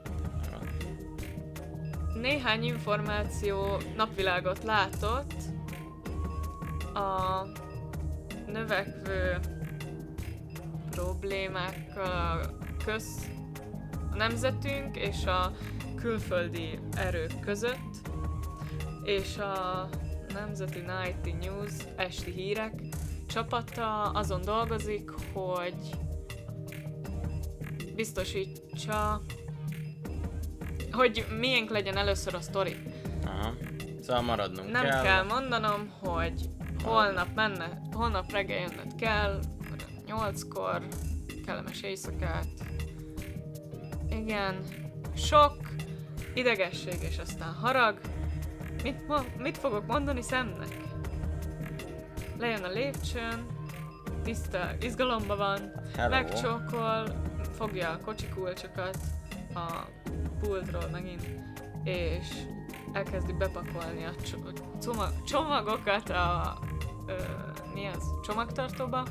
Néhány információ napvilágot látott a növekvő problémákkal a köz a nemzetünk és a külföldi erők között, és a Nemzeti Nighty News esti hírek csapata azon dolgozik, hogy biztosítsa, hogy miénk legyen először a sztori. Aha. Szóval maradnunk Nem kell. kell mondanom, hogy holnap menne, holnap reggel jönnöd kell, nyolckor, kellemes éjszakát. Igen, sok idegesség és aztán harag. Mit, mo- mit fogok mondani szemnek? Lejön a lépcsőn, tiszta izgalomba van, Hello. megcsókol, fogja a kocsikulcsokat a pultról megint, és elkezdi bepakolni a cso- csomag- csomagokat a ö, mi az? Csomagtartóba.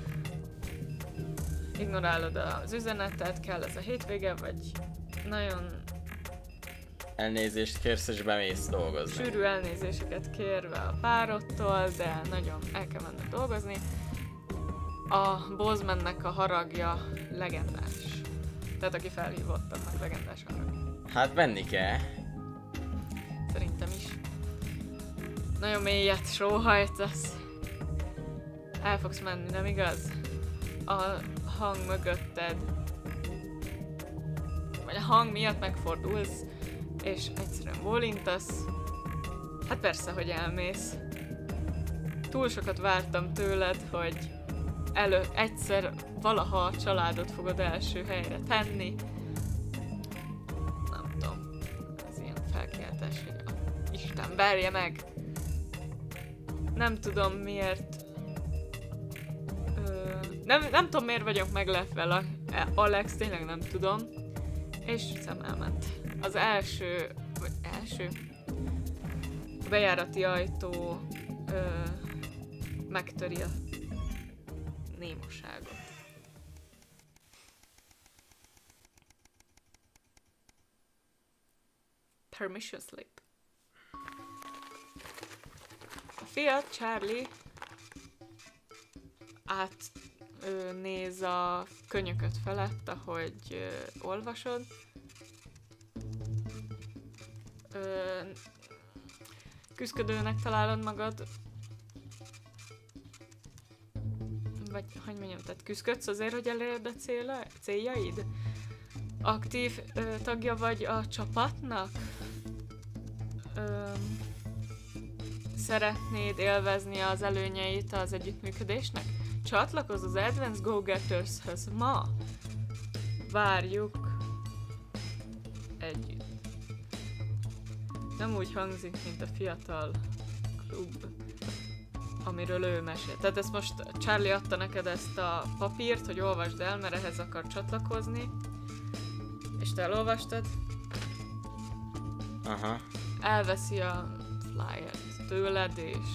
Ignorálod az üzenetet, kell ez a hétvége, vagy nagyon Elnézést kérsz és bemész dolgozni. sűrű elnézéseket kérve a párodtól, de nagyon el kell menned dolgozni. A Bosemannek a haragja legendás. Tehát aki felhívott, annak legendás harag. Hát menni kell. Szerintem is. Nagyon mélyet sóhajtasz. El fogsz menni, nem igaz? A hang mögötted. Vagy a hang miatt megfordulsz, és egyszerűen bólintasz. Hát persze, hogy elmész. Túl sokat vártam tőled, hogy elő egyszer valaha a családot fogod első helyre tenni. Nem tudom. Ez ilyen felkiáltás, hogy a Isten verje meg. Nem tudom miért. Ö, nem, nem tudom miért vagyok meglepve, Alex, tényleg nem tudom. És szem elment. Az első, vagy első, a bejárati ajtó ö, megtöri a némaságot. Permission slip. A fiat, Charlie, átnéz a könyököt felett, ahogy ö, olvasod. Ö, küszködőnek találod magad, vagy hogy mondjam, tehát küszködsz azért, hogy elérd a céla, céljaid? Aktív ö, tagja vagy a csapatnak? Ö, szeretnéd élvezni az előnyeit az együttműködésnek? Csatlakozz az Advanced Go-Getters-höz ma! Várjuk együtt. Nem úgy hangzik, mint a fiatal klub, amiről ő mesél. Tehát ezt most Charlie adta neked ezt a papírt, hogy olvasd el, mert ehhez akar csatlakozni. És te elolvastad. Aha. Elveszi a flyert tőled, és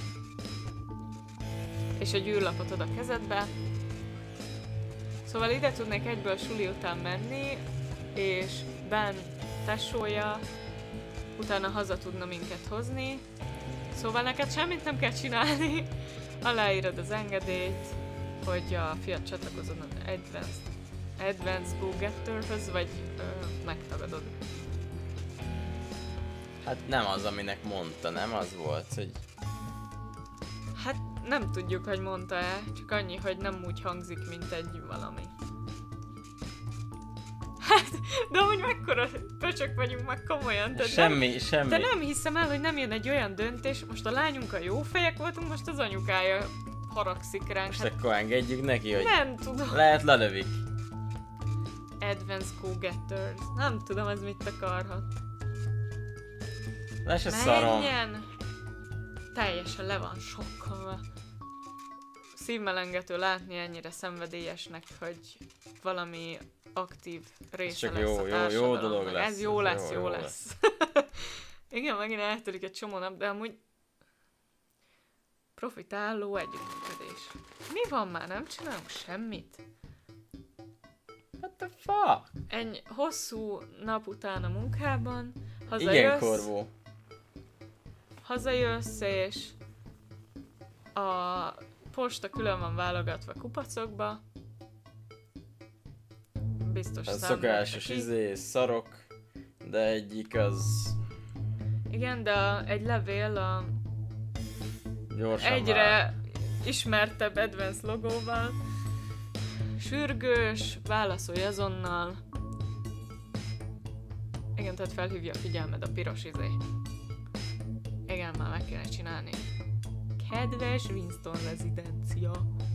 és egy űrlapot ad a kezedbe. Szóval ide tudnék egyből suli után menni, és Ben tesója utána haza tudna minket hozni. Szóval neked semmit nem kell csinálni. Aláírod az engedélyt, hogy a fiat csatlakozon az Advanced, Advanced Go-Getterhöz, vagy ö, megtagadod. Hát nem az, aminek mondta, nem az volt, hogy... Hát nem tudjuk, hogy mondta-e, csak annyi, hogy nem úgy hangzik, mint egy valami. Hát, de amúgy mekkora pöcsök vagyunk meg komolyan. Tehát Semmi, nem, semmi. De nem hiszem el, hogy nem jön egy olyan döntés, most a lányunkkal jó fejek voltunk, most az anyukája haragszik ránk. Most Hát akkor engedjük neki, hogy... nem tudom. Lehet lelövik. Advanced Go-Getters. Nem tudom, ez mit akarhat. Le se szarom. Menjen! Teljesen le van sokkolva. Szívmelengető látni ennyire szenvedélyesnek, hogy valami aktív része csak lesz jó, a jó, jó társadalomnak. dolog lesz. Ez jó lesz, jó, jó lesz. Igen, megint eltelik egy csomó nap, de amúgy profitáló együttműködés. Mi van már? Nem csinálunk semmit? What the fuck? Egy hosszú nap után a munkában hazajössz, Igen, Korvó. hazajössz és a posta külön van válogatva kupacokba. Biztos Ez számolsz szokásos neki. izé, szarok, de egyik az Igen, de a, egy levél a gyorsan egyre vár. ismertebb Advanced logóval. Sürgős, válaszolj azonnal. Igen, tehát felhívja a figyelmed a piros izé. Igen, már meg kéne csinálni. Kedves Winston rezidencia.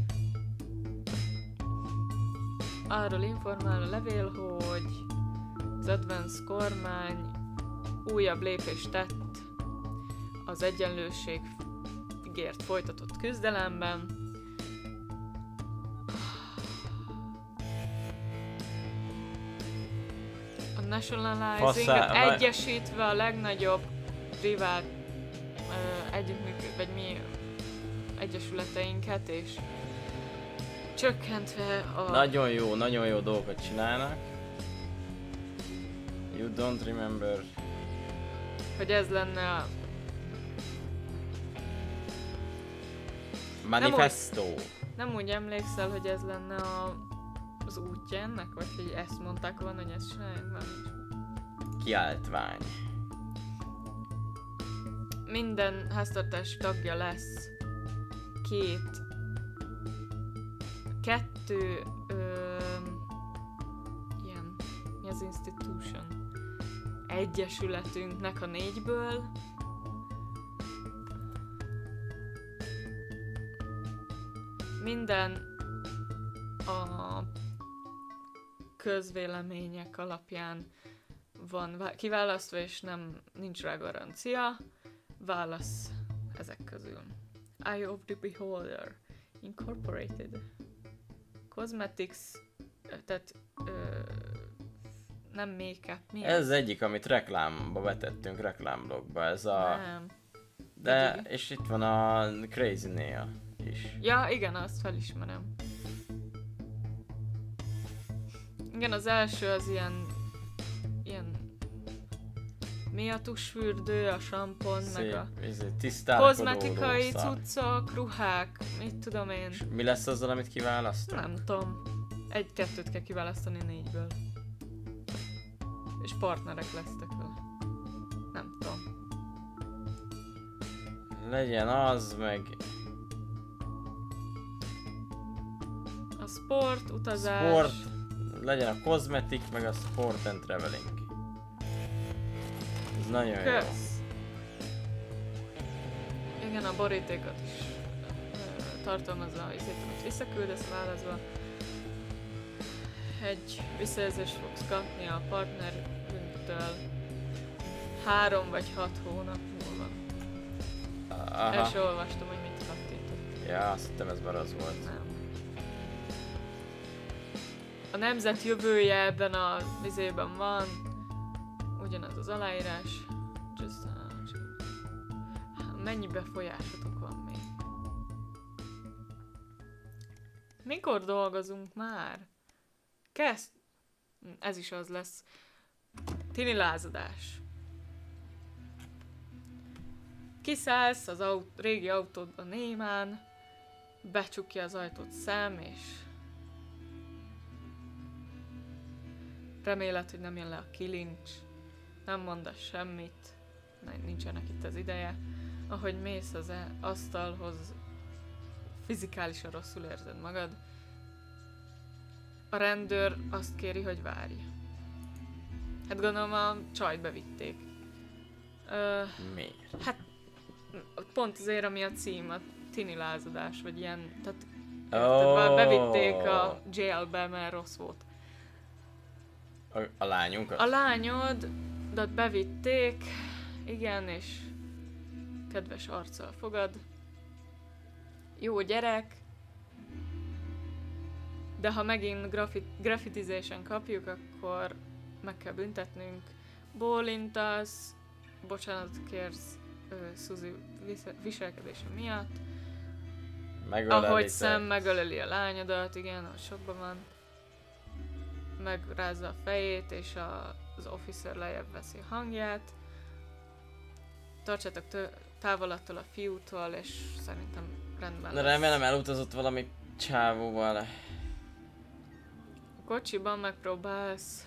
Arról informál a levél, hogy az Advance kormány újabb lépést tett az egyenlőségért folytatott küzdelemben. A Nationalizing Faszá, egyesítve a legnagyobb privát uh, együttműködő, vagy mi egyesületeinket, és csökkentve a... Nagyon jó, nagyon jó dolgokat csinálnak. You don't remember. Hogy ez lenne a... Manifesto. Nem úgy, nem úgy emlékszel, hogy ez lenne a, az útja ennek? Vagy hogy ezt mondták volna, hogy ezt csinálják? Már nincs. Kiáltvány. Minden háztartás tagja lesz két, kettő, ö, ilyen, mi az institution? Egyesületünknek a négyből. Minden a közvélemények alapján van kiválasztva, és nem nincs rá garancia. Válasz ezek közül. Eye of the Beholder Incorporated. Cosmetics, tehát ö, nem make-up, mi Ez az egyik, amit reklámba vetettünk, reklámblogba, ez a... Nem. De, Egyik. és itt van a Crazy Néa is. Ja, igen, azt felismerem. Igen, az első az ilyen... Ilyen... Mi a tusfürdő, a sampon, meg a... Tisztálkodó kozmetikai rószal. cuccok, ruhák, mit tudom én. Mi lesz azzal, amit kiválasztunk? Nem tudom. Egy-kettőt kell kiválasztani négyből. És partnerek lesztek vele. Nem tudom. Legyen az, meg... A sport, utazás... Sport, legyen a kozmetik, meg a sport and traveling. Ez nagyon jó. Kösz. Igen, a borítékot is ö, tartalmazza a izét, amit visszaküldesz válaszba. Egy visszajelzést fogsz kapni a partnerünktől három vagy hat hónap múlva. Aha. El sem olvastam, hogy mit kattintott. Ja, azt hittem ez már az volt. Nem. A nemzet jövője ebben a vizében van. Ugyanaz az aláírás. Just, uh, mennyi befolyásotok van még? Mikor dolgozunk már? Kezd? Ez is az lesz. Tini lázadás. Kiszállsz az aut- régi autódba némán, becsukja az ajtót szem, és reméled, hogy nem jön le a kilincs, nem mondasz semmit, nincsenek itt az ideje. Ahogy mész az e- asztalhoz, fizikálisan rosszul érzed magad. A rendőr azt kéri, hogy várj. Hát gondolom a csajt bevitték. Ö, Miért? Hát pont azért, ami a cím, a tini lázadás, vagy ilyen, tehát Oh. érted, bevitték a jailbe, mert rossz volt. A, a lányunkat? A lányodat bevitték, igen, és kedves arccal fogad. Jó gyerek, de ha megint grafit- graffitization kapjuk, akkor meg kell büntetnünk. Bólintasz, bocsánatot kérsz uh, Suzy viselkedése miatt. Megöleli Ahogy te. Sam megöleli a lányodat, igen, ahogy sokban van. Megrázza a fejét, és a, az officer lejjebb veszi a hangját. Tartsátok tő- távol attól a fiútól, és szerintem rendben Na lesz. remélem elutazott valami csávóval. A kocsiban megpróbálsz...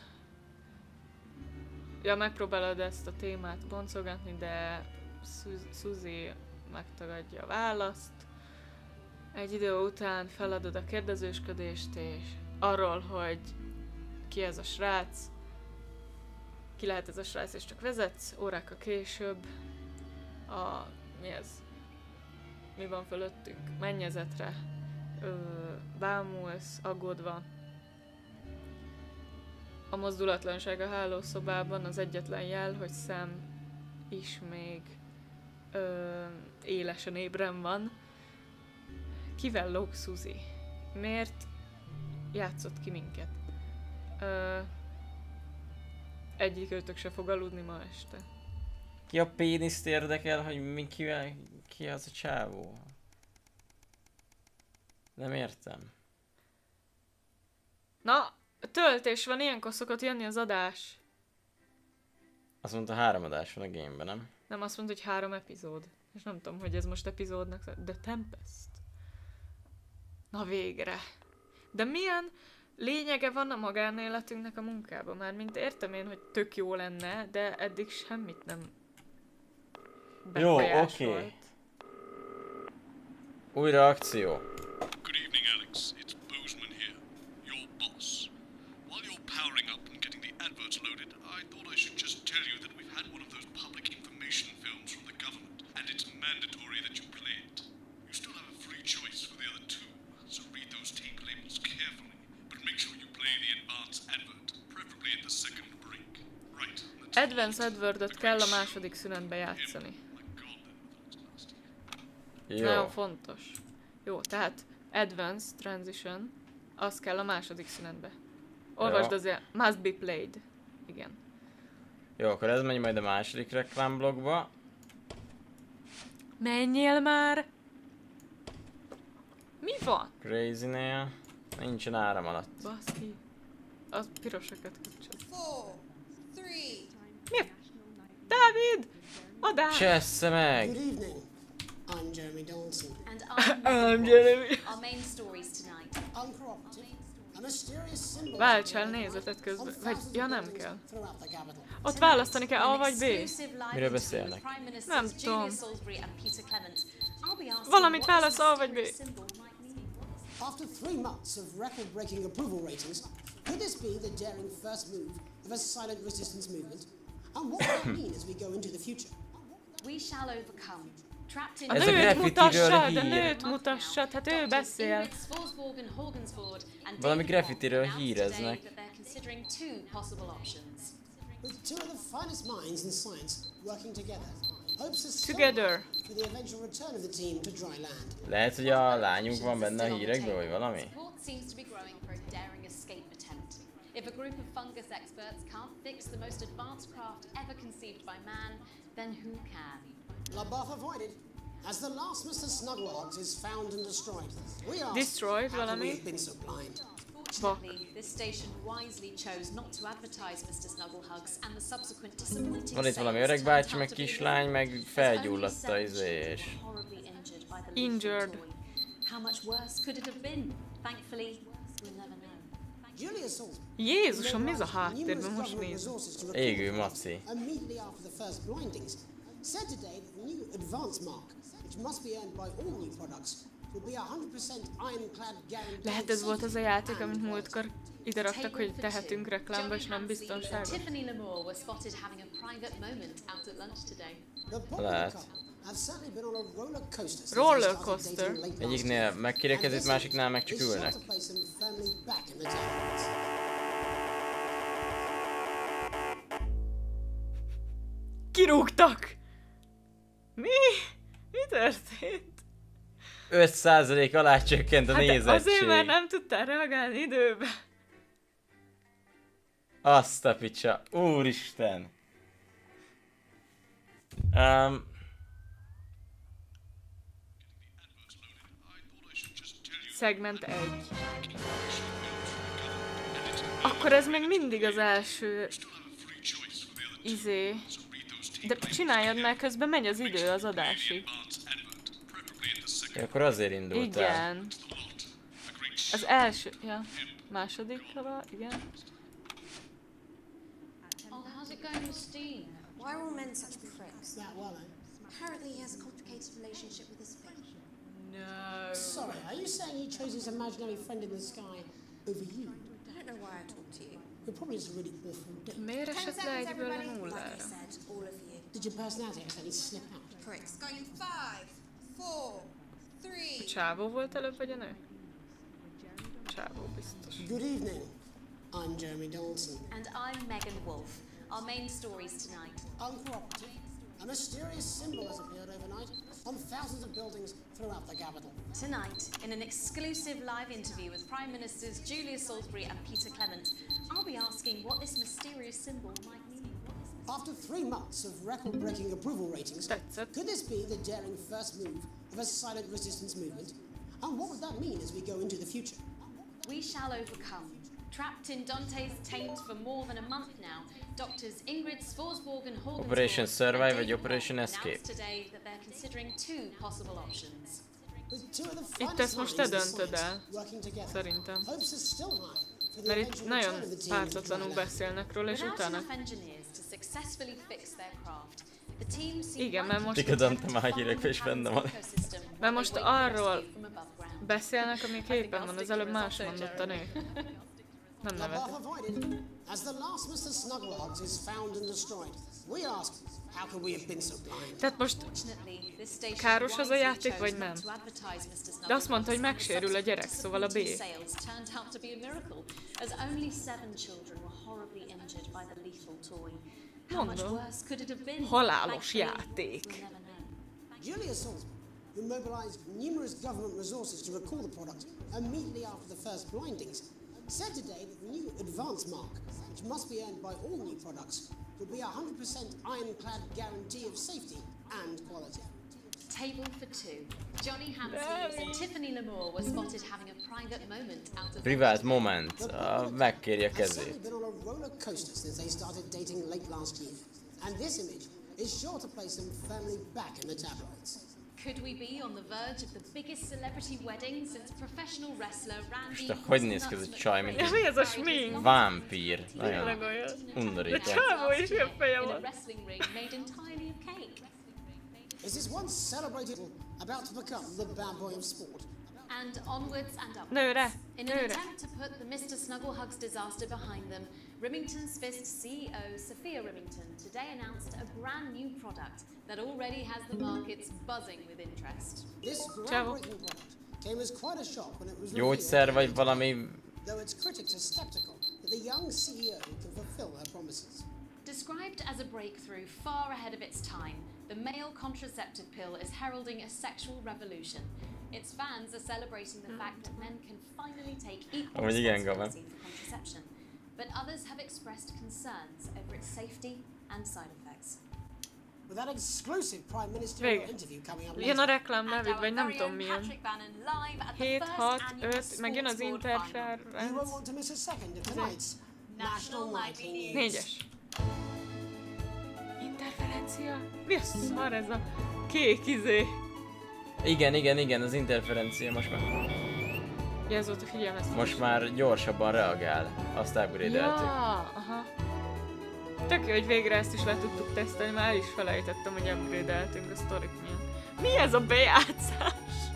Ja, megpróbálod ezt a témát boncolgatni, de Su- Suzy megtagadja a választ. Egy idő után feladod a kérdezősködést, és arról, hogy ki ez a srác, ki lehet ez a srác, és csak vezetsz órákkal később. a... mi ez? Mi van fölöttünk? Mennyezetre. Ö, bámulsz, aggódva. A mozdulatlanság a hálószobában az egyetlen jel, hogy Sam is még ö, élesen ébren van. Kivel lóg Suzy? Miért játszott ki minket? Ö, egyik őtök se fog aludni ma este. Ki a péniszt érdekel, hogy mi, kivel, ki az a csávó? Nem értem. Na, töltés van, ilyenkor szokott jönni az adás. Azt mondta, három adás van a gameben, nem? Nem, azt mondta, hogy három epizód. És nem tudom, hogy ez most epizódnak... The Tempest. Na végre. De milyen lényege van a magánéletünknek a munkában? Már mint értem én, hogy tök jó lenne, de eddig semmit nem befolyásolt. Jó, oké. Okay. Újra akció. Good evening, Alex. It's Bozeman here, your boss. While you're powering up and getting the adverts loaded, I thought I should just tell you that we've had one of those public information films from the government, and it's mandatory that you play it. You still have a free choice for the other two, so read those tape labels carefully, but make sure you play the advance advert, preferably at the second break. Right. Advance advertot kell a második szünetbe játszani. Jó. Nagyon fontos. Jó, tehát Advance Transition, az kell a második szünetbe. Olvasd azért, must be played. Igen. Jó, akkor ez megy majd a második reklámblogba. Menjél már! Mi van? Crazy-nél. Nincsen áram alatt. Baszki. Az pirosakat kapcsolat. Four, three. Mi? Dávid! Adás! Csessze meg! Good evening. I'm Jeremy Dawson. And I'm, I'm Jeremy. Our main stories tonight. Uncooperative. A mysterious symbol. Váltsál nézetet közben. Vagy, ja nem kell. Ott választani kell A vagy B. Miről beszélnek? Nem tudom. Valamit válasz A vagy B. After three months of record-breaking approval ratings, could this be the daring first move of a silent resistance movement? And what will that mean as we go into the future? We shall overcome. A nőt mutassad, a nőt mutassad, hát ő beszél. Valami graffitiről híreznek. With two of the finest minds in science working together, hopes are together for the eventual return of the team to dry land. Lehet, hogy a lányunk van benne a hírekből, vagy valami? If a group of fungus experts can't fix the most advanced craft ever conceived by man, then who can? LaBeouf avoided, as the last Mister Snugglehogs is found and destroyed. We are destroyed, how we have been so blind. Fortunately, this station wisely chose not to advertise Mister Snugglehugs and the subsequent disappointing Van itt valami öreg bácsi, meg kislány, meg felgyulladt a izé, és... Injured. How much worse could it have been? Thankfully, we'll never know. Jézusom, mi ez a háttérben most nézem? Égő maci. Immediately after the first blindings, said today that the new advance mark, which must be earned by all new products, will be one hundred percent ironclad guaranteed. Lehet ez volt az a játék, amit múltkor ide raktak, hogy tehetünk reklámba, és nem biztonságos. Tiffany Lamore was spotted having a private moment out at lunch today. Lehet. Roller coaster. Egyiknél megkirekezik, másiknál meg csak ülnek. Kirúgtak! Mi? Mi történt? öt százalék alá csökkent a hát nézettség. Azért, mert nem tudtál reagálni időbe. Azt a picsa. Úristen. Um, Szegment egy. Akkor ez még mindig az első izé. De csináljad, mert közben megy az idő az adásig. Ja, akkor azért indult el. Igen. Az első, ja. Második hava, igen. Oh, how's it going with Steve? Why are all men such pricks? That well, apparently he has a complicated relationship with his fish. No. Sorry, are you saying he chose his imaginary friend in the sky over you? I don't know why I talk to you. You're probably just a really awful dick. Miért esett le egyből a nullára? Did your personality accidentally slip out? pricks. Going in five, four, three. A csávó volt előbb, vagy a nő? Csávó biztos. Good evening. I'm Jeremy Dawson. And I'm Megan Wolf. Our main stories tonight. Uncooperative. A mysterious symbol has appeared overnight on thousands of buildings throughout the capital. Tonight, in an exclusive live interview with Prime Ministers Julia Salisbury and Peter Clement, I'll be asking what this mysterious symbol might mean. After three months of record-breaking approval ratings, could this be the daring first move of a silent resistance movement? And what would that mean as we go into the future? We shall overcome. Trapped in Dante's taint for more than a month now, doctors Ingrid Sforsborg and Holden Operation Survive vagy Operation Escape. Today that they're considering two possible options. Itt ezt most te döntöd el, szerintem. Mert itt nagyon pártatlanul beszélnek róla, és utána... Igen, mert most... Tigadante már hírekbe is benne van. Mert most arról beszélnek, amik éppen van, az előbb más mondott a nő. Nem nevetek. As the last mister Snugglehogs is found and destroyed, we ask, how could we have been so blind? Tehát most káros az a játék, vagy nem? De azt mondta, hogy megsérül a gyerek, szóval a B. Mondom, halálos játék. Julia Salisbury, who mobilized numerous government resources to recall the product immediately after the first blindings, said today that the new advance mark, which must be earned by all new products, will be a one hundred percent ironclad guarantee of safety and quality. Table for two. Johnny Hamsleys and Tiffany Lamour were spotted having a private moment out of... Privát moment. Uh, megkéri a kezét. Been on a roller coaster since they started dating late last year, and this image is sure to place them firmly back in the tabloids. Could we be on the verge of the biggest celebrity wedding since professional wrestler Randy... Most hogy néz ki ez a csaj, mint mi ez a smink? Vámpír. Nagyon undorító. De csávó is ilyen feje van. Is this one celebrated about to become the bad boy of sport? And onwards and upwards. Nőre, In an nőre. attempt to put the mister Snugglehugs disaster behind them, Remington's Fist C E O Sophia Remington today announced a brand new product that already has the markets buzzing with interest. This groundbreaking product came as quite a shock when it was Gyógyszer vagy valami... though its critics are skeptical that the young C E O can fulfill her promises. Described as a breakthrough far ahead of its time, the male contraceptive pill is heralding a sexual revolution. Its fans are celebrating the fact that men can finally take equal responsibility for contraception, but others have expressed concerns over its safety and side effects. With that exclusive Prime Ministerial interview coming up Jön a later. reklám nevük, vagy nem tudom milyen. hét, hat, öt, meg jön az interferenc. You won't want to miss a second of tonight's National Nightly News. Négyes. Interferencia? Mi a szar ez a kék izé? Igen, igen, igen, az interferencia most már... Jelzót a figyelmeztetés. Most már gyorsabban reagál. Azt upgrade-eltük. Ja, aha. Tök jó, hogy végre ezt is le tudtuk tesztelni, már el is felejtettem, hogy upgrade-eltünk a sztorik miatt. Mi ez a bejátszás?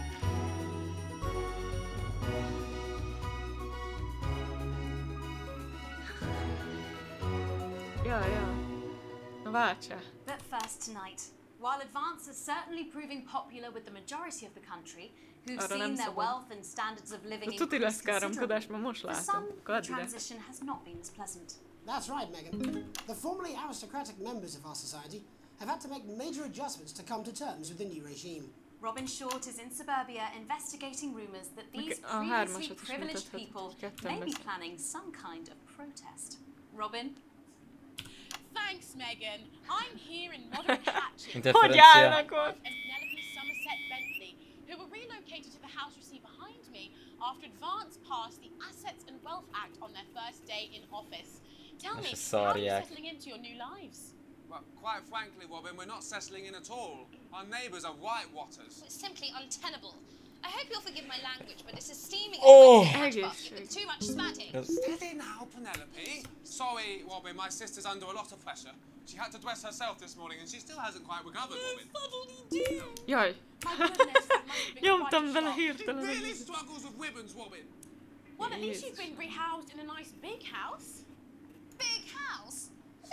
Ja, ja. Na váltsál. But first tonight, while Advance is certainly proving popular with the majority of the country, who've Arra seen nem their szabad. wealth and standards of living De tuti lesz increase káromkodás, mert most considerably, for látom. some, the Kadd ide. transition has not been as pleasant. That's right, Megan. The formerly aristocratic members of our society have had to make major adjustments to come to terms with the new regime. Robin Short is in suburbia investigating rumours that these Okay, a previously hármasat is privileged mutathat, people ketten may be lesz. planning some kind of protest. Robin? Thanks, Megan. I'm here in modern Hatchet. Interferencia. and Penelope Somerset Bentley, who were relocated to the house you see behind me after Advance passed the Assets and Wealth Act on their first day in office. Tell me, how are you settling into your new lives? Well, quite frankly, Robin, we're not settling in at all. Our neighbours are whitewatters. It's simply untenable. I hope you'll forgive my language, but this is steaming Oh! with too much spatting. Steady now, Penelope. Sorry, Robin, my sister's under a lot of pressure. She had to dress herself this morning and she still hasn't quite recovered, Robin. Jaj. Nyomtam bele hirtelen. Really struggles with ribbons, Robin. Well, at least you've been rehoused in a nice big house. Big house?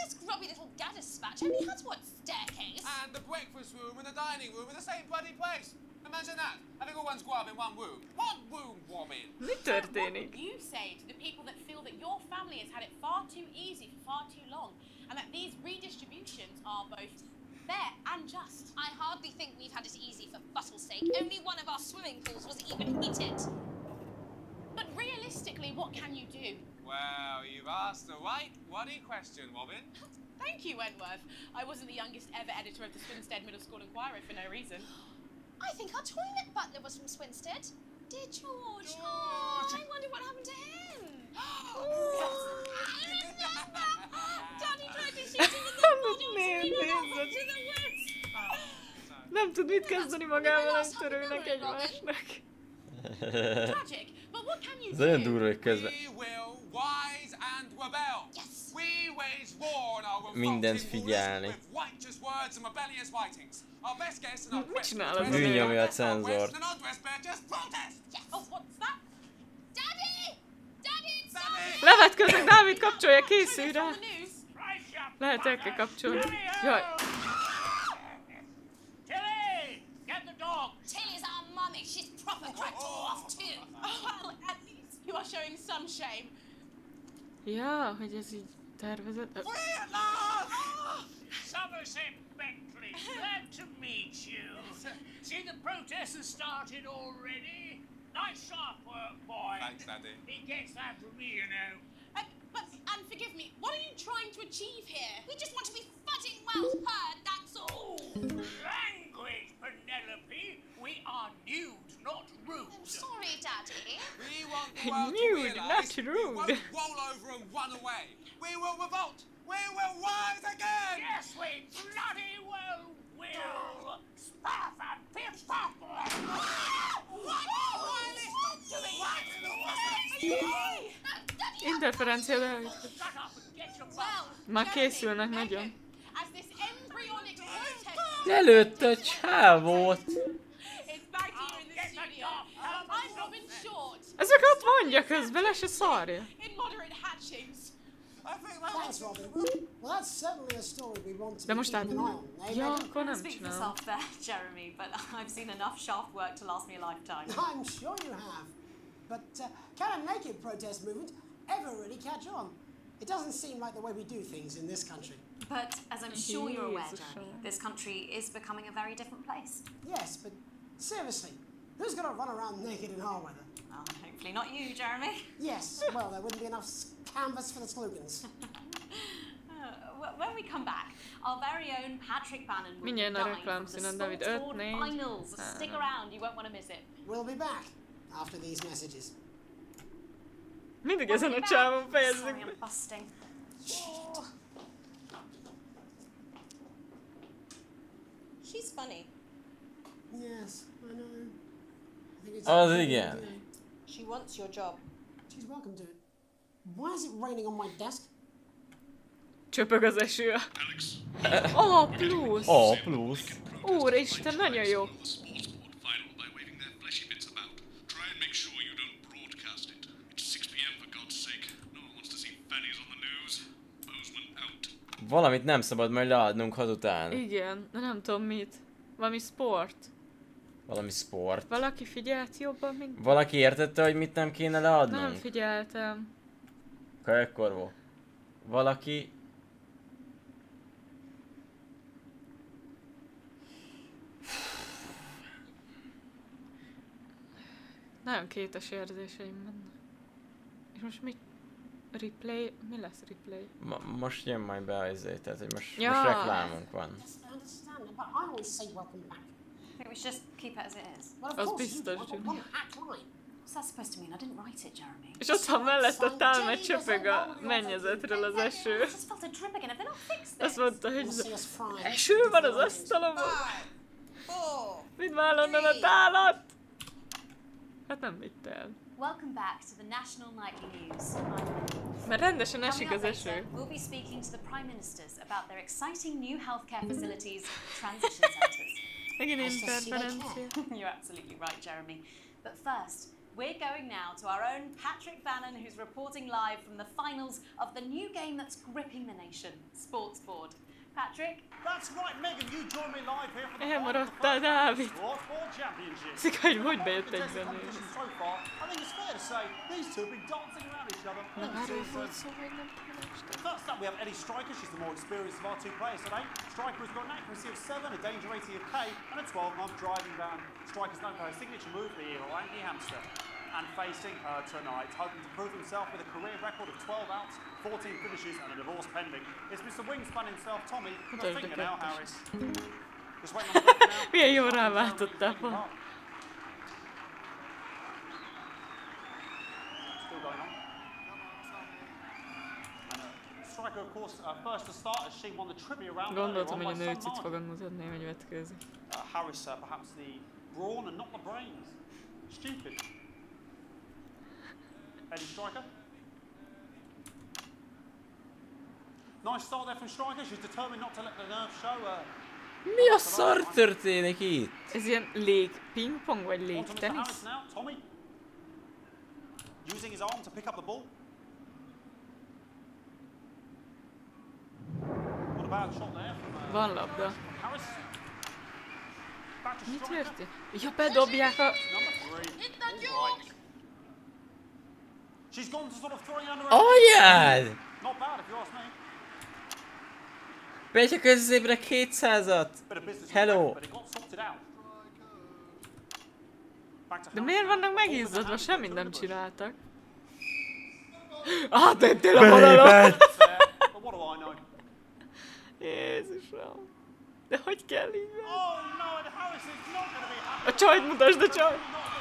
this grubby little gaddis spatch only has one staircase. And the breakfast room and the dining room in the same bloody place. Imagine that. Having all one's grub in one room. One room, woman. Mi történik? You say to the people that feel that your family has had it far too easy for far too long, and that these redistributions are both fair and just. I hardly think we've had it easy for fussle's sake. Only one of our swimming pools was even heated. But realistically, what can you do? Well, you've asked the right bloody question, Robin. Thank you, Wentworth. I wasn't the youngest ever editor of the Swinstead Middle School Inquirer for no reason. I think our toilet butler was from Swinstead. Dear George. George. Oh, I wonder what happened to him. Oh, Daddy tried to shoot him in the body to the woods. Nem tud mit kezdeni magával, nem törülnek egymásnak. Tragic, but what can you Ez do? olyan durva, hogy közben We will rise and rebel. Yes. We wage war on our mindent figyelni. with righteous words and rebellious writings. Our best guess and our Mit csinál az Bűnnyomja a cenzort. Oh, what's that? Daddy! Daddy, it's Levetköznek, Dávid, kapcsolja, készülj rá! Lehet el kell kapcsolni. Jaj. Tilly! Get the dog! Tilly's our mummy. She's proper cracked off too. Well, at least you are showing some shame. Ja, hogy ez így tervezett. Somerset Beckley, glad to meet you. See, the protest has started already. Nice sharp work, boy. Thanks, Daddy. He gets that from me, you know. Uh, but, and forgive me, what are you trying to achieve here? We just want to be footing well heard, that's all. Language, Penelope. We are nude, not rude. I'm sorry, Daddy. We want the world Nude, to not realise we rude. won't roll over and run away. We will revolt. We will rise again. Yes, we bloody well will. Spaff and piff pop. What? Interferencia, Dávid. Már készülnek nagyon. As this embryonic protest Lelőtte a csávót. is back here in the studio. I'm Robin Short. Ezek ott mondja közben, le se szarja. In moderate hatchings. Thanks, Robin. Well, that's certainly a story we want to De be most át... keeping an eye on. eh, Ja, Megan? akkor nem Speak for csinálom. yourself there, Jeremy, but I've seen enough shaft work to last me a lifetime. I'm sure you have. But uh, can a naked protest movement ever really catch on? It doesn't seem like the way we do things in this country. But as I'm sure you're aware, Jesus. Jeremy, this country is becoming a very different place. Yes, but seriously, who's going to run around naked in our weather? Well, hopefully not you, Jeremy. Yes, well, there wouldn't be enough s- canvas for the slogans. Uh, when we come back, our very own Patrick Bannon will be Mindjárt a live reklám from the színen, David. Sports öt, Board négy, Finals. Stick három. around, you won't want to miss it. We'll be back after these messages. Mindig ezen a csávon fejezzük Sorry, be. I'm busting. Oh. She's funny. Yes, I know. I think it's Az a good igen. idea. She wants your job. She's welcome to it. Why is it raining on my desk? Csöpög az eső. A plusz. A plusz. Úristen, nagyon jó. Valamit nem szabad majd leadnunk hazután. Igen, de nem tudom mit. Valami sport. Valami sport. Valaki figyelt jobban, mint... Valaki értette, hogy mit nem kéne leadnunk? Nem figyeltem. Akkor ekkor volt. Valaki... Nagyon kétes érzéseim vannak. És most mit? Replay? Mi lesz replay? Ma, most jön majd be az izé, tehát hogy most, Ja. most reklámunk van. Yes, I understand, but I always say welcome back. I think we should just keep it as it is. Well, of Az course you biztos, do. Juni. One hack line. What's that supposed to mean? I didn't write it, Jeremy. És ott van mellett a támad csöpög a mennyezetről az eső. I just felt a drip again. Have they not fixed this? Azt mondta, hogy We'll see us fry. eső van az asztalomon. Four. Mit vál onnan a tálat? Hát nem vitt el. Welcome back to the National Nightly News. I'm Mert rendesen Coming esik up az later, eső. we'll be speaking to the Prime Ministers about their exciting new healthcare facilities, transition centres. Megint interferencia. You're absolutely right, Jeremy. But first, we're going now to our own Patrick Bannon, who's reporting live from the finals of the new game that's gripping the nation, Sportsboard. Patrick? That's right, Megan, you join me live here for the Elmaradtál Dávid. Sportsboard Championship. Szik, hogy hogy bejött egyben ő. So far, I think it's fair to say these two have been dancing around each other. Na, erről volt szó, hogy nem tudom. First up, we have Eddie Striker. She's the more experienced of our two players today. Striker has got an accuracy of seven, a danger rating of K, and a twelve-month driving ban. Striker's known for her signature move, the Orangi Hamster. And facing her tonight, hoping to prove himself with a career record of twelve outs, fourteen finishes, and a divorce pending. It's Mister Wingspan himself, Tommy, the fingernail Harris. Just waiting on the break now. Milyen jól ráváltottál volna. Still going on. Striker, of course, uh, first to start as she won the trivia round. Gondoltam, hogy a nőt itt fogod mutatni, hogy vetkőzik. Uh, Harris, uh, perhaps the brawn and not the brains. Stupid. Eddie Striker. Nice start there from Striker. She's determined not to let the nerves show. Uh, Mi a szar történik itt? Ez ilyen lég pingpong vagy lég tenisz? Tommy using his arm to pick up the ball. What about shot there from uh, Van labda. Harris? Mi történt? Ja, bedobják a... She's gone to sort of throwing under her. Anyád! Not bad if you ask me. Begy a középre kétszázat! Hello! De miért vannak megizzadva? Semmit nem csináltak. Átettél a vonalon! Jézusom! De hogy kell így venni? A csajt mutasd, a csajt!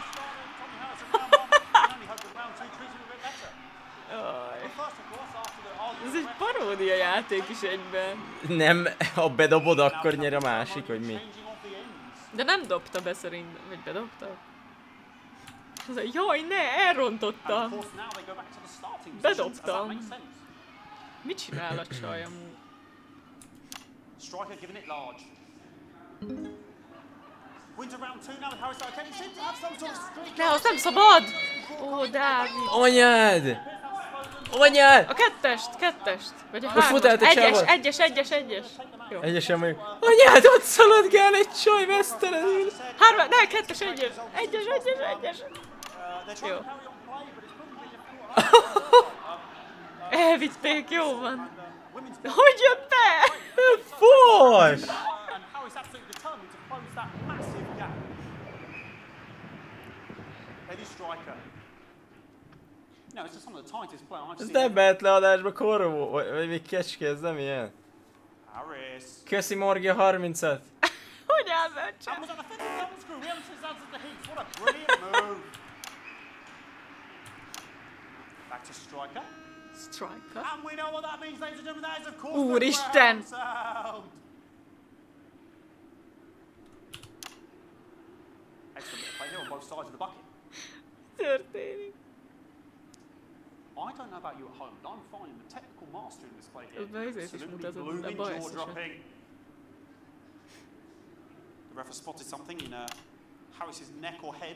Ez egy paródia játék is egyben. Nem, ha bedobod, akkor nyer a másik, hogy mi. De nem dobta be szerintem, vagy bedobta? Jaj, ne, elrontottam! Bedobtam! Mit csinál a csaj amúgy? Striker giving it large. Wins around two now with Harris. Okay, he seems to have some sort of streak. Ne, az nem szabad! Ó, Dávid! Anyád! Anyád! A kettest, kettest! Vagy a hármast. Egyes, egyes, egyes, egyes. Jó. Egyesen mondjuk. Anyád, ott szaladgál egy csaj vesztelenül! Hárma, ne, kettes, egyes! Egyes, egyes, egyes! Jó. Elvitték, jó van. Hogy jött be? Fos! Ez nem mehet le adásba koró, vagy még kecske, ez nem ilyen. Köszi Morgi a harmincat. Hogy elmehetsen? Back to Striker. Striker. And we know what that means, ladies and gentlemen. That is, of course, Úristen! the sound. Excellent play here on both sides of the bucket. Történik. I don't know about you at home, but I'm finding the technical master in this play here. Ezért is mutatott, de Blooming baj jaw dropping. The ref has spotted something in uh, Harris's neck or head.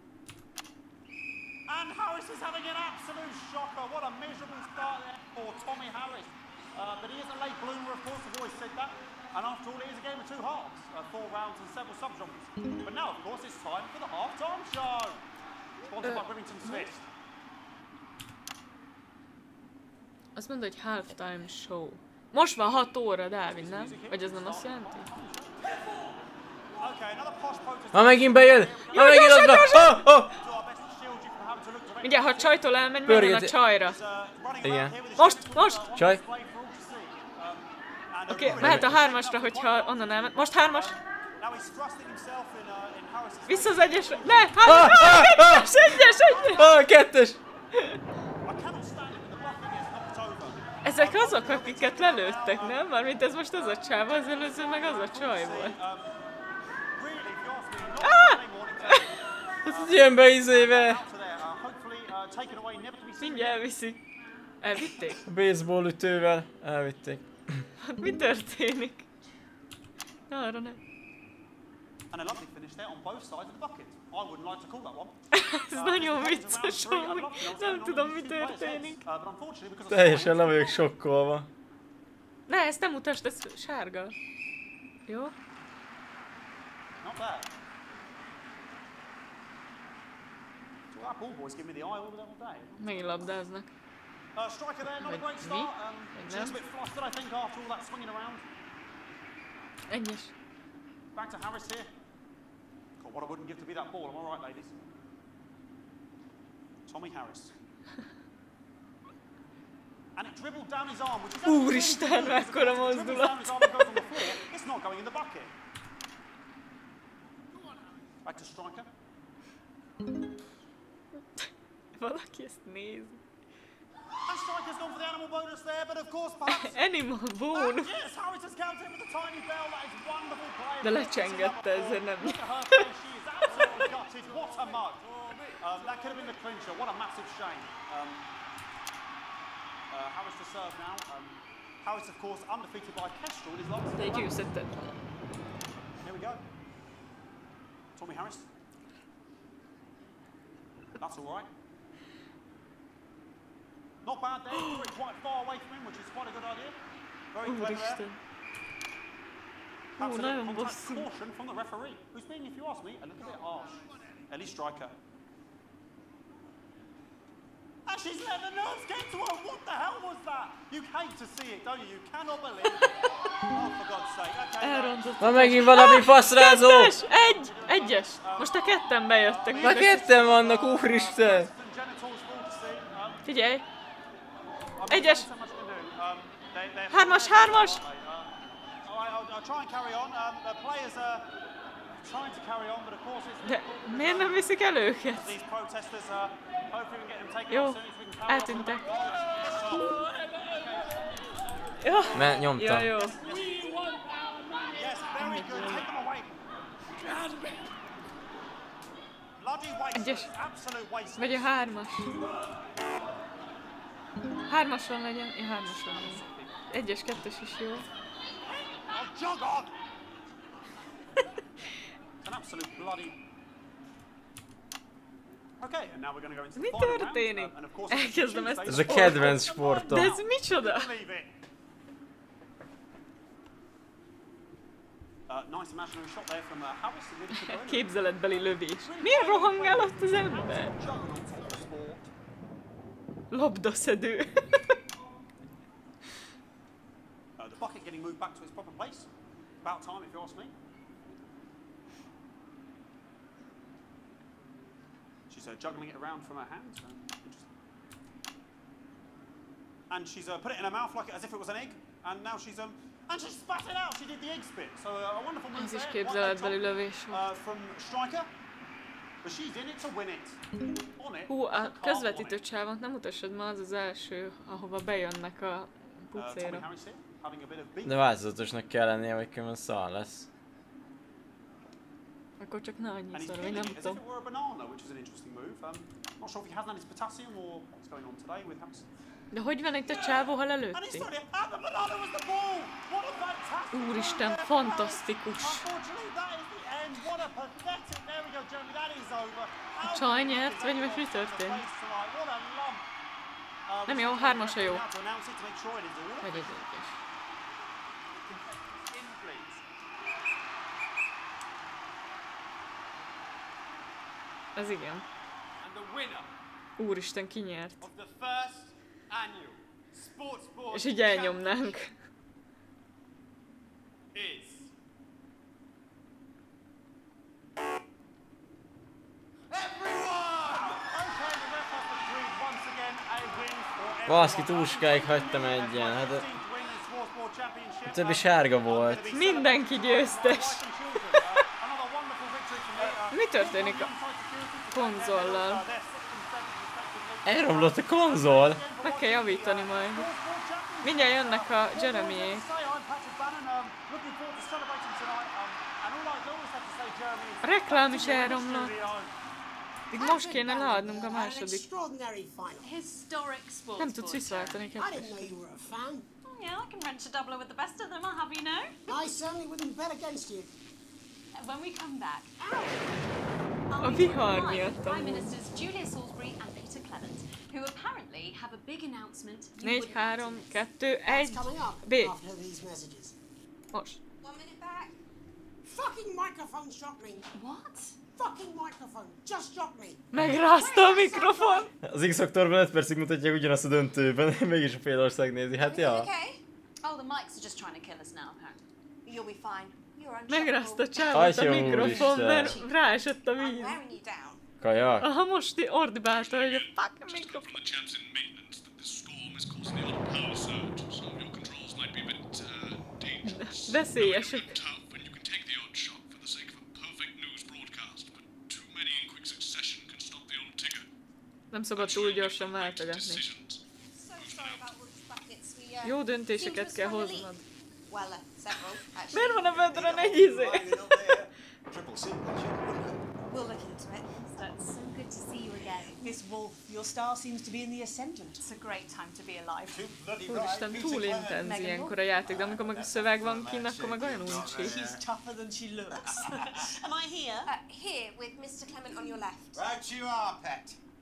And Harris is having an absolute shocker. What a miserable start there for Tommy Harris. Uh, but he is a late bloomer, of course, I've always said that. And after all, it is a game of two halves, uh, four rounds and several subgenres. But now, of course, it's time for the halftime show. Sponsored by Remington's Fist. Azt mondod, hogy halftime show. Most van hat óra, Dávid, nem? Vagy ez nem azt jelenti? Ha megint bejön! Ha megint ott van! Oh, oh. Ugye, ha a csajtól elmegy, menjen a csajra. Igen. Most, most! Csaj. Oké, okay, mehet a hármasra, hogyha onnan elmegy. Most hármas! Vissza az egyesre! Ne! Hármas! Ah, ah, kettes! Egyes! Egyes! Ah, kettes! Ezek azok, akiket lelőttek, nem? Mármint ez most az a csáva, az előző meg az a csaj volt. Ah! Ez jön be izébe! Mindjárt elviszik. Elvitték? A baseball ütővel elvitték. Hát mi történik? Arra nem. And a lovely finish there on both sides of the bucket. I wouldn't like to call that one. Ez nagyon vicces, valami. Nem tudom, mi történik. Teljesen le vagyok sokkolva. Ne, ezt nem mutasd, ez sárga. Jó? Not bad. So our ball boys give me the eye all day. Megint labdáznak. Uh, striker there, not a great start. Um, she's a bit flustered, I think, after all that swinging around. Egyes. Back to Harris here. God, what I wouldn't give to be that ball. Am I right, ladies? Tommy Harris. And it dribbled down his arm, which is Úristen, mekkora mozdulat! It's not going in the bucket. Back to striker. Valaki ezt néz. And striker's gone for the animal bonus there, but of course perhaps... Animal bonus? Uh, yes, Harris has counted with a tiny bell. That is wonderful play. De lecsengette ezzel nem. Look at her face, she is absolutely gutted. What a mug. Um, that could have been the clincher. What a massive shame. Um, uh, Harris to serve now. Um, Harris, of course, undefeated by Kestrel in his last. De győzette. Here we go. Tommy Harris. That's all right. Not bad there, threw it quite far away from him, which is quite a good idea. Very clever there. Perhaps a little contact caution from the referee, who's being, if you ask me, a little bit harsh. Ellie Striker. And she's let the nerves get to her. What the hell was that? You hate to see it, don't you? You cannot believe it. Oh, for God's sake. Okay. Na megint valami faszrázó! Kettes! Egy! Egyes! Most a ketten bejöttek. Na ketten vannak, úristen! Figyelj! Egyes! Hármas, hármas! De miért nem viszik el őket? Jó, eltűntek. Jó, mert nyomtam. Jó, jó. Egyes. Vagy a hármas. Hármason legyen, ja, hármason legyen. Egyes, kettes is jó. Mi történik? Elkezdem ezt a Ez a kedvenc sportom. De ez micsoda? Képzeletbeli lövés. Miért rohangál ott az ember? Labdaszedő. uh, the bucket getting moved back to its proper place. About time, if you ask me. She's uh, juggling it around from her hand. Um, and she's uh, put it in her mouth like as if it was an egg. And now she's um, and she spat it out. She did the egg spit. So uh, a wonderful move Ez is there. képzeletbeli lövés Uh, from striker. But she's in it to win it. On it. Hú, a közvetítő csávont nem mutassad ma, az az első, ahova bejönnek a pucéra. De változatosnak kell lennie, vagy különben szar lesz. Akkor csak ne annyiszor, vagy nem tudom. De hogy van itt a csávó, ha lelőtték? Úristen, fantasztikus! A csaj nyert, vagy most mi történt? Nem jó, hármas a jó. Vagy egy egyes. Ez igen. Úristen, ki nyert? És így elnyomnánk. Baszki, túl sokáig hagytam egyen, hát a... a többi sárga volt. Mindenki győztes. Mi történik a konzollal? Elromlott a konzol! Meg kell javítani majd. Mindjárt jönnek a Jeremyék. A reklám is elromlott. Még most kéne leadnunk a második. Nem tudsz visszaváltani kettős. Yeah, I can wrench a doubler with the best of them, I'll have you know. I certainly wouldn't bet against you. when we come back, A vihar miatt Prime amúgy. Ministers Julia Salisbury and Peter Clement, who apparently have a big announcement. You négy, wouldn't három, want to miss. kettő, egy, B. After these messages. Most. One minute back. Fucking microphone shot me. What? Fucking microphone just shot me. Megrázta a mikrofon! Az X-faktorban öt percig mutatják ugyanazt a döntőben, mégis a fél ország nézi, hát ja. Okay. Oh, the mics are just trying to kill us now, apparently. You'll be fine. You're Megrázta a csávot a Atya mikrofon, úristen. mert ráesett a víz. wearing you down. Kajak. Aha, most ordibálta, hogy a fuck mikrofon. The chaps in maintenance that this storm is causing the odd power surge, so your controls might be a bit uh, dangerous. Veszélyesek. Tough, and you can take the odd shock for the sake of a perfect news broadcast, but too many in quick succession can stop the old ticker. Nem szabad túl gyorsan váltogatni. So sorry about all these buckets. We, uh, Jó seem to döntéseket have kell sprung a leak. hoznod. Well, uh, several, actually. Miért van a földön egy izé? Triple signature, wouldn't it? We'll look into it. That's so good to see you again. Miss Wolf, your star seems to be in the ascendant. It's a great time to be alive. Úristen, túl intenz ilyenkor a játék, de amikor meg a szöveg van kint, akkor meg olyan uncsi. She's tougher than she looks. Am I here? Uh, here, with Mister Clement on your left. Right you are, pet.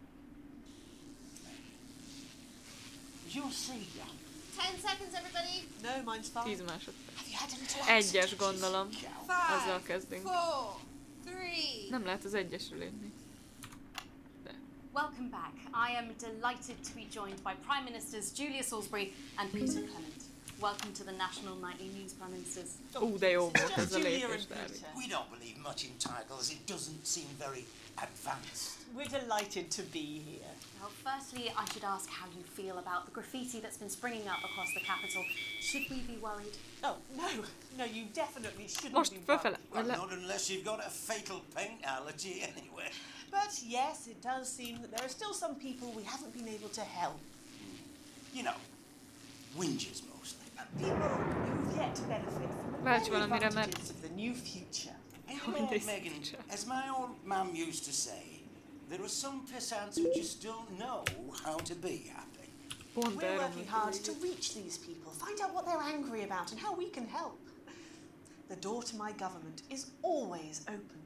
You'll see, young. Ten seconds, everybody. No, mine's fine. Tíz másodperc. Have you had a little Egyes gondolom. Azzal Five, kezdünk. four, three. Nem lehet az egyesről lenni. Welcome back. I am delighted to be joined by Prime Ministers Julia Salisbury and Peter Clement. Welcome to the National Nightly News, Prime Ministers. Ú, de jó volt ez a lépés, Dávid. We don't believe much in titles. It doesn't seem very advanced. We're delighted to be here. Well, firstly, I should ask how you feel about the graffiti that's been springing up across the capital. Should we be worried? Oh, no. No, you definitely shouldn't Most be fölfele. Well, not unless you've got a fatal paint allergy anyway. But yes, it does seem that there are still some people we haven't been able to help. You know, whinges mostly. People who've yet to benefit from the Válts many valamire, mert... advantages of the new future. You know, Megan, as my old mum used to say, there are some pissants who just don't know how to be happy. We're working hard to reach these people, find out what they're angry about and how we can help. The door to my government is always open.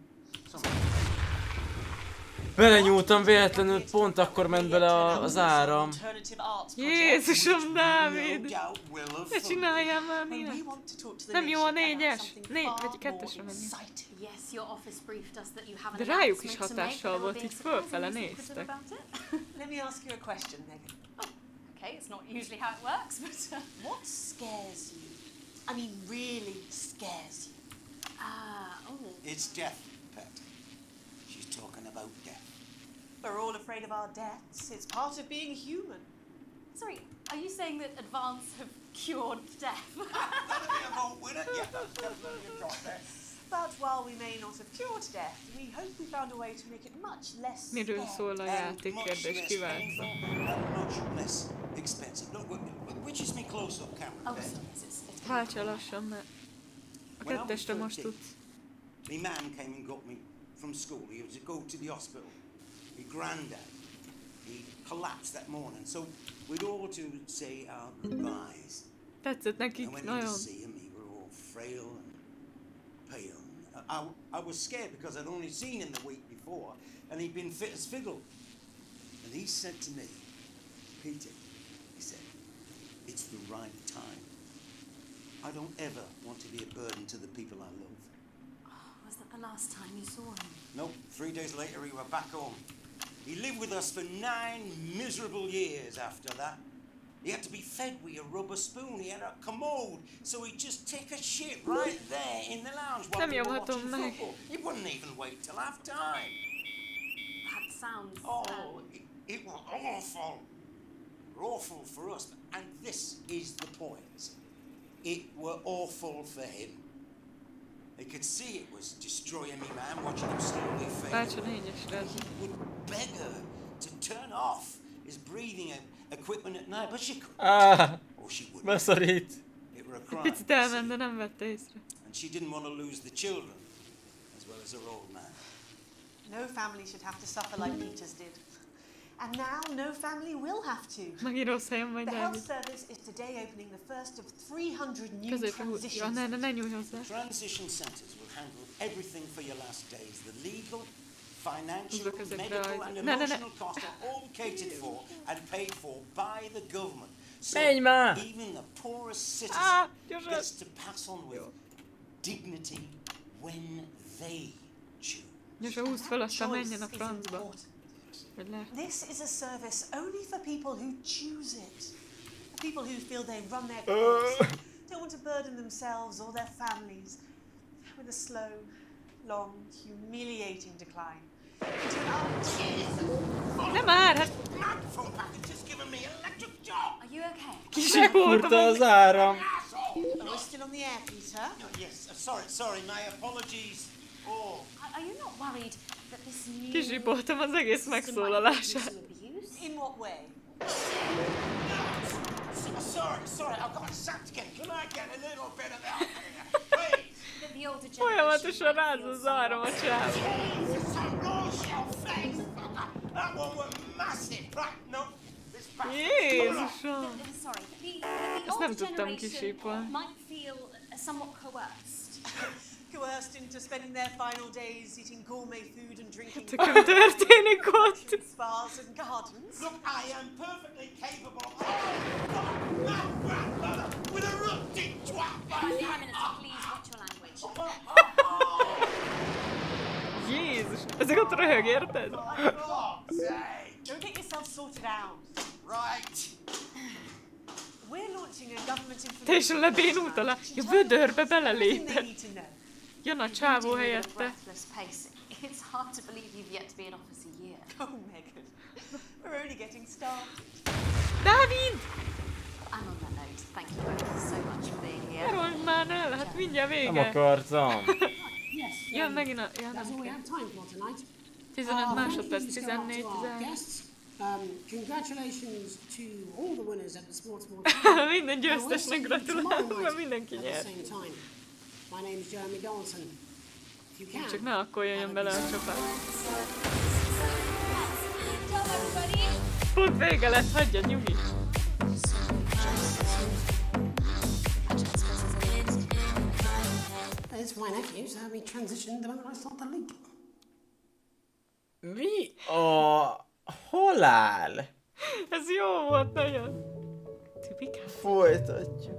Belenyúltam véletlenül, pont akkor ment bele az áram. Jézusom, Dávid! Ne csináljál már miért? Nem jó a négyes? Négy, vagy kettesre menjünk. Yes, your office briefed us that you have De an rájuk is announcement to make, hatással and there volt, will így be a surprise fölfele and secretive néztek. about it. Let me ask you a question, Megan. Okay, it's not usually how it works, but... Uh, what scares you? I mean, really scares you? Ah, oh. It's death, pet. She's talking about death. We're all afraid of our deaths. It's part of being human. Sorry, are you saying that Advance have cured death? But while we may not have cured death, we hope we found a way to make it much less Miről szól a And játék? much Kérdés less kiváltva. painful and much less expensive. Look, which is me close up camera, Oh, pet. sorry, it's, it's... Váltsa lassan, mert a When I was kettesre most thirteen, tudsz. my man came and got me from school. He was to go to the hospital. My granddad, he collapsed that morning. So we'd all to say our goodbyes. Tetszett I nekik went in to nagyon. see him. He were all frail and pale. I, I was scared because I'd only seen him the week before, and he'd been fit as fiddle. And he said to me, Peter, he said, it's the right time. I don't ever want to be a burden to the people I love. Oh, was that the last time you saw him? Nope, three days later we were back home. He lived with us for nine miserable years after that. He had to be fed with a rubber spoon. He had a commode, so he'd just take a shit right there in the lounge while Nem we were nyomhatom watching meg. football. He wouldn't even wait till half time. That sounds... Oh, um, it, it was awful. Awful for us. And this is the point. It were awful for him. He could see it was destroying me, man, watching him slowly fade Váltsa away. négyesre. He would beg her to turn off his breathing equipment at night, but she couldn't. Ah, Or she wouldn't. beszorít. It were a Egy crime. picit elment, de nem vette észre. And she didn't want to lose the children, as well as her old man. No family should have to suffer like Peter's did. And now no family will have to. Megint rossz helyen vagy, The health Dávid. service is today opening the first of three hundred new Középre húz. Ja, transitions. ne, ne, ne nyújj hozzá. Transition centres will handle everything for your last days. The legal, financial, medical and emotional costs are all catered for and paid for by the government. So even the poorest citizen gets to pass on with dignity when they choose. Ja se húzd fel, aztán menjen a francba. This is a service only for people who choose it. People who feel they run their course, don't want to burden themselves or their families with a slow, long, humiliating decline. Nem már, hát... Are you okay? Megfúrta az áram. We're still on the air, Peter. Oh, yes, uh, sorry, sorry, my apologies. Oh. Are you not worried that this new... Kisipoltam az egész megszólalását. In what way? Sorry, sorry, I've got sacked again. Can I get a little bit of that? Please. Folyamatosan rázza az áram a csávó. That one was massive, right? No. Jézusom! Sorry, the, the Ezt nem older tudtam kisípolni. might feel somewhat coerced. Coerced into spending their final days eating gourmet food and drinking Mi történik ott? spas and gardens. Look, I am perfectly capable of my grandmother with a rusty twat. Prime Minister, please watch your language. Jézus! Ezek ott röhög, érted? Go get yourself sorted out. Right. We're launching a government information. Teljesen lebénult alá. Ja, vödörbe belelépett. Jön a csávó helyette. It's hard to believe you've yet to be in office a year. Oh, Megan. We're only getting started. Dávid! And on that note, thank you both so much for being here. Gyerünk már el, hát mindjárt vége. Nem akartam. Jön megint a... Ja, nem kell. tizenöt másodperc, tizennégy, tizennégy. Um, congratulations to all the winners at the Sports World. Minden győztesnek gratulálunk, mert mindenki nyert. My name is Jeremy Donaldson. If you can. Csak ne akkor jöjjön bele a csapat. Pont vége lett, hagyja nyugi. It's my nephew, so we transitioned the moment I start the league. Mi a... Hol áll? Ez jó volt nagyon. Tipikál. Folytatjuk.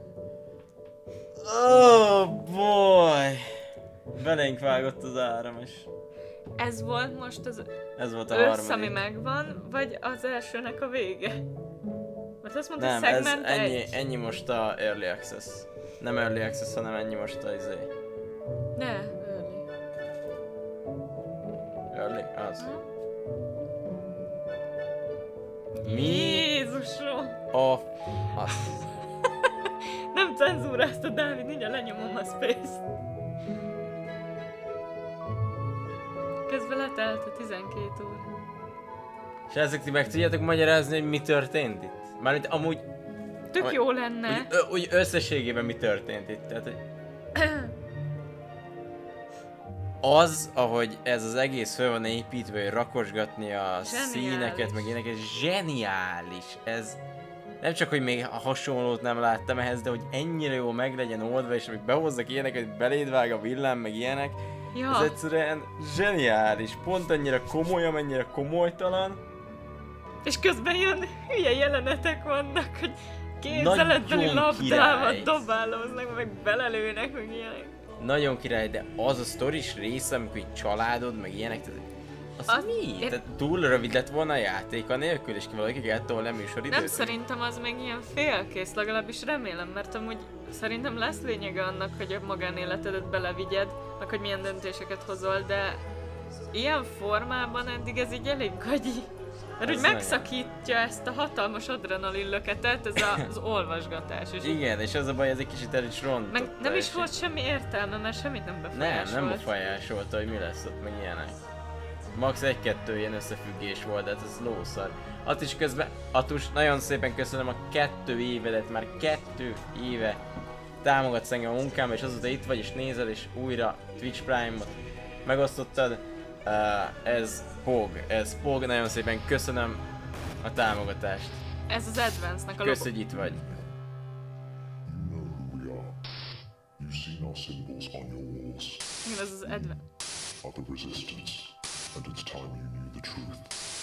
Oh boy! Belénk vágott az áram is. Ez volt most az Ez volt a össz, harmadik. ami megvan, vagy az elsőnek a vége? Mert azt mondta, nem, segment ez ennyi, egy. ennyi most a Early Access. Nem Early Access, hanem ennyi most a izé. Ne, early. Early? Az. Hm? Mi? Jézusom! A... Az. Nem cenzúrázta, Dávid, mindjárt lenyomom a space-t. Közben letelt a tizenkét óra. És ezek ti meg tudjátok magyarázni, hogy mi történt itt? Mármint amúgy... Tök jó lenne. Úgy, ö, úgy összességében mi történt itt, tehát hogy... Az, ahogy ez az egész fel van építve, hogy rakosgatni a zseniális. Színeket, meg ilyeneket, zseniális! Ez nem csak, hogy még a hasonlót nem láttam ehhez, de hogy ennyire jó meg legyen oldva, és amik behozzak ilyeneket, hogy beléd vág a villám, meg ilyenek, ja. Ez egyszerűen zseniális! Pont annyira komoly, amennyire komolytalan. És közben ilyen hülye jelenetek vannak, hogy képzeletbeli labdával dobálóznak, meg belelőnek, meg ilyenek. Nagyon király, de az a sztoris része, amikor egy családod, meg ilyenek, tehát az, az mi? Én... Tehát túl rövid lett volna a játék anélkül, és ki valaki kellett tolni a műsoridőt? Nem, szerintem az még ilyen félkész, legalábbis remélem, mert amúgy szerintem lesz lényege annak, hogy a magánéletedet belevigyed, meg hogy milyen döntéseket hozol, de ilyen formában eddig ez így elég gagyi. Mert úgy megszakítja ezt a hatalmas adrenalin löketet, ez a, az olvasgatás. És igen, és az a baj, ez egy kicsit el is rontott. Meg nem is volt semmi értelme, mert semmit nem befolyásolt. Nem, nem befolyásolta, hogy mi lesz ott, meg ilyenek. Max egy-kettő ilyen összefüggés volt, de hát ez lószar. Att is közben, Atus, nagyon szépen köszönöm a kettő évedet, már kettő éve támogatsz engem a munkámba, és azóta itt vagy, és nézel, és újra Twitch Prime-ot megosztottad. Uh, ez Pog, ez Pog, nagyon szépen köszönöm a támogatást. Ez az Advance-nak a Kösz, hogy itt vagy. Igen, Ez az Edward. Are the resistance, and it's time you knew the truth.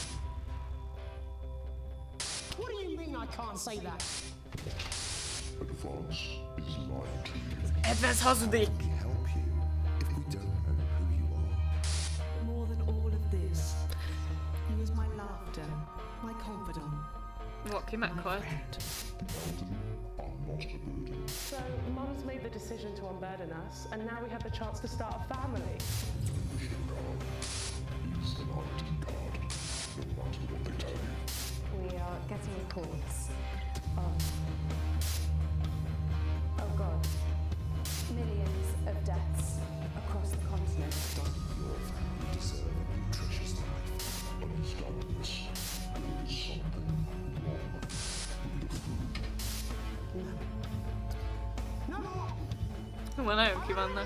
What do you mean I can't say that? Advance is lying to you. Advance hazudik! Help you if we don't know who you are. More than all of this, he was my laughter, my confidant. Valaki meghalt. So, Mum's made the decision to unburden us, and now we have the chance to start a family. Use the night card, no matter what they tell you. We are getting reports of... oh God, millions of deaths across the continent. Your family deserve a nutritious life. Understand this. There is something wrong with the food. No! No! Ma nagyon ki vannak.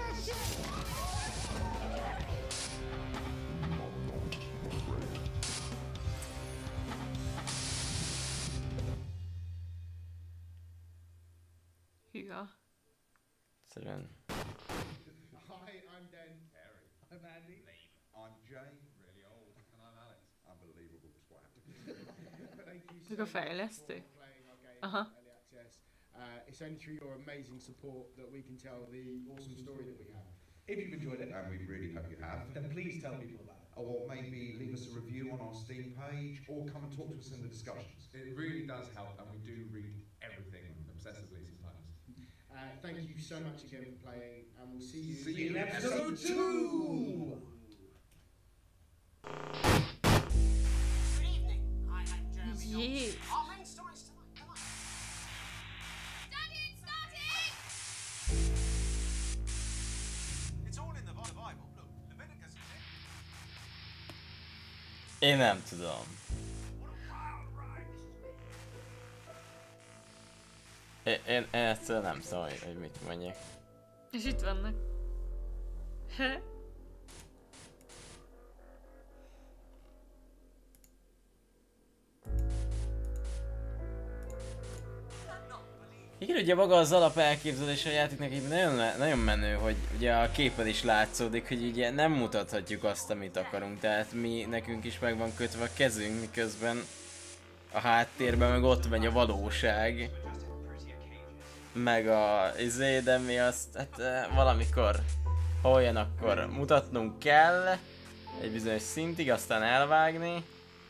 Hűha. Egyszerűen. Hi, I'm Dan Carey. I'm Andy. I'm Jane, really old. And I'm Alex. Unbelievable twat. Thank you so Ők a fejlesztők. much for playing our game Aha. early access. Uh, it's only through your amazing support that we can tell the awesome story that we have. If you've enjoyed it, and we really hope you have, then please tell people about it. Or maybe leave us a review on our Steam page, or come and talk to us in the discussions. It really does help, and we do read everything obsessively sometimes. Uh, thank you so much again for playing, and we'll see you, See you in in episode two! Good evening. I am Jeremy Yes. Johnson. Our main stories tonight. Come on. Starting, starting! It's all in the Bible. Look, Leviticus is it. Én nem tudom. Én, én, én egyszerűen nem tudom, hogy, hogy mit mondjak. És itt vannak. He? Igen, ugye maga az alap elképzelés a játéknak így nagyon, nagyon menő, hogy ugye a képen is látszódik, hogy ugye nem mutathatjuk azt, amit akarunk, tehát mi, nekünk is meg van kötve a kezünk, miközben a háttérben meg ott megy a valóság. Meg a izé, de mi azt, hát valamikor, ha olyan, akkor mutatnunk kell egy bizonyos szintig, aztán elvágni.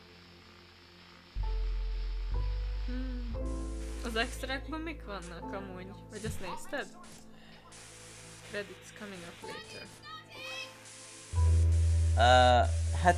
Hmm. Az extrákban mik vannak amúgy? Vagy azt nézted? Credits coming up later. Uh, hát...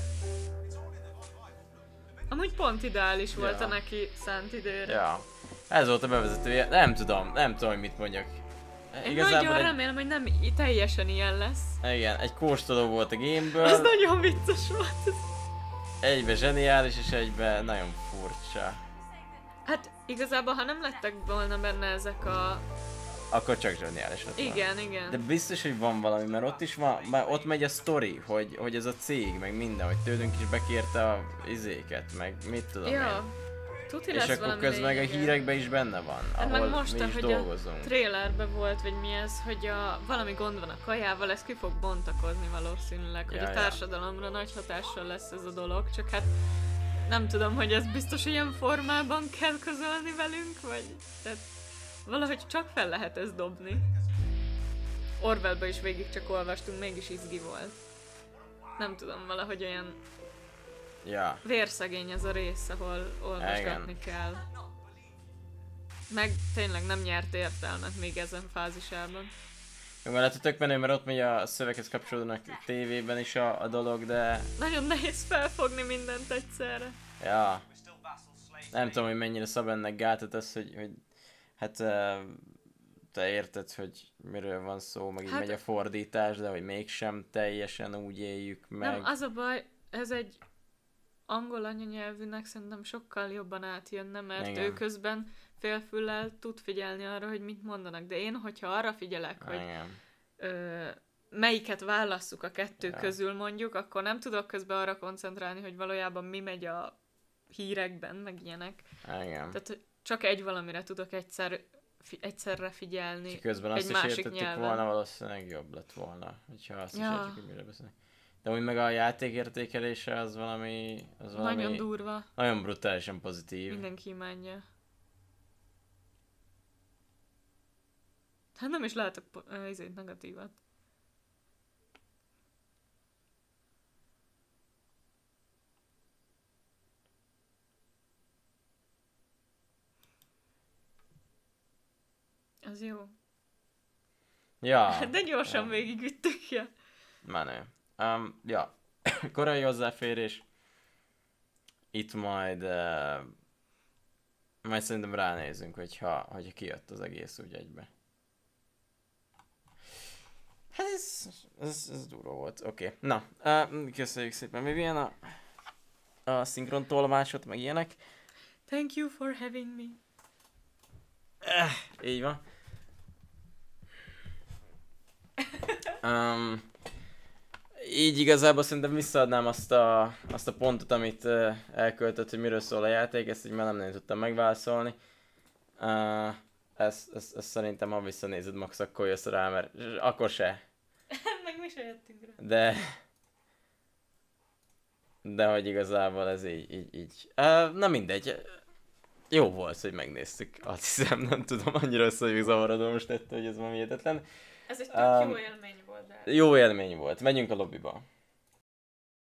Amúgy pont ideális volt Ja. a neki szánt időre. Ja. Ez volt a bevezetője. Nem tudom, nem tudom, hogy mit mondjak. Én Igazából nagyon egy, remélem, hogy nem i- teljesen ilyen lesz. igen, egy kóstoló volt a gameből. Az nagyon vicces volt. Egybe zseniális és egybe nagyon furcsa. Hát igazából, ha nem lettek volna benne ezek a... Akkor csak zseniális lett volna. Igen, igen. De biztos, hogy van valami, mert ott is van, már ott megy a sztori, hogy, hogy ez a cég, meg minden, hogy tőlünk is bekérte a izéket, meg mit tudom Ja. én. Tuti És lesz akkor valami közben meg a lényege. hírekben is benne van, Hát ahol meg most, mi is hogy dolgozunk. a trailerben volt, vagy mi ez, hogy a, valami gond van a kajával, ez ki fog bontakozni valószínűleg, hogy Ja, a ja. társadalomra nagy hatással lesz ez a dolog, csak hát nem tudom, hogy ez biztos ilyen formában kell közölni velünk, vagy tehát valahogy csak fel lehet ezt dobni. Orwellbe is végig csak olvastunk, mégis izgi volt. Nem tudom, valahogy olyan Ja. vérszegény ez a rész, ahol olvasgatni kell. Meg tényleg nem nyert értelmet még ezen fázisában. Jó, mert lehet, hogy tök menő, mert ott megy a szöveghez kapcsolódnak tévében is a, a dolog, de... Nagyon nehéz felfogni mindent egyszerre. Ja. Nem tudom, hogy mennyire szab ennek gátat az, hogy, hogy hát eh, te érted, hogy miről van szó, meg így Hát- megy a fordítás, de hogy mégsem teljesen úgy éljük meg. Nem, az a baj, ez egy angol anyanyelvűnek szerintem sokkal jobban átjönne, mert Igen. ő közben félfüllel tud figyelni arra, hogy mit mondanak. De én, hogyha arra figyelek, hogy Igen. ö, melyiket válasszuk a kettő Ja. közül mondjuk, akkor nem tudok közben arra koncentrálni, hogy valójában mi megy a hírekben, meg ilyenek. Igen. Tehát hogy csak egy valamire tudok egyszer fi- egyszerre figyelni csak közben azt egy is másik értettük nyelven. volna, valószínűleg jobb lett volna, hogyha azt Ja. is értjük, hogy mire beszélnek. De úgy meg a játék értékelése az valami... Az valami Nagyon durva. Nagyon brutálisan pozitív. Mindenki imádja. Hát nem is látok ezért negatívat. Az jó. Ja. De gyorsan ja. végigüttük, ja. Menő. Um, ja. Korai hozzáférés. Itt majd... Uh, majd szerintem ránézünk, hogyha, hogyha kijött az egész úgy egybe. Hát ez, ez, ez durva volt. Oké. Okay. Na, uh, köszönjük szépen. Mi ilyen a, a szinkron tolmácsot, meg ilyenek. Thank you for having me. Uh, így van. Um, így igazából szerintem visszaadnám azt a, azt a pontot, amit uh, elköltött, hogy miről szól a játék, ezt így már nem, nem tudtam megválaszolni. Uh, ezt, ezt, ezt szerintem, ha visszanézed, max akkor jössz rá, mert akkor se. Meg mi se jöttünk rá. De... De hogy igazából ez így, így, így. Uh, na mindegy. Jó volt, hogy megnéztük. Azt hiszem, nem tudom, annyira össze vagyok zavarodva most ettől, hogy ez valami hihetetlen. Ez egy tök um, jó élmény volt. De... Jó élmény volt. Menjünk a lobbyba.